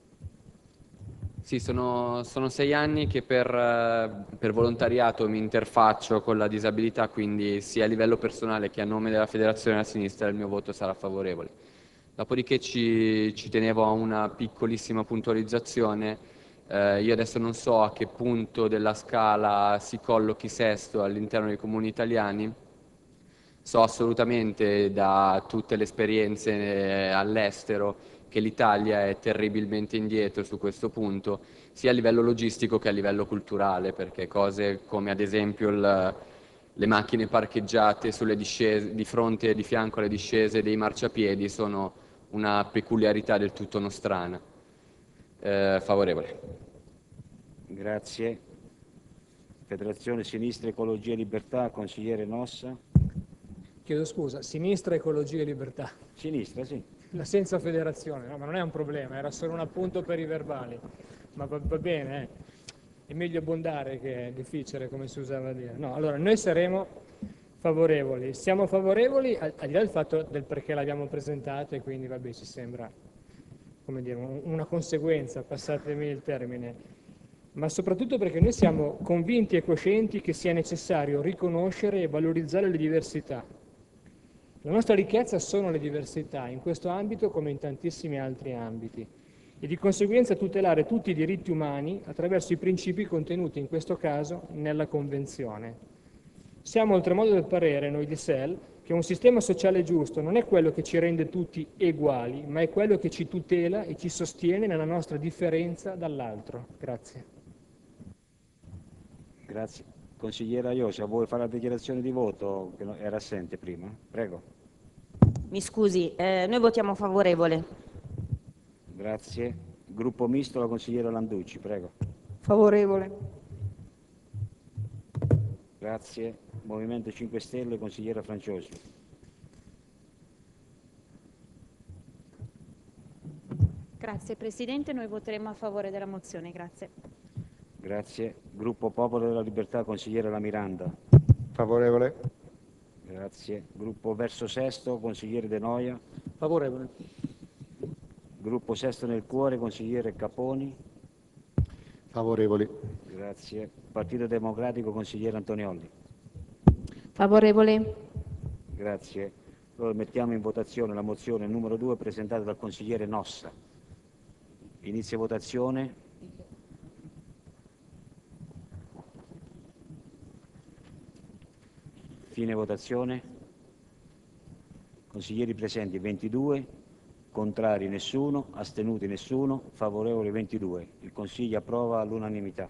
Sì, sono, sono sei anni che per, eh, per volontariato mi interfaccio con la disabilità, quindi sia a livello personale che a nome della Federazione della Sinistra il mio voto sarà favorevole. Dopodiché ci, ci tenevo a una piccolissima puntualizzazione. Eh, io adesso non so a che punto della scala si collochi Sesto all'interno dei comuni italiani. So assolutamente da tutte le esperienze eh, all'estero che l'Italia è terribilmente indietro su questo punto, sia a livello logistico che a livello culturale, perché cose come ad esempio il, le macchine parcheggiate sulle discese, di fronte e di fianco alle discese dei marciapiedi sono una peculiarità del tutto nostrana. Eh, favorevole. Grazie. Federazione Sinistra Ecologia e Libertà, consigliere Nossa. Chiedo scusa, Sinistra Ecologia e Libertà. Sinistra, sì. La senza federazione, no, ma non è un problema, era solo un appunto per i verbali. Ma va, va bene, eh. È meglio abbondare che è difficile, come si usava a dire. No, allora, noi saremo favorevoli. Siamo favorevoli al, al di là del fatto del perché l'abbiamo presentata e quindi, vabbè, ci sembra, come dire, un, una conseguenza, passatemi il termine, ma soprattutto perché noi siamo convinti e coscienti che sia necessario riconoscere e valorizzare le diversità. La nostra ricchezza sono le diversità, in questo ambito come in tantissimi altri ambiti, e di conseguenza tutelare tutti i diritti umani attraverso i principi contenuti in questo caso nella Convenzione. Siamo oltremodo del parere, noi di S E L, che un sistema sociale giusto non è quello che ci rende tutti uguali, ma è quello che ci tutela e ci sostiene nella nostra differenza dall'altro. Grazie. Grazie. Consigliera Iosa, vuoi fare la dichiarazione di voto? Che era assente prima. Prego. Mi scusi, eh, noi votiamo favorevole. Grazie. Gruppo misto, la consigliera Landucci, prego. Favorevole. Grazie. Movimento cinque Stelle, consigliera Franciosi. Grazie Presidente, noi voteremo a favore della mozione, grazie. Grazie. Gruppo Popolo della Libertà, consigliere La Miranda. Favorevole. Grazie. Gruppo Verso Sesto, consigliere De Noia. Favorevole. Gruppo Sesto nel Cuore, consigliere Caponi. Favorevoli. Grazie. Partito Democratico, consigliere Antoniolli. Favorevole. Grazie. Allora mettiamo in votazione la mozione numero due presentata dal consigliere Nossa. Inizia votazione. Fine votazione. Consiglieri presenti ventidue, contrari nessuno, astenuti nessuno, favorevoli ventidue. Il Consiglio approva all'unanimità.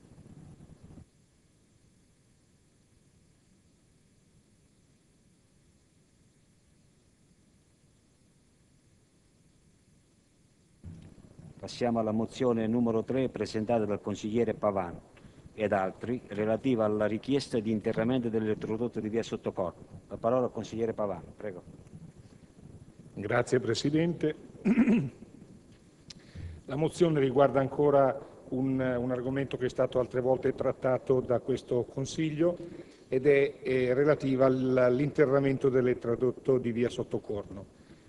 Passiamo alla mozione numero tre presentata dal consigliere Pavan ed altri relativa alla richiesta di interramento dell'elettrodotto di via Sottocorno. La parola al consigliere Pavan, prego. Grazie Presidente. La mozione riguarda ancora un, un argomento che è stato altre volte trattato da questo Consiglio ed è, è relativa all'interramento dell'elettrodotto di via Sottocorno.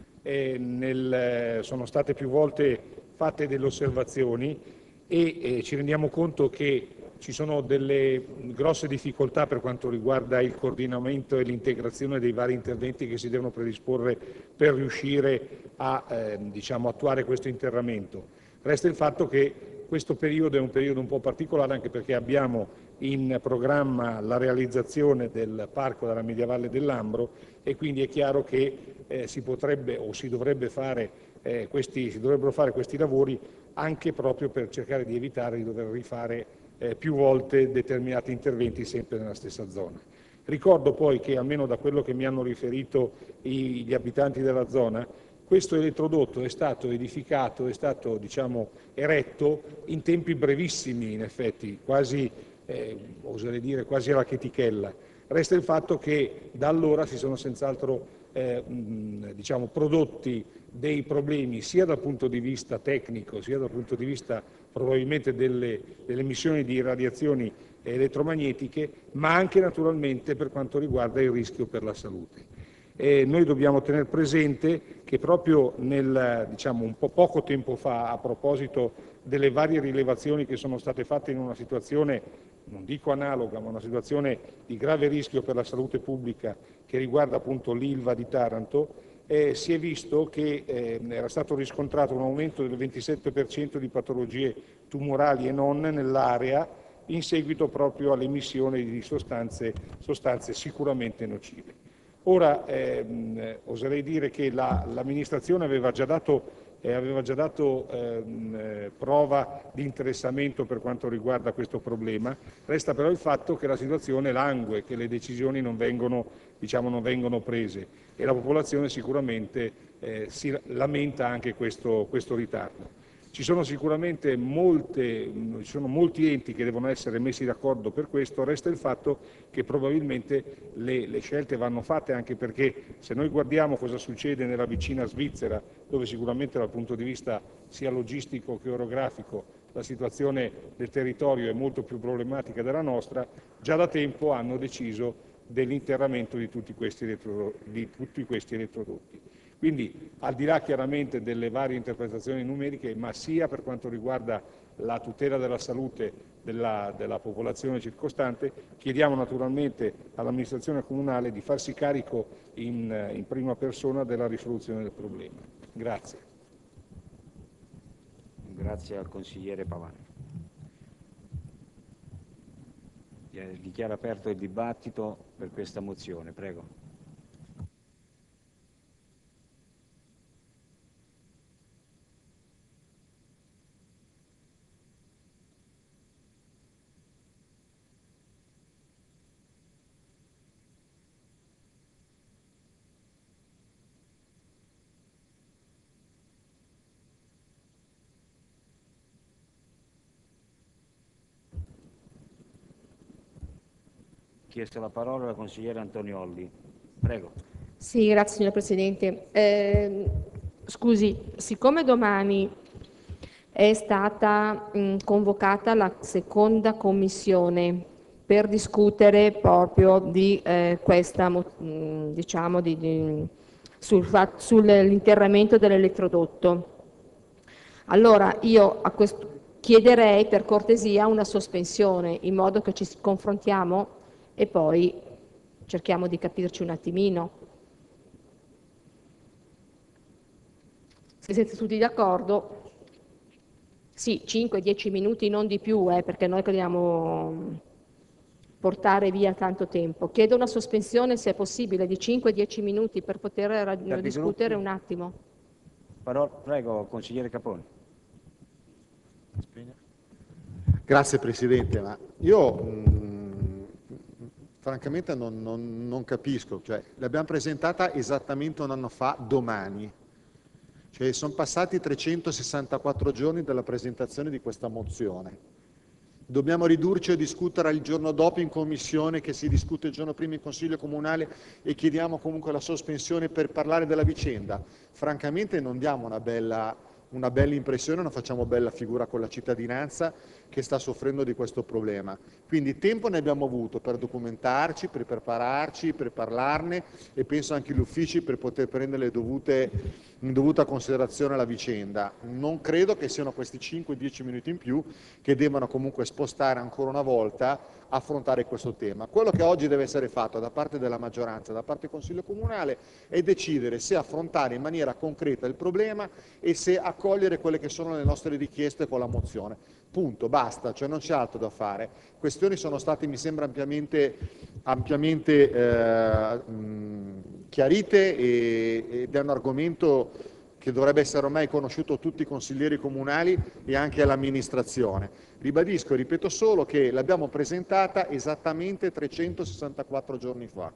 E nel, sono state più volte fatte delle osservazioni e eh, ci rendiamo conto che ci sono delle grosse difficoltà per quanto riguarda il coordinamento e l'integrazione dei vari interventi che si devono predisporre per riuscire a eh, diciamo, attuare questo interramento. Resta il fatto che questo periodo è un periodo un po' particolare anche perché abbiamo in programma la realizzazione del parco della Mediavalle del Lambro e quindi è chiaro che eh, si potrebbe o si dovrebbe fare eh, questi, si dovrebbero fare questi lavori anche proprio per cercare di evitare di dover rifare eh, più volte determinati interventi sempre nella stessa zona. Ricordo poi che, almeno da quello che mi hanno riferito i, gli abitanti della zona, questo elettrodotto è stato edificato, è stato diciamo, eretto in tempi brevissimi, in effetti, quasi, eh, oserei dire, quasi alla chetichella. Resta il fatto che da allora si sono senz'altro eh, diciamo, prodotti dei problemi sia dal punto di vista tecnico, sia dal punto di vista probabilmente delle, delle emissioni di radiazioni elettromagnetiche, ma anche naturalmente per quanto riguarda il rischio per la salute. E noi dobbiamo tenere presente che proprio nel, diciamo, un po' poco tempo fa, a proposito delle varie rilevazioni che sono state fatte in una situazione, non dico analoga, ma una situazione di grave rischio per la salute pubblica che riguarda appunto l'Ilva di Taranto, eh, si è visto che eh, era stato riscontrato un aumento del ventisette per cento di patologie tumorali e non nell'area in seguito proprio all'emissione di sostanze, sostanze sicuramente nocive. Ora, ehm, oserei dire che la, l'amministrazione aveva già dato, eh, aveva già dato ehm, prova di interessamento per quanto riguarda questo problema, resta però il fatto che la situazione langue, che le decisioni non vengono, diciamo, non vengono prese e la popolazione sicuramente eh, si lamenta anche questo, questo ritardo. Ci sono sicuramente molte, ci sono molti enti che devono essere messi d'accordo per questo, resta il fatto che probabilmente le, le scelte vanno fatte anche perché se noi guardiamo cosa succede nella vicina Svizzera, dove sicuramente dal punto di vista sia logistico che orografico la situazione del territorio è molto più problematica della nostra, già da tempo hanno deciso dell'interramento di tutti questi, elettro, di tutti questi elettrodotti. Quindi, al di là chiaramente delle varie interpretazioni numeriche, ma sia per quanto riguarda la tutela della salute della, della popolazione circostante, chiediamo naturalmente all'amministrazione comunale di farsi carico in, in prima persona della risoluzione del problema. Grazie. Grazie al consigliere Pavan. Dichiaro aperto il dibattito per questa mozione. Prego. Chiesto la parola alla consigliera Antoniolli. Prego. Sì, grazie signor Presidente. Eh, scusi, siccome domani è stata mh, convocata la seconda commissione per discutere proprio di eh, questa, mh, diciamo, di, di, sul, sull'interramento dell'elettrodotto, allora io a questo chiederei per cortesia una sospensione in modo che ci confrontiamo e poi cerchiamo di capirci un attimino. Se siete tutti d'accordo, sì, cinque dieci minuti, non di più, eh, perché noi crediamo... portare via tanto tempo. Chiedo una sospensione, se è possibile, di cinque dieci minuti per poter ra- discutere un attimo. Parola, prego, consigliere Capone. Grazie Presidente, ma io mh, francamente non, non, non capisco, cioè, l'abbiamo presentata esattamente un anno fa, domani, cioè sono passati trecentosessantaquattro giorni dalla presentazione di questa mozione. Dobbiamo ridurci a discutere il giorno dopo in commissione, che si discute il giorno prima in Consiglio Comunale, e chiediamo comunque la sospensione per parlare della vicenda. Francamente non diamo una bella, una bella impressione, non facciamo bella figura con la cittadinanza che sta soffrendo di questo problema. Quindi tempo ne abbiamo avuto per documentarci, per prepararci, per parlarne, e penso anche gli uffici per poter prendere le dovute, in dovuta considerazione la vicenda. Non credo che siano questi cinque dieci minuti in più che debbano comunque spostare ancora una volta affrontare questo tema. Quello che oggi deve essere fatto da parte della maggioranza, da parte del Consiglio Comunale, è decidere se affrontare in maniera concreta il problema e se accogliere quelle che sono le nostre richieste con la mozione. Punto, basta, cioè non c'è altro da fare. Questioni sono state, mi sembra, ampiamente, ampiamente eh, mh, chiarite, e, ed è un argomento che dovrebbe essere ormai conosciuto a tutti i consiglieri comunali e anche all'amministrazione. Ribadisco e ripeto solo che l'abbiamo presentata esattamente trecentosessantaquattro giorni fa.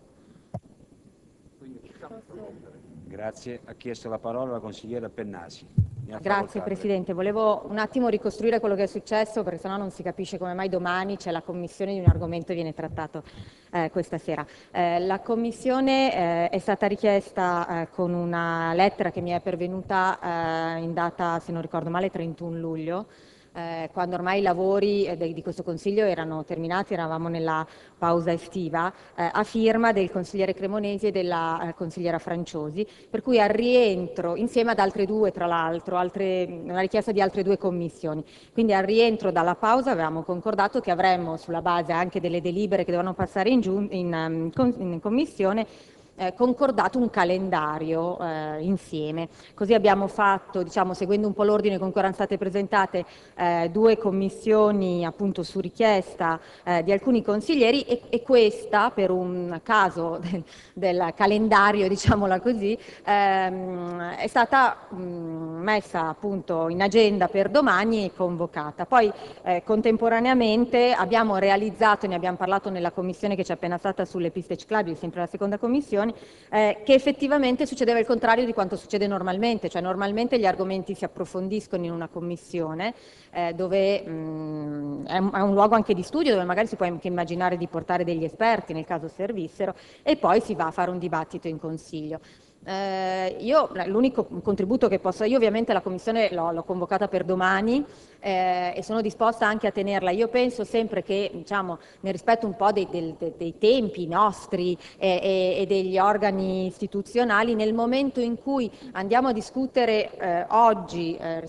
Grazie. Ha chiesto la parola la consigliera Pennasi. Grazie Presidente, volevo un attimo ricostruire quello che è successo, perché sennò non si capisce come mai domani c'è la commissione di un argomento e viene trattato eh, questa sera. Eh, la commissione eh, è stata richiesta eh, con una lettera che mi è pervenuta eh, in data, se non ricordo male, trentuno luglio, eh, quando ormai i lavori eh, de, di questo Consiglio erano terminati, eravamo nella pausa estiva, eh, a firma del consigliere Cremonesi e della eh, consigliera Franciosi, per cui al rientro, insieme ad altre due tra l'altro, una richiesta di altre due commissioni, quindi al rientro dalla pausa avevamo concordato che avremmo, sulla base anche delle delibere che dovevano passare in, giun- in, um, in commissione, Eh, concordato un calendario eh, insieme. Così abbiamo fatto, diciamo, seguendo un po' l'ordine con cui erano state presentate eh, due commissioni appunto su richiesta eh, di alcuni consiglieri, e, e questa, per un caso del, del calendario, diciamola così, ehm, è stata mh, messa appunto in agenda per domani e convocata. Poi eh, contemporaneamente abbiamo realizzato, ne abbiamo parlato nella commissione che c'è appena stata sulle piste ciclabili, sempre la seconda commissione, Eh, che effettivamente succedeva il contrario di quanto succede normalmente, cioè normalmente gli argomenti si approfondiscono in una commissione eh, dove mh, è, un, è un luogo anche di studio, dove magari si può anche immaginare di portare degli esperti nel caso servissero, e poi si va a fare un dibattito in Consiglio. Eh, io l'unico contributo che posso, io ovviamente la commissione l'ho, l'ho convocata per domani eh, e sono disposta anche a tenerla. Io penso sempre che, diciamo, nel rispetto un po' dei, dei, dei tempi nostri e, e, e degli organi istituzionali, nel momento in cui andiamo a discutere eh, oggi eh,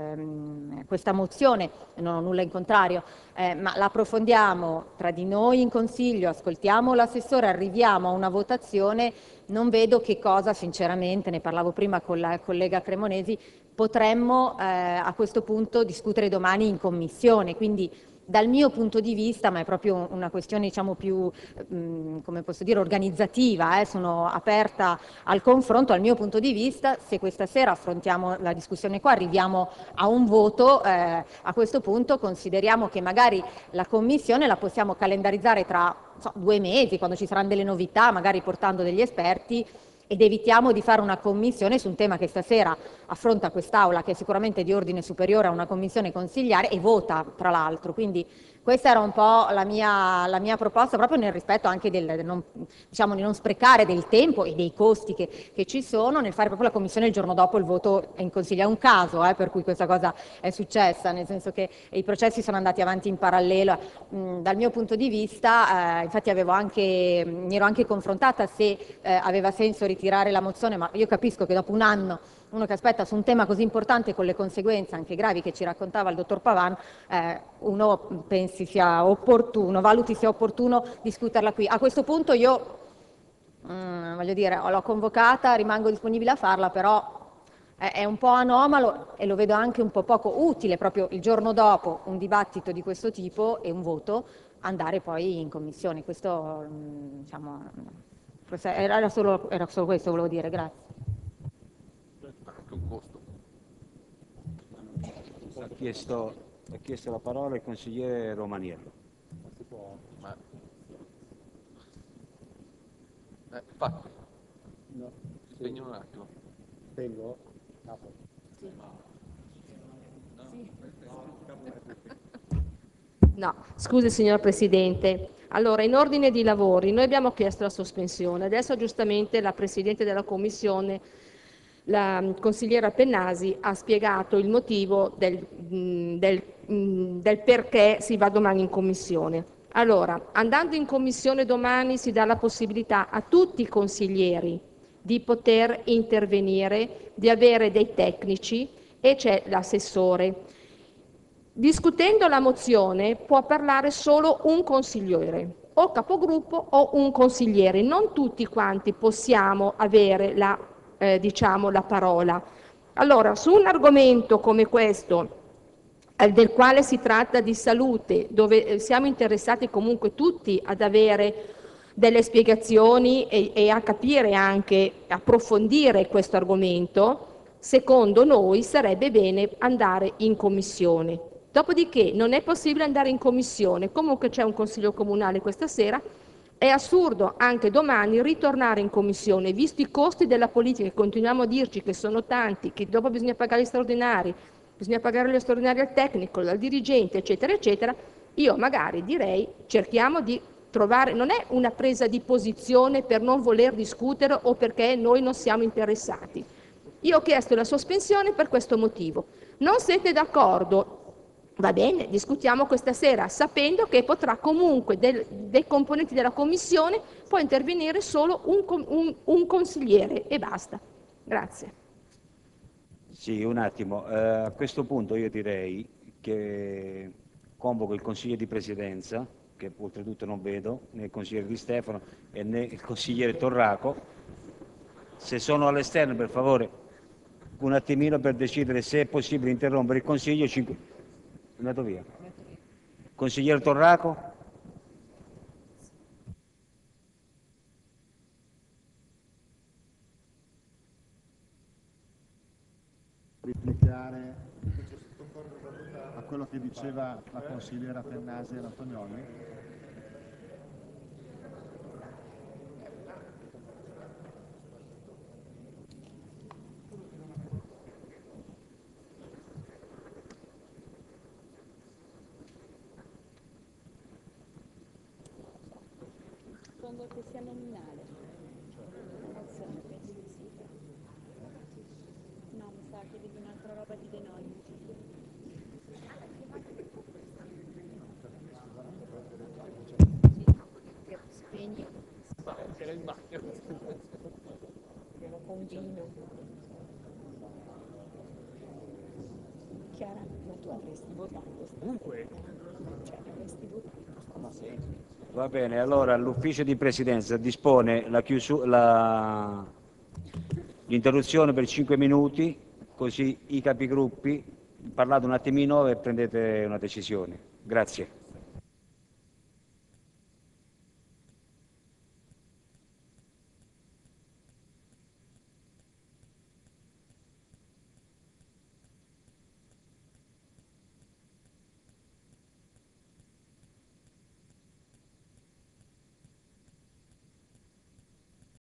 eh, questa mozione, non ho nulla in contrario, eh, ma la approfondiamo tra di noi in Consiglio, ascoltiamo l'assessore, arriviamo a una votazione, non vedo che cosa, sinceramente, ne parlavo prima con la collega Cremonesi, potremmo eh, a questo punto discutere domani in commissione. Quindi dal mio punto di vista, ma è proprio una questione, diciamo, più, mh, come posso dire, organizzativa, eh, sono aperta al confronto, al mio punto di vista, se questa sera affrontiamo la discussione qua, arriviamo a un voto, eh, a questo punto consideriamo che magari la commissione la possiamo calendarizzare tra so, due mesi, quando ci saranno delle novità, magari portando degli esperti, ed evitiamo di fare una commissione su un tema che stasera affronta quest'Aula, che è sicuramente di ordine superiore a una commissione consigliare, e vota, tra l'altro. Quindi questa era un po' la mia, la mia proposta, proprio nel rispetto anche del, del non, diciamo, di non sprecare del tempo e dei costi che, che ci sono, nel fare proprio la commissione il giorno dopo il voto in Consiglio. È un caso eh, per cui questa cosa è successa, nel senso che i processi sono andati avanti in parallelo. Mh, dal mio punto di vista, eh, infatti avevo anche, mi ero anche confrontata se eh, aveva senso ritirare la mozione, ma io capisco che dopo un anno uno che aspetta su un tema così importante, con le conseguenze anche gravi che ci raccontava il dottor Pavan, eh, uno pensi sia opportuno, valuti sia opportuno discuterla qui. A questo punto io, mm, voglio dire, l'ho convocata, rimango disponibile a farla, però è, è un po' anomalo e lo vedo anche un po' poco utile proprio il giorno dopo un dibattito di questo tipo e un voto, andare poi in commissione. Questo, mh, diciamo, era, era, solo, era solo questo, volevo dire, grazie. Ha chiesto, ha chiesto la parola il consigliere Romaniello. Eh, fatto. No. Spegno un attimo. Spengo? No, scusi signor Presidente. Allora, in ordine di lavori, noi abbiamo chiesto la sospensione. Adesso giustamente la Presidente della Commissione, la consigliera Pennasi, ha spiegato il motivo del, del, del perché si va domani in Commissione. Allora, andando in Commissione domani si dà la possibilità a tutti i consiglieri di poter intervenire, di avere dei tecnici e c'è l'assessore. Discutendo la mozione può parlare solo un consigliere, o capogruppo o un consigliere, non tutti quanti possiamo avere la, eh, diciamo, la parola. Allora, su un argomento come questo, eh, del quale si tratta di salute, dove eh, siamo interessati comunque tutti ad avere delle spiegazioni e, e a capire anche, approfondire questo argomento, secondo noi sarebbe bene andare in commissione. Dopodiché non è possibile andare in commissione, comunque c'è un consiglio comunale questa sera, è assurdo anche domani ritornare in commissione, visti i costi della politica, e continuiamo a dirci che sono tanti, che dopo bisogna pagare gli straordinari, bisogna pagare gli straordinari al tecnico, al dirigente, eccetera, eccetera. Io magari direi cerchiamo di trovare, non è una presa di posizione per non voler discutere o perché noi non siamo interessati. Io ho chiesto la sospensione per questo motivo. Non siete d'accordo? Va bene, discutiamo questa sera, sapendo che potrà comunque del, dei componenti della Commissione può intervenire solo un, un, un consigliere e basta. Grazie. Sì, un attimo. Eh, a questo punto io direi che convoco il Consiglio di Presidenza, che oltretutto non vedo, né il consigliere Di Stefano e né il consigliere Torraco. Se sono all'esterno, per favore, un attimino per decidere se è possibile interrompere il Consiglio. Cinque... È andato via. Consigliere Torraco? Replicare a quello che diceva la consigliera Pennasi e Antonioni? Suppongo che sia nominale. La mozione penso che sia. No, mi sa che devi un'altra roba di De Noli. Spegni. Era in bagno. Abbiamo convino. Chiara, ma tu avresti votato. Comunque. Cioè, avresti votato. Ma sì. Va bene, allora l'ufficio di presidenza dispone la chiusu- la... l'interruzione per cinque minuti, così i capigruppi parlate un attimino e prendete una decisione. Grazie.